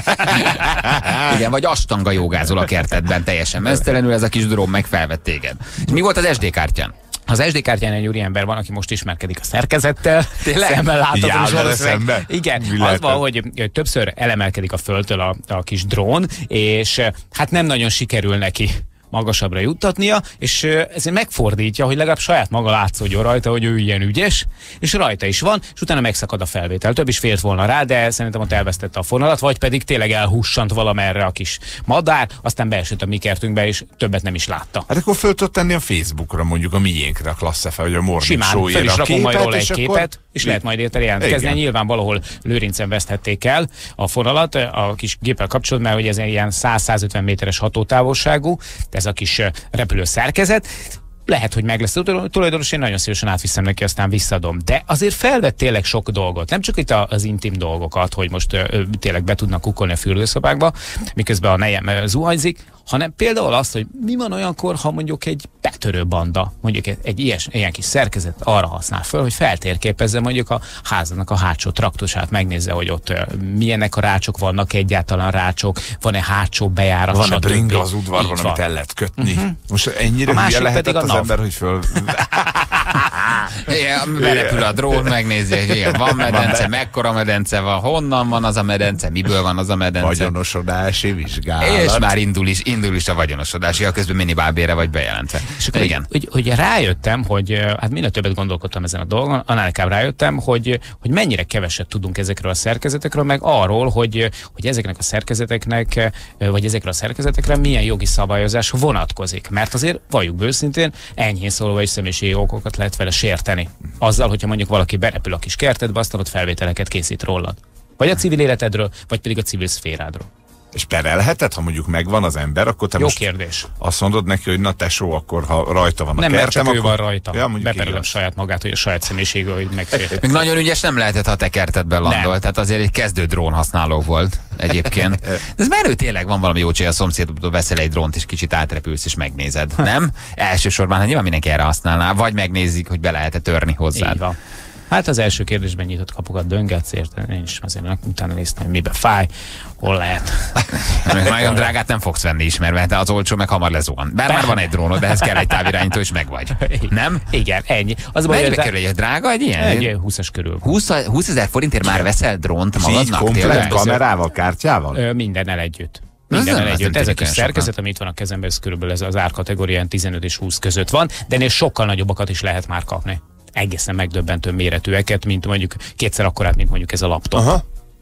Igen, vagy astanga jogázol a kertedben teljesen mesztelenül, ez a kis drón meg felvett téged. És mi volt az SD kártyán? Az SD kártyán egy úriember van, aki most ismerkedik a szerkezettel. Szemben láthatom. Igen, az van, hogy többször elemelkedik a földtől a kis drón, és hát nem nagyon sikerül neki magasabbra juttatnia, és ezért megfordítja, hogy legalább saját maga látszódjon rajta, hogy ő ilyen ügyes, és rajta is van, és utána megszakad a felvétel. Több is félt volna rá, de szerintem ott elvesztette a fonalat, vagy pedig tényleg elhussant valamerre a kis madár, aztán beesett a mi kertünkbe, és többet nem is látta. Hát akkor föl tudod tenni a Facebookra, mondjuk a miénkre, a Klassz FM, vagy a Morning Show-ra. Föl is rakunk majd róla egy képet, és lehet majd érte jelentkezni. Nyilván valahol Lőrincen veszthették el a fonalat a kis géppel kapcsolatban, mert hogy ez ilyen 100-150 méteres hatótávolságú, ez a kis repülő szerkezet. Lehet, hogy meg lesz tulajdonos, én nagyon szívesen átviszem neki, aztán visszadom. De azért felvett tényleg sok dolgot. Nem csak itt az intim dolgokat, hogy most tényleg be tudnak kukolni a fürdőszobákba, miközben a nejem zuhanyzik, hanem például azt, hogy mi van olyankor, ha mondjuk egy betörő banda, mondjuk egy ilyen kis szerkezet arra használ föl, hogy feltérképezze mondjuk a háznak a hátsó traktusát, megnézze, hogy ott milyenek a rácsok, vannak egyáltalán rácsok, van-e hátsó bejárat, van-e bringa az udvarban, amit el lehet kötni. Most ennyire hülye lehetett az ember, hogy föl... Berepül a drón, megnézi, hogy igen, van medence, mekkora medence van, honnan van az a medence, miből van az a medence. Vagyonosodási vizsgálat. És már indul is a vagyonosodási, a közben minimálbére vagy bejelentve. És akkor igen. Hogy rájöttem, hogy hát minél többet gondolkodtam ezen a dolgon, annál inkább rájöttem, hogy mennyire keveset tudunk ezekről a szerkezetekről, meg arról, hogy ezeknek a szerkezeteknek, vagy ezekről a szerkezetekre milyen jogi szabályozás vonatkozik. Mert azért valljuk be őszintén, enyhén szólva is személyiségi jogokat lehet vele sérteni. Azzal, hogyha mondjuk valaki berepül a kis kertedbe, aztán ott felvételeket készít rólad. Vagy a civil életedről, vagy pedig a civil szférádról. És perelheted, ha mondjuk megvan az ember, akkor te jó most kérdés. Azt mondod neki, hogy na tesó, akkor ha rajta van a nem kertem, csak akkor... ő van rajta. Ja, beperülöm saját magát, hogy a saját személyiségű, hogy megsértett. Még nagyon ügyes nem lehetett, ha te kertedben landolt, tehát azért egy kezdő drón használó volt egyébként. De ez merő tényleg van valami jó csaj, a szomszédtól veszel egy drónt, és kicsit átrepülsz, és megnézed, nem? Elsősorban, hát nyilván mindenki erre használná, vagy megnézik, hogy be lehet-e törni hozzád. Így van. Hát az első kérdésben nyitott kapukat döngetsz, érted? Én is azért utána néztem, hogy mibe fáj, hol lehet. Nagyon drágát nem fogsz venni ismerve, de az olcsó meg hamar lezuhan. Bár már van egy drónod, de ehhez kell egy távirányító, és megvagy. Nem? Igen, ennyi. Mennyibe kerül egy drága egy ilyen? Egy 20-as körül. 20 000 forintért már veszel drónt magadnak? Komplet kamerával, kártyával? Mindennel együtt. Mindennel együtt. Ez a kis szerkezet, ami itt van a kezemben, ez körülbelül ez az árkategórián 15 és 20 között van, de ennél sokkal nagyobbakat is lehet már kapni. Egészen megdöbbentő méretűeket, mint mondjuk kétszer akkorát, mint mondjuk ez a laptop. Aha.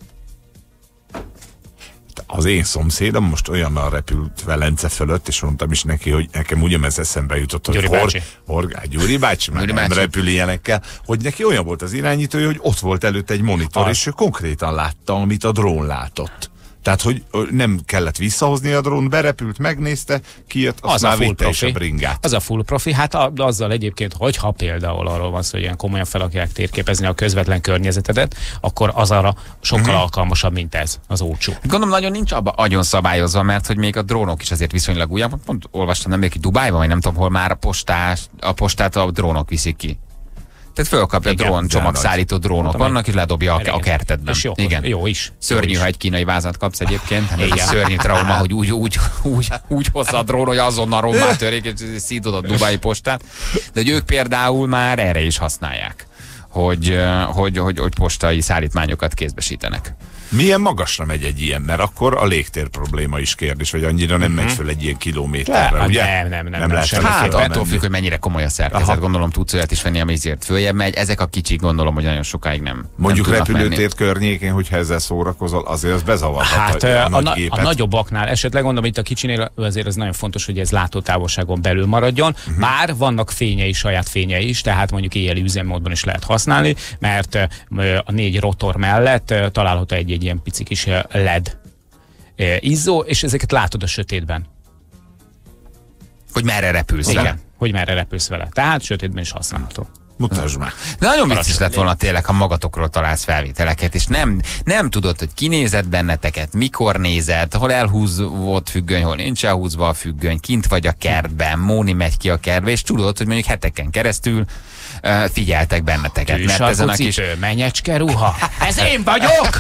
Az én szomszédom most olyannal repült Velence fölött, és mondtam is neki, hogy nekem ugyanez eszembe jutott, hogy Gyuri bácsi, már nem repül ilyenekkel, hogy neki olyan volt az irányítója, hogy ott volt előtt egy monitor, és ő konkrétan látta, amit a drón látott. Tehát, hogy nem kellett visszahozni a drónt, berepült, megnézte, kijött, azt már vitte is a bringát. Az a full profi, hát azzal egyébként, hogyha például arról van szó, hogy ilyen komolyan fel akarják térképezni a közvetlen környezetedet, akkor az arra sokkal alkalmasabb, mint ez, az olcsó. Gondolom, nagyon nincs abban agyon szabályozva, mert hogy még a drónok is azért viszonylag újabb. Pont olvastam nem még Dubájban, vagy nem tudom, hol már a postát a drónok viszik ki. Tehát fölkapja drón, csomagszállító drónok vannak, és ledobja a kertedben. És jó is. Szörnyű, ha egy kínai vázat kapsz egyébként. Egy szörnyű trauma, hogy úgy hozza a drón, hogy azonnal rommá törik, és szídod a dubái postát. De hogy ők például már erre is használják, hogy postai szállítmányokat kézbesítenek. Milyen magasra megy egy ilyen? Mert akkor a légtér probléma is kérdés, vagy annyira nem megy föl egy ilyen kilométerre, ugye? Nem lehet. Hát attól függ, hogy mennyire komoly a szerkezet. Aha. Gondolom tudsz olyat is venni, ami ezért följebb megy. Ezek a kicsik gondolom, hogy nagyon sokáig nem. Mondjuk nem repülőtér környékén, hogyha ezzel szórakozol, azért az bezavarhat Hát a nagy gépet. a nagyobbaknál esetleg gondolom, itt a kicsinél azért az nagyon fontos, hogy ez látótávolságon belül maradjon. Bár vannak fényei, saját fényei is, tehát mondjuk éjjeli üzemmódban is lehet használni, mert a 4 rotor mellett található egy ilyen pici kis LED izzó, és ezeket látod a sötétben. Hogy merre repülsz. Igen, hogy merre repülsz vele. Tehát sötétben is használható. Mutasd már. De nagyon vicces lett volna tényleg, ha magatokról találsz felvételeket, és nem tudod, hogy ki nézett benneteket, mikor nézett, hol elhúzott függöny, hol nincs elhúzva a függöny, kint vagy a kertben, Móni megy ki a kertbe, és tudod, hogy mondjuk heteken keresztül figyeltek benneteket. Mert ezen a kis... menyecske ruha. Ez én vagyok!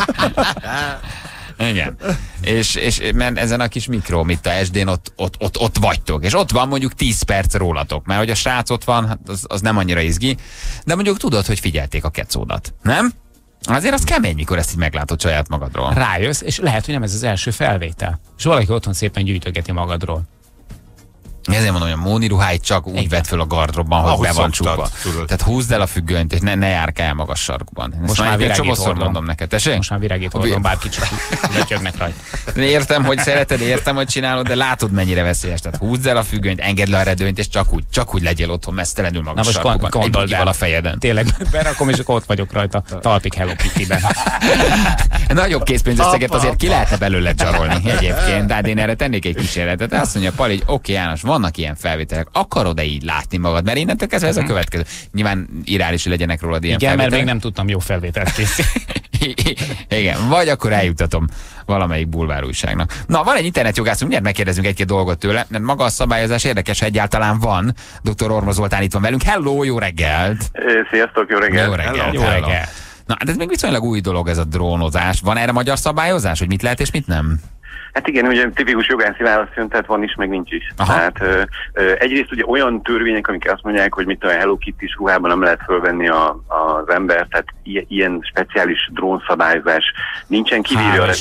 Igen. És mert ezen a kis mikro, mit a SD-n ott vagytok. És ott van mondjuk 10 perc rólatok. Mert hogy a srác ott van, hát az nem annyira izgi. De mondjuk tudod, hogy figyelték a kecódat. Nem? Azért az kemény, mikor ezt így meglátod saját magadról. Rájössz, és lehet, hogy nem ez az első felvétel. És valaki otthon szépen gyűjtögeti magadról. Ezért mondom, hogy a Móni ruháit csak úgy vett föl a gardróbban, hogy be van csukva. Tehát húzd el a függönyt, és ne járkálj el magas sarkban. Most már virágét mondom neked, tessék? Most már virágét hordom, bárki csak lötyögnek rajta. Értem, hogy szereted, értem, hogy csinálod, de látod, mennyire veszélyes. Tehát húzd el a függönyt, engedd le a redőnyt, és csak úgy legyél otthon mesztelenül magas sarkban. Egy bukival a fejedben. Tényleg, berakom, és akkor ott vagyok rajta. Talpig Hello Kitty-ben. Nagyobb készpénzösszeget azért ki lehetne belőle zsarolni egyébként, de én erre tennék egy kísérletet. Azt mondja Pali, hogy oké, János, vannak ilyen felvételek, akarod-e így látni magad? Mert innentől kezdve ez a következő. Nyilván irális, hogy legyenek rólad ilyen felvételek. Mert még nem tudtam jó felvételt készíteni. Igen, vagy akkor eljutatom valamelyik bulvárújságnak. Na, van egy internetjogászunk, mindjárt megkérdezünk egy-két dolgot tőle, mert maga a szabályozás érdekes, ha egyáltalán van. Dr. Orma Zoltán itt van velünk. Hello, jó reggelt! Sziasztok, jó reggelt! Jó reggelt! Jó reggelt! Na, de ez még viszonylag új dolog, ez a drónozás. Van erre magyar szabályozás, hogy mit lehet és mit nem? Hát igen, ugye tipikus jogászi válasz jön, tehát van is, meg nincs is. Aha. Tehát egyrészt ugye olyan törvények, amik azt mondják, hogy mit a Hello Kitty-s ruhában nem lehet fölvenni az ember, tehát ilyen speciális drónszabályozás nincsen, kivéve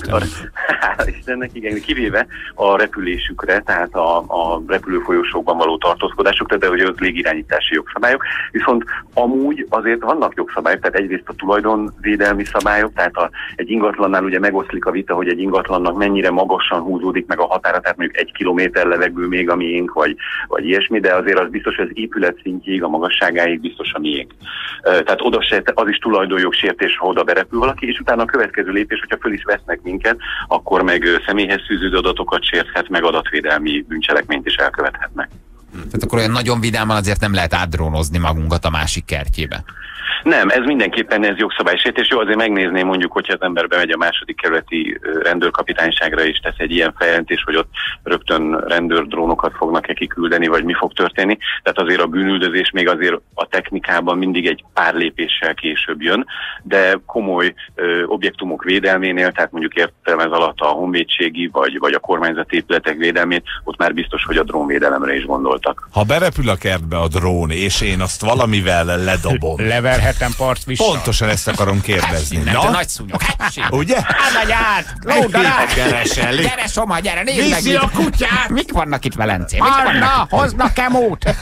kivéve a repülésükre, tehát a repülőfolyosókban való tartózkodásukra, de ugye az légirányítási jogszabályok. Viszont amúgy azért vannak jogszabályok, tehát egyrészt a tulajdonvédelmi szabályok, tehát egy ingatlannál ugye megoszlik a vita, hogy egy ingatlannak mennyire magas húzódik meg a határa, tehát mondjuk 1 kilométer levegő még a miénk, vagy ilyesmi, de azért az biztos, hogy az épület szintjéig, a magasságáig biztos a miénk. Tehát oda se, az is tulajdonjogsértés, ha oda berepül valaki, és utána a következő lépés, hogyha föl is vesznek minket, akkor meg személyhez fűződő adatokat sérthet, meg adatvédelmi bűncselekményt is elkövethetnek. Tehát akkor olyan nagyon vidáman azért nem lehet átdrónozni magunkat a másik kertjébe. Nem, ez mindenképpen ez jogszabálysértés. Jó, azért megnézném mondjuk, hogyha az ember bemegy a második kerületi rendőrkapitányságra és tesz egy ilyen feljelentés, hogy ott rögtön rendőrdrónokat fognak-e kiküldeni, vagy mi fog történni. Tehát azért a bűnüldözés még azért a technikában mindig egy pár lépéssel később jön, de komoly objektumok védelménél, tehát mondjuk értem ez alatt a honvédségi vagy a kormányzati épületek védelmét, ott már biztos, hogy a drónvédelemre is gondoltak. Ha berepül a kertbe a drón, és én azt valamivel ledobom. Leverhetem part vissza. Pontosan ezt akarom kérdezni. Na? Nagy szúnyog. Ugye? Megy át! Lóda rá! Gyere, Soma, gyere, nézd meg! Viszi a kutyát! Mik vannak itt Velencén? Anna, hoznak kemót!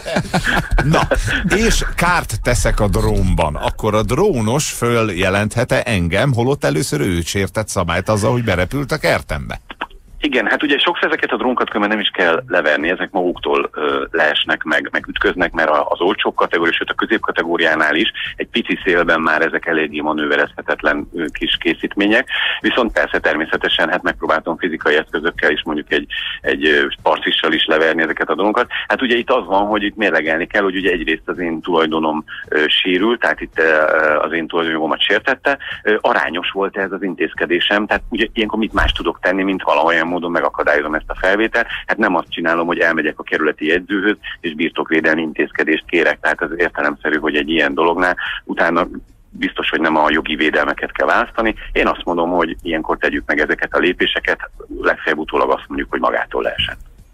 Na, és kárt teszek a drónban, akkor a drónos följelenthet-e engem, holott először ő sértett szabályt azzal, hogy berepült a kertembe? Igen, hát ugye sokszor ezeket a drónkat különben nem is kell leverni, ezek maguktól leesnek meg ütköznek, mert az olcsóbb kategória, sőt a középkategóriánál is egy pici szélben már ezek eléggé manőverezhetetlen kis készítmények, viszont persze természetesen hát megpróbáltam fizikai eszközökkel is mondjuk egy parcissal is leverni ezeket a drónokat. Hát ugye itt az van, hogy itt mérlegelni kell, hogy ugye egyrészt az én tulajdonom sérült, tehát itt az én tulajdonjogomat sértette, arányos volt ez az intézkedésem, tehát ugye ilyenkor mit más tudok tenni, mint valahol módon megakadályozom ezt a felvételt. Hát nem azt csinálom, hogy elmegyek a kerületi jegyzőhöz, és birtokvédelmi intézkedést kérek. Tehát az értelemszerű, hogy egy ilyen dolognál utána biztos, hogy nem a jogi védelmeket kell választani. Én azt mondom, hogy ilyenkor tegyük meg ezeket a lépéseket, legfeljebb utólag azt mondjuk, hogy magától leesett.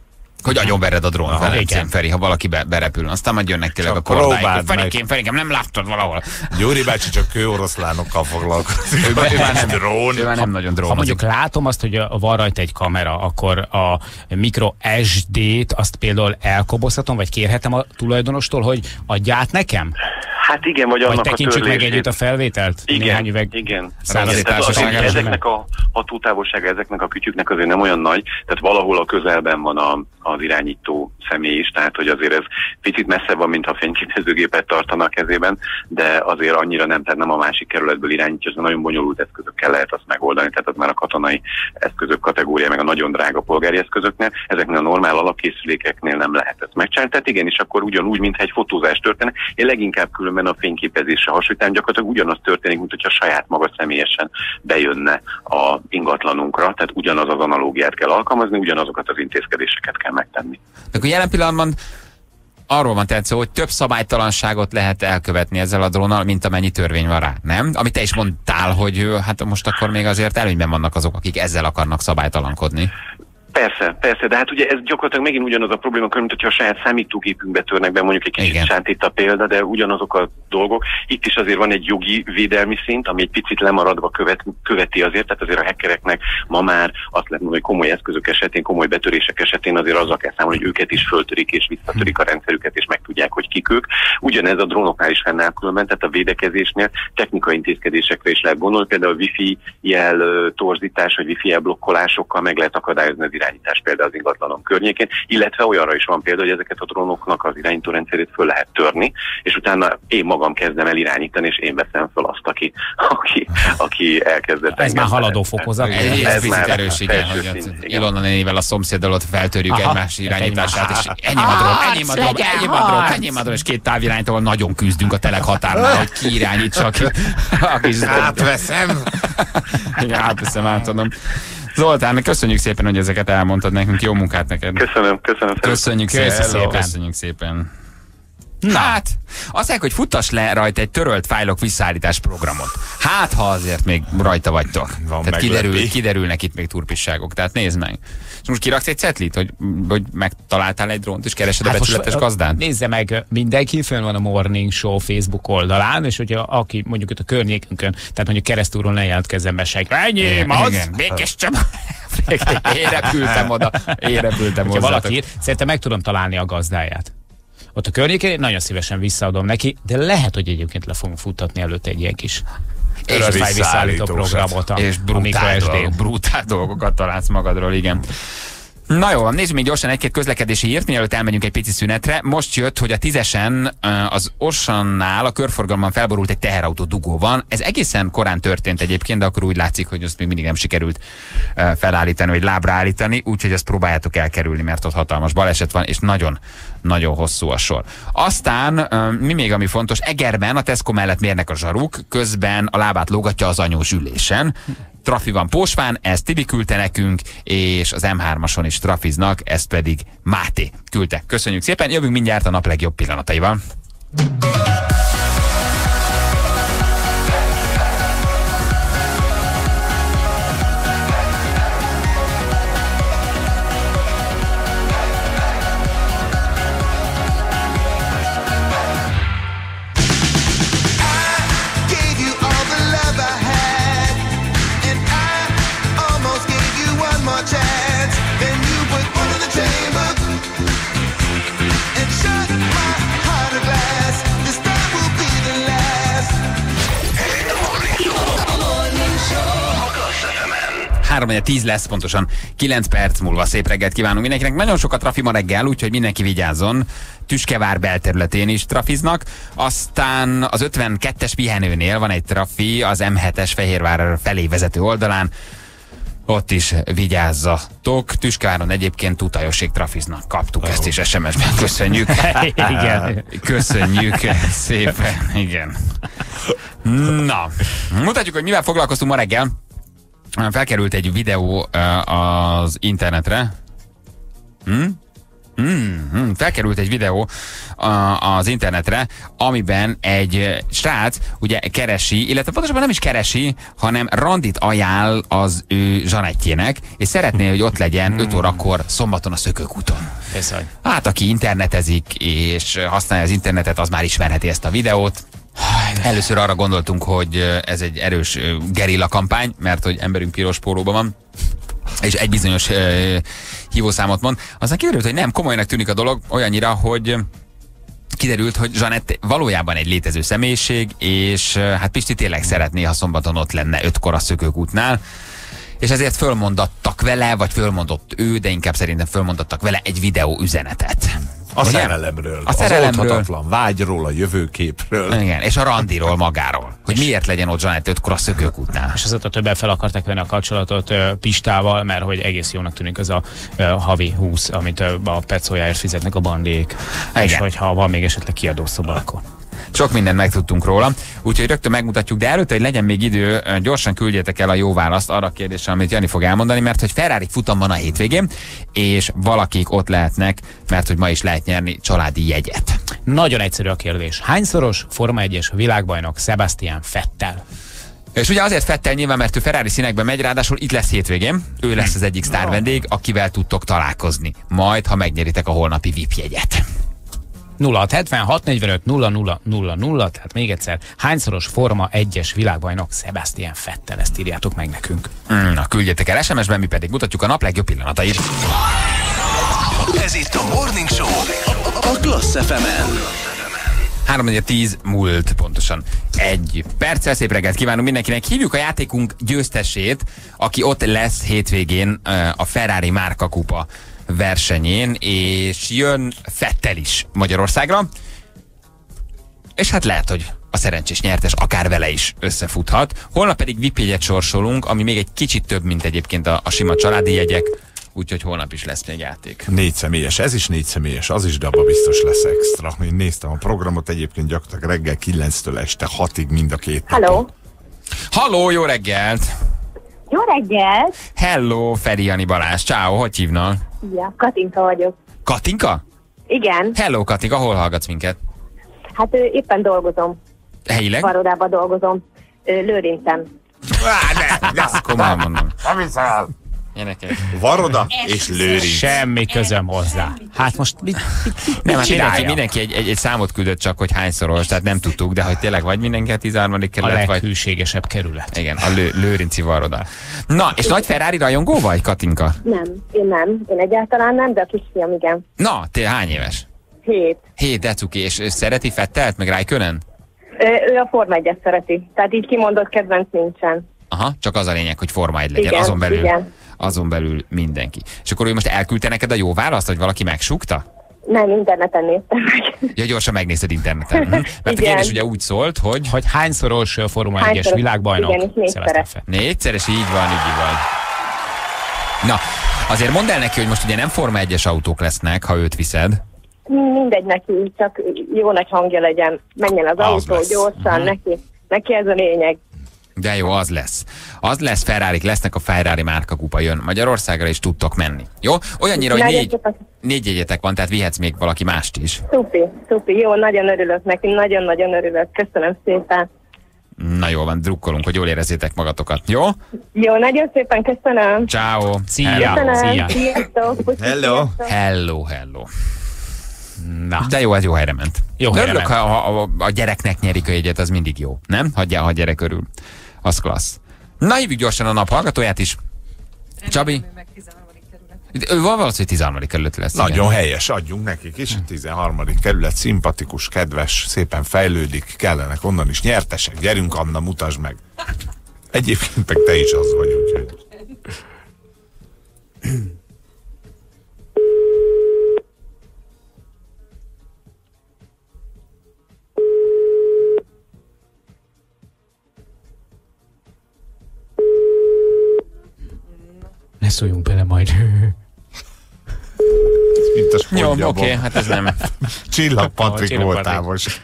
Hogy agyonvered a drón Velencén, Feri, ha valaki berepül. Aztán majd jönnek tényleg a kordáik. Ferikém, nem láttad valahol. Gyuri bácsi csak kőoroszlánokkal foglalkozik. Ő már nem nagyon drón. Ha mondjuk látom azt, hogy van rajta egy kamera, akkor a micro SD-t azt például elkobozhatom, vagy kérhetem a tulajdonostól, hogy adja át nekem? Hát igen, vagy annak a törlését. Tekintsük meg együtt a felvételt? Igen, igen. Ezeknek a hatótávolsága, ezeknek a kütyüknek azért nem olyan nagy, tehát valahol a közelben van az irányító személy is, tehát hogy azért ez picit messzebb van, mintha fényképezőgépet tartana a kezében, de azért annyira nem, tehát nem a másik kerületből irányítja, az nagyon bonyolult eszközökkel lehet azt megoldani, tehát az már a katonai eszközök kategória, meg a nagyon drága polgári eszközöknél, ezeknél a normál alapkészülékeknél nem lehet ezt megcsinálni, tehát igenis akkor ugyanúgy, mintha egy fotózás történik, én leginkább különben a fényképezésre hasonlítani, gyakorlatilag ugyanaz történik, mint hogyha saját maga személyesen bejönne a ingatlanunkra, tehát ugyanaz az analógiát kell alkalmazni, ugyanazokat az intézkedéseket kell megtenni. De akkor jelen pillanatban arról van tehát szó, hogy több szabálytalanságot lehet elkövetni ezzel a drónnal, mint amennyi törvény van rá, nem? Amit te is mondtál, hogy hát most akkor még azért előnyben vannak azok, akik ezzel akarnak szabálytalankodni. Persze, de hát ugye ez gyakorlatilag megint ugyanaz a probléma, mint hogyha a saját számítógépünkbe törnek be, mondjuk egy kicsit sántít a példa, de ugyanazok a dolgok. Itt is azért van egy jogi védelmi szint, ami egy picit lemaradva követi azért, tehát azért a hackereknek ma már azt lehet mondani, hogy komoly eszközök esetén, komoly betörések esetén azért azzal kell számolni, hogy őket is föltörik és visszatörik a rendszerüket, és megtudják, hogy kik ők. Ugyanez a drónoknál is fennáll különben, tehát a védekezésnél technikai intézkedésekre is lehet gondolni, például a wifi jel torzítás, vagy wifi jel blokkolásokkal meg lehet akadályozni az irányítás például az ingatlanom környékén, illetve olyanra is van példa, hogy ezeket a drónoknak az irányítórendszerét föl lehet törni, és utána én magam kezdem el irányítani, és én veszem föl azt, aki elkezdett. Ez már haladó fokozat. Ez picit erős, igen, hogy Ilona nénivel a szomszéddal ott feltörjük egymás irányítását, és enyém a drón, és két távirányítóval nagyon küzdünk a Telek határnál, hogy ki irányítsa, aki átveszem. Igen, átadom. Zoltán, köszönjük szépen, hogy ezeket elmondtad nekünk. Jó munkát neked. Köszönöm. Köszönjük szépen. Na. Hát, azt mondják, hogy futtass le rajta egy törölt fájlok visszaállítás programot. Hát, ha azért még rajta vagytok. Tehát kiderülnek itt még turpisságok. Tehát nézd meg. És most kiraksz egy cetlit, hogy megtaláltál egy drónt, és keresed a becsületes gazdát? Nézze meg, mindenki fönn van a Morning Show Facebook oldalán, és hogyha aki mondjuk itt a környékünkön, tehát mondjuk Keresztúron ne jelentkezzen be senki. Enyém az! Igen, Békés Csaba. Érepültem hozzá. Valaki szerintem meg tudom találni a gazdáját. Ott a környékén nagyon szívesen visszaadom neki, de lehet, hogy egyébként le fogunk futtatni előtte egy ilyen kis visszaállító programot. És brutál dolgokat találsz magadról, igen. Na jó, nézzük még gyorsan egy-két közlekedési hírt, mielőtt elmegyünk egy pici szünetre. Most jött, hogy a 10-esen az Orsannál a körforgalomban felborult egy teherautó dugóban. Ez egészen korán történt egyébként, de akkor úgy látszik, hogy azt még mindig nem sikerült felállítani, vagy lábra állítani, úgyhogy ezt próbáljátok elkerülni, mert ott hatalmas baleset van, és nagyon hosszú a sor. Aztán mi még, ami fontos, Egerben a Tesco mellett mérnek a zsaruk, közben a lábát lógatja az anyós ülésen. Trafi van Pósván, ezt Tibi küldte nekünk, és az M3-ason is trafiznak, ezt pedig Máté küldte. Köszönjük szépen, jövünk mindjárt a nap legjobb pillanataival. Ugye 10 lesz, pontosan 9 perc múlva. Szép reggelt kívánunk mindenkinek. Nagyon sokat trafi ma reggel, úgyhogy mindenki vigyázzon. Tüskevár belterületén is trafiznak. Aztán az 52-es pihenőnél van egy trafi az M7-es Fehérvár felé vezető oldalán. Ott is vigyázzatok. Tüskeváron egyébként Tutajosség trafiznak. Kaptuk ezt is SMS-ben. Köszönjük. Igen. Köszönjük szépen. Igen. Na, mutatjuk, hogy mivel foglalkoztunk ma reggel. Felkerült egy videó az internetre. Felkerült egy videó az internetre, amiben egy srác ugye keresi, illetve pontosabban nem is keresi, hanem randit ajánl az ő zsanettjének, és szeretné, hogy ott legyen 5 órakor szombaton a Szökőkúton. Bizony. Hát aki internetezik és használja az internetet, az már ismerheti ezt a videót. Először arra gondoltunk, hogy ez egy erős gerilla kampány, mert hogy emberünk piros pólóban van, és egy bizonyos hívószámot mond. Aztán kiderült, hogy nem, komolynak tűnik a dolog, olyannyira, hogy kiderült, hogy Zsanett valójában egy létező személyiség, és hát Pisti tényleg szeretné, ha szombaton ott lenne 5-kor a Szökőkútnál, és ezért fölmondattak vele, vagy fölmondott ő, de inkább szerintem fölmondottak vele egy videó üzenetet. A szerelemről, az oldhatatlan vágyról, a jövőképről. Igen, és a randiról magáról. Hogy miért legyen ott Zsanett 5-kor a Szökőkútnál. És azóta többen fel akarták venni a kapcsolatot Pistával, mert hogy egész jónak tűnik az a havi 20, amit a Petszójáért fizetnek a bandék. És hogyha van még esetleg kiadószoba, akkor... Sok mindent megtudtunk róla, úgyhogy rögtön megmutatjuk, de előtte, hogy legyen még idő, gyorsan küldjétek el a jó választ arra a kérdésre, amit Jani fog elmondani, mert hogy Ferrari futam van a hétvégén, és valakik ott lehetnek, mert hogy ma is lehet nyerni családi jegyet. Nagyon egyszerű a kérdés. Hányszoros Forma 1-es világbajnok Sebastian Vettel? És ugye azért Vettel nyilván, mert ő Ferrari színekben megy, ráadásul itt lesz hétvégén. Ő lesz az egyik sztár vendég, akivel tudtok találkozni. Majd, ha megnyeritek a holnapi VIP jegyet. 0676 45 00 00, tehát még egyszer, hányszoros Forma 1-es világbajnok Sebastian Vettel, ezt írjátok meg nekünk. Na, küldjetek el SMS-ben, mi pedig mutatjuk a nap legjobb pillanatait. Ez itt a Morning Show a Klassz FM-en. 3:10 múlt pontosan egy perccel. Szép reggelt kívánunk mindenkinek. Hívjuk a játékunk győztesét, aki ott lesz hétvégén a Ferrari márkakupa versenyén, és jön Vettel is Magyarországra, és hát lehet, hogy a szerencsés nyertes akár vele is összefuthat. Holnap pedig VIP jegyet sorsolunk, ami még egy kicsit több, mint egyébként a sima családi jegyek, úgyhogy holnap is lesz még játék. 4 személyes, ez is 4 személyes, az is, de abban biztos lesz extra. Én néztem a programot, egyébként gyakorlatilag reggel 9-től este 6-ig mind a két napon. Halló, jó reggelt! Jó reggelt! Hello, Feri, Jani, Balázs, ciao, hogy hívnak? Ja, Katinka vagyok. Katinka? Igen. Hello, Katinka, hol hallgatsz minket? Hát éppen dolgozom. Helyileg? Varodában dolgozom. Lőrincen. Ezt komolyan mondom. Nem hiszem. Varoda és Lőrinc. Semmi közöm hozzá. Hát most mit nem, mindenki egy számot küldött csak, hogy hányszoros, tehát nem tudtuk, de hogy tényleg vagy mindenki a 13. kerület, a leghűségesebb kerület. Igen, a Lőrinci Varoda. Na, és nagy Ferrari rajongó vagy, Katinka? Nem, én egyáltalán nem, de a kisfiam igen. Na, te hány éves? 7. 7, de cuki, és szereti Vettelt, meg Räikkönen? Ő a Forma 1-et szereti, tehát így kimondott kedvenc nincsen. Aha, csak az a lényeg, hogy Forma 1 legyen, igen, azon belül mindenki. És akkor ő most elküldte neked a jó választ, vagy valaki megsúgta? Nem, interneten néztem meg. Ja, gyorsan megnézted interneten. Mert a kérdés ugye úgy szólt, hogy hányszoros Forma 1-es világbajnok? Igen, és 4-szeres. 4-szeres, így van. Na, azért mondd el neki, hogy most ugye nem Forma 1-es autók lesznek, ha őt viszed. Mindegy neki, csak jó nagy hangja legyen. Menjen az autó lesz. Gyorsan, neki ez a lényeg. De jó, az lesz. Az lesz, Ferrarik lesznek, a Ferrari márkakupa jön Magyarországra, és tudtok menni. Jó? Olyannyira, hogy 4 jegyetek van, tehát vihetsz még valaki mást is. Szupi, jó, nagyon örülök neki, nagyon-nagyon örülök. Köszönöm szépen. Na jó van, drukkolunk, hogy jól érezzétek magatokat. Jó? Jó, nagyon szépen köszönöm. Ciao. Szia. Sziasztok. Hello. Na. De jó, ez jó helyre ment. Jó helyre ment. Ha a gyereknek nyerik a jegyet, az mindig jó. Nem? Ha a gyerek örül. Az klassz. Na, hívjuk gyorsan a nap hallgatóját is. Csabi? Ő van valószínű, hogy 13. kerület lesz. Nagyon helyes, adjunk nekik is. 13. kerület, szimpatikus, kedves, szépen fejlődik, kellenek onnan is nyertesek. Gyerünk, Anna, mutasd meg. Egyébként meg te is az vagy, úgyhogy... Ne szóljunk bele majd. Jó, oké, hát ez nem. Csillag Patrik voltál most.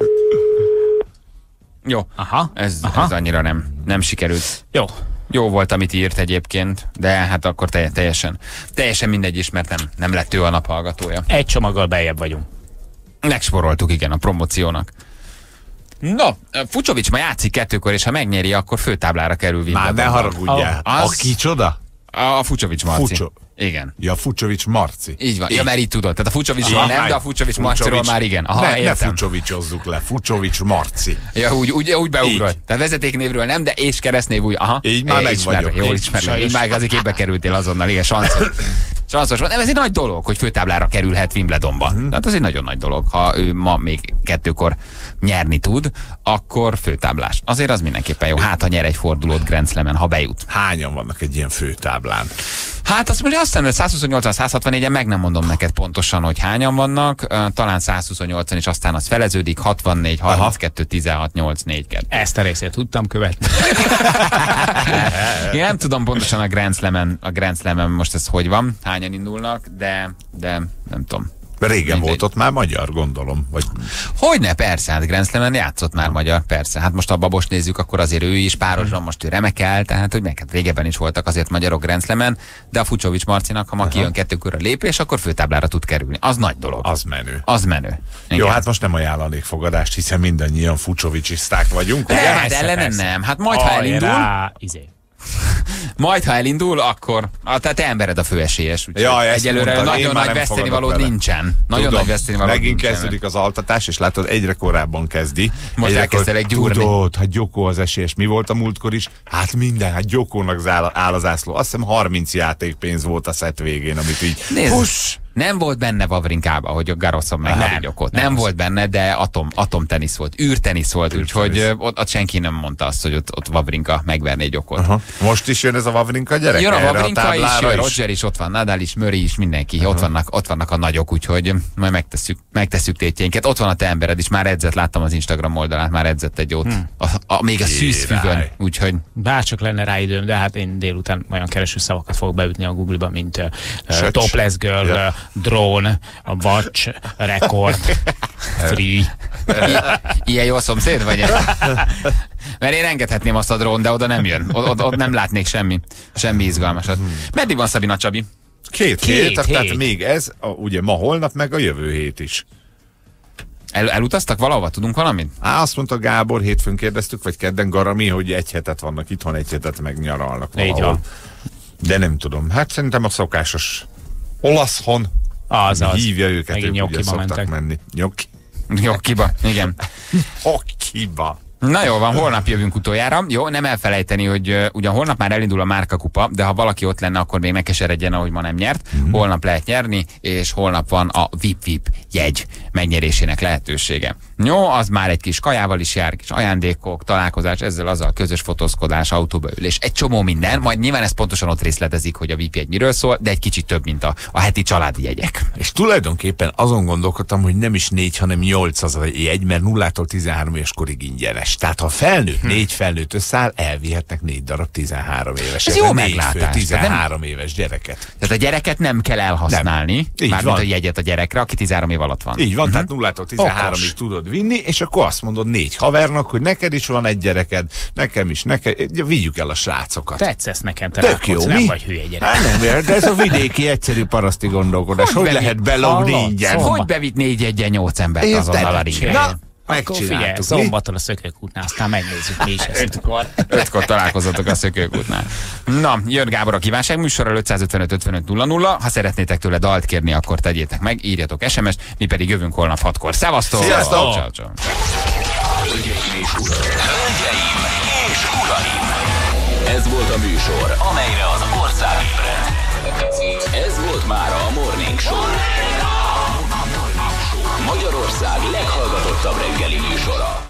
Jó, ez annyira nem sikerült. Jó volt, amit írt egyébként, de hát akkor teljesen mindegy is, mert nem lett ő a nap hallgatója. Egy csomaggal beljebb vagyunk. Megsporoltuk, igen, a promóciónak. No, Fucsovics ma játszik 2-kor, és ha megnyeri, akkor főtáblára kerül. Már ne haragudjál. A kicsoda? A Fucsovics Marci. Igen. Ja, Fucsovics Marci. Így van. Ja, mert így tudod. Tehát a Fucsovicsról nem, de a Fucsovics Marciról már igen. Aha, ne Fucsovicsozzuk le. Fucsovics Marci. Ja, úgy beugrott. Tehát vezetéknévről nem, de és keresztnév úgy. Aha. Így már meg vagyok. Jól ismerem. Így már azért képbe kerültél azonnal. Igen, sanszos van. Nem, ez egy nagy dolog, hogy főtáblára kerülhet Wimbledonba. Tehát ez egy nagyon nagy dolog. Ha ő ma még 2-kor nyerni tud, akkor főtáblás. Azért az mindenképpen jó. Hát, ha nyer egy fordulót Grand Slamen, ha bejut. Hányan vannak egy ilyen főtáblán? Hát azt mondja, aztán 128-164-en meg nem mondom neked pontosan, hogy hányan vannak. Talán 128-an is aztán az feleződik. 64, 32, 16, 8, 4, 2. Ezt a részét tudtam követni. Én nem tudom pontosan a Grand Slamen most ez hogy van, hányan indulnak, de nem tudom. Régen volt ott már magyar, gondolom. Vagy... Hogyne, persze, hát Grand Slamen játszott már magyar, persze. Hát most a Babost nézzük, akkor azért ő is párosban, most ő remekel, tehát hogy meg hát régebben is voltak azért magyarok Grand Slamen, de a Fucsovics Marcinak, ha ma kijön 2 körre lépés, akkor főtáblára tud kerülni. Az nagy dolog. Az menő. Az menő. Igen. Jó, hát most nem ajánlanék fogadást, hiszen mindannyian Fucsovicsiszták vagyunk. De hát ellenen nem. Hát majd, ha elindul... Majd, ha elindul, akkor te embered a főesélyes. Egyelőre nagyon nagy vesztenivaló nincsen. Nagyon nagy vesztenivaló nincsen. Megint kezdődik az altatás, és látod, egyre korábban kezdi. Most elkezdelek gyúrni. Tudod, hát Gyokó az esélyes. Mi volt a múltkor is? Hát minden, hát Gyokónak áll az ászló. Azt hiszem 30 játékpénz volt a szett végén, amit így... Nem volt benne Wawrinkába, hogy a Garoszon meg Gyokót. Nem volt benne, de atomtenisz volt, űrtenisz volt, úgyhogy ott senki nem mondta azt, hogy ott Wawrinka megverné Gyokót. Most is jön ez a Wawrinka gyerek? Jön a Wawrinka is, jön Roger is, ott van Nadal is, Murray is, mindenki. Ott vannak a nagyok, úgyhogy majd megtesszük tétjeinket. Ott van a te embered is, már edzett, láttam az Instagram oldalát, már edzett egy jót. Még a szűzfüvön, úgyhogy... Bárcsak lenne rá időm, de hát én délután olyan kereső szavakat fogok beütni a Google-ba, mint topless girl, drone, a watch, record, free. Ilyen jó szomszéd vagy? Mert én engedhetném azt a drón, de oda nem jön. Ott nem látnék semmi izgalmasat. Meddig van Szabina, Csabi? Két hét, tehát még ez, ugye ma, holnap, meg a jövő hét is. Elutaztak valahova? Tudunk valamit? Azt mondta Gábor, hétfőn kérdeztük, vagy kedden Garami, hogy 1 hetet vannak itthon, 1 hetet megnyaralnak valahol. De nem tudom. Hát szerintem a szokásos olaszhon hívja őket, ők ugye szoktak menni. Nyokkiba, igen. Nyokkiba. Na jó van, holnap jövünk utoljára. Jó, nem elfelejteni, hogy ugyan holnap már elindul a márkakupa, de ha valaki ott lenne, akkor még ne keseredjen, ahogy ma nem nyert. Holnap lehet nyerni, és holnap van a VIP jegy megnyerésének lehetősége. Jó, az már egy kis kajával is jár, kis ajándékok, találkozás, ezzel azzal közös fotózkodás, autóba ülés, egy csomó minden, majd nyilván ez pontosan ott részletezik, hogy a VIP jegy miről szól, de egy kicsit több, mint a heti családi jegyek. És tulajdonképpen azon gondolkodtam, hogy nem is 4, hanem 8 az a jegy, mert 0-tól 13 éves korig ingyenes. Tehát ha felnőtt, 4 felnőtt összeáll, elvihetnek 4 darab 13 éves. Ez jó meglátás. 13 éves gyereket. Tehát a gyereket nem kell elhasználni, mármint a jegyet a gyerekre, aki 13 év alatt van. Így van, tehát 0-tól 13-ig tudod vinni, és akkor azt mondod 4 havernak, hogy neked is van egy gyereked, nekem is, vigyük el a srácokat. Tetszesz nekem, te tök jó, nem vagy hülye gyerek. Hát nem, de ez a vidéki egyszerű paraszti gondolkodás. Hogy lehet belogni ingyen? Hogy bevitt 4-1-8 embert azonnal a ringre? Akkor figyelj, szombaton a Szökőkútnál, aztán megnézzük mi is ezt. 5-kor találkozatok a Szökőkútnál. Na, jön Gábor a kívánság műsorral 555-55-00. Ha szeretnétek tőle dalt kérni, akkor tegyétek meg, írjatok SMS-t, mi pedig jövünk holnap 6-kor. Szevasztok! Sziasztok! Ciao. Hölgyeim és uraim! Ez volt a műsor, amelyre az ország ébredt. Ez volt már a Morning Show. Magyarország leghallgatottabb reggeli műsora.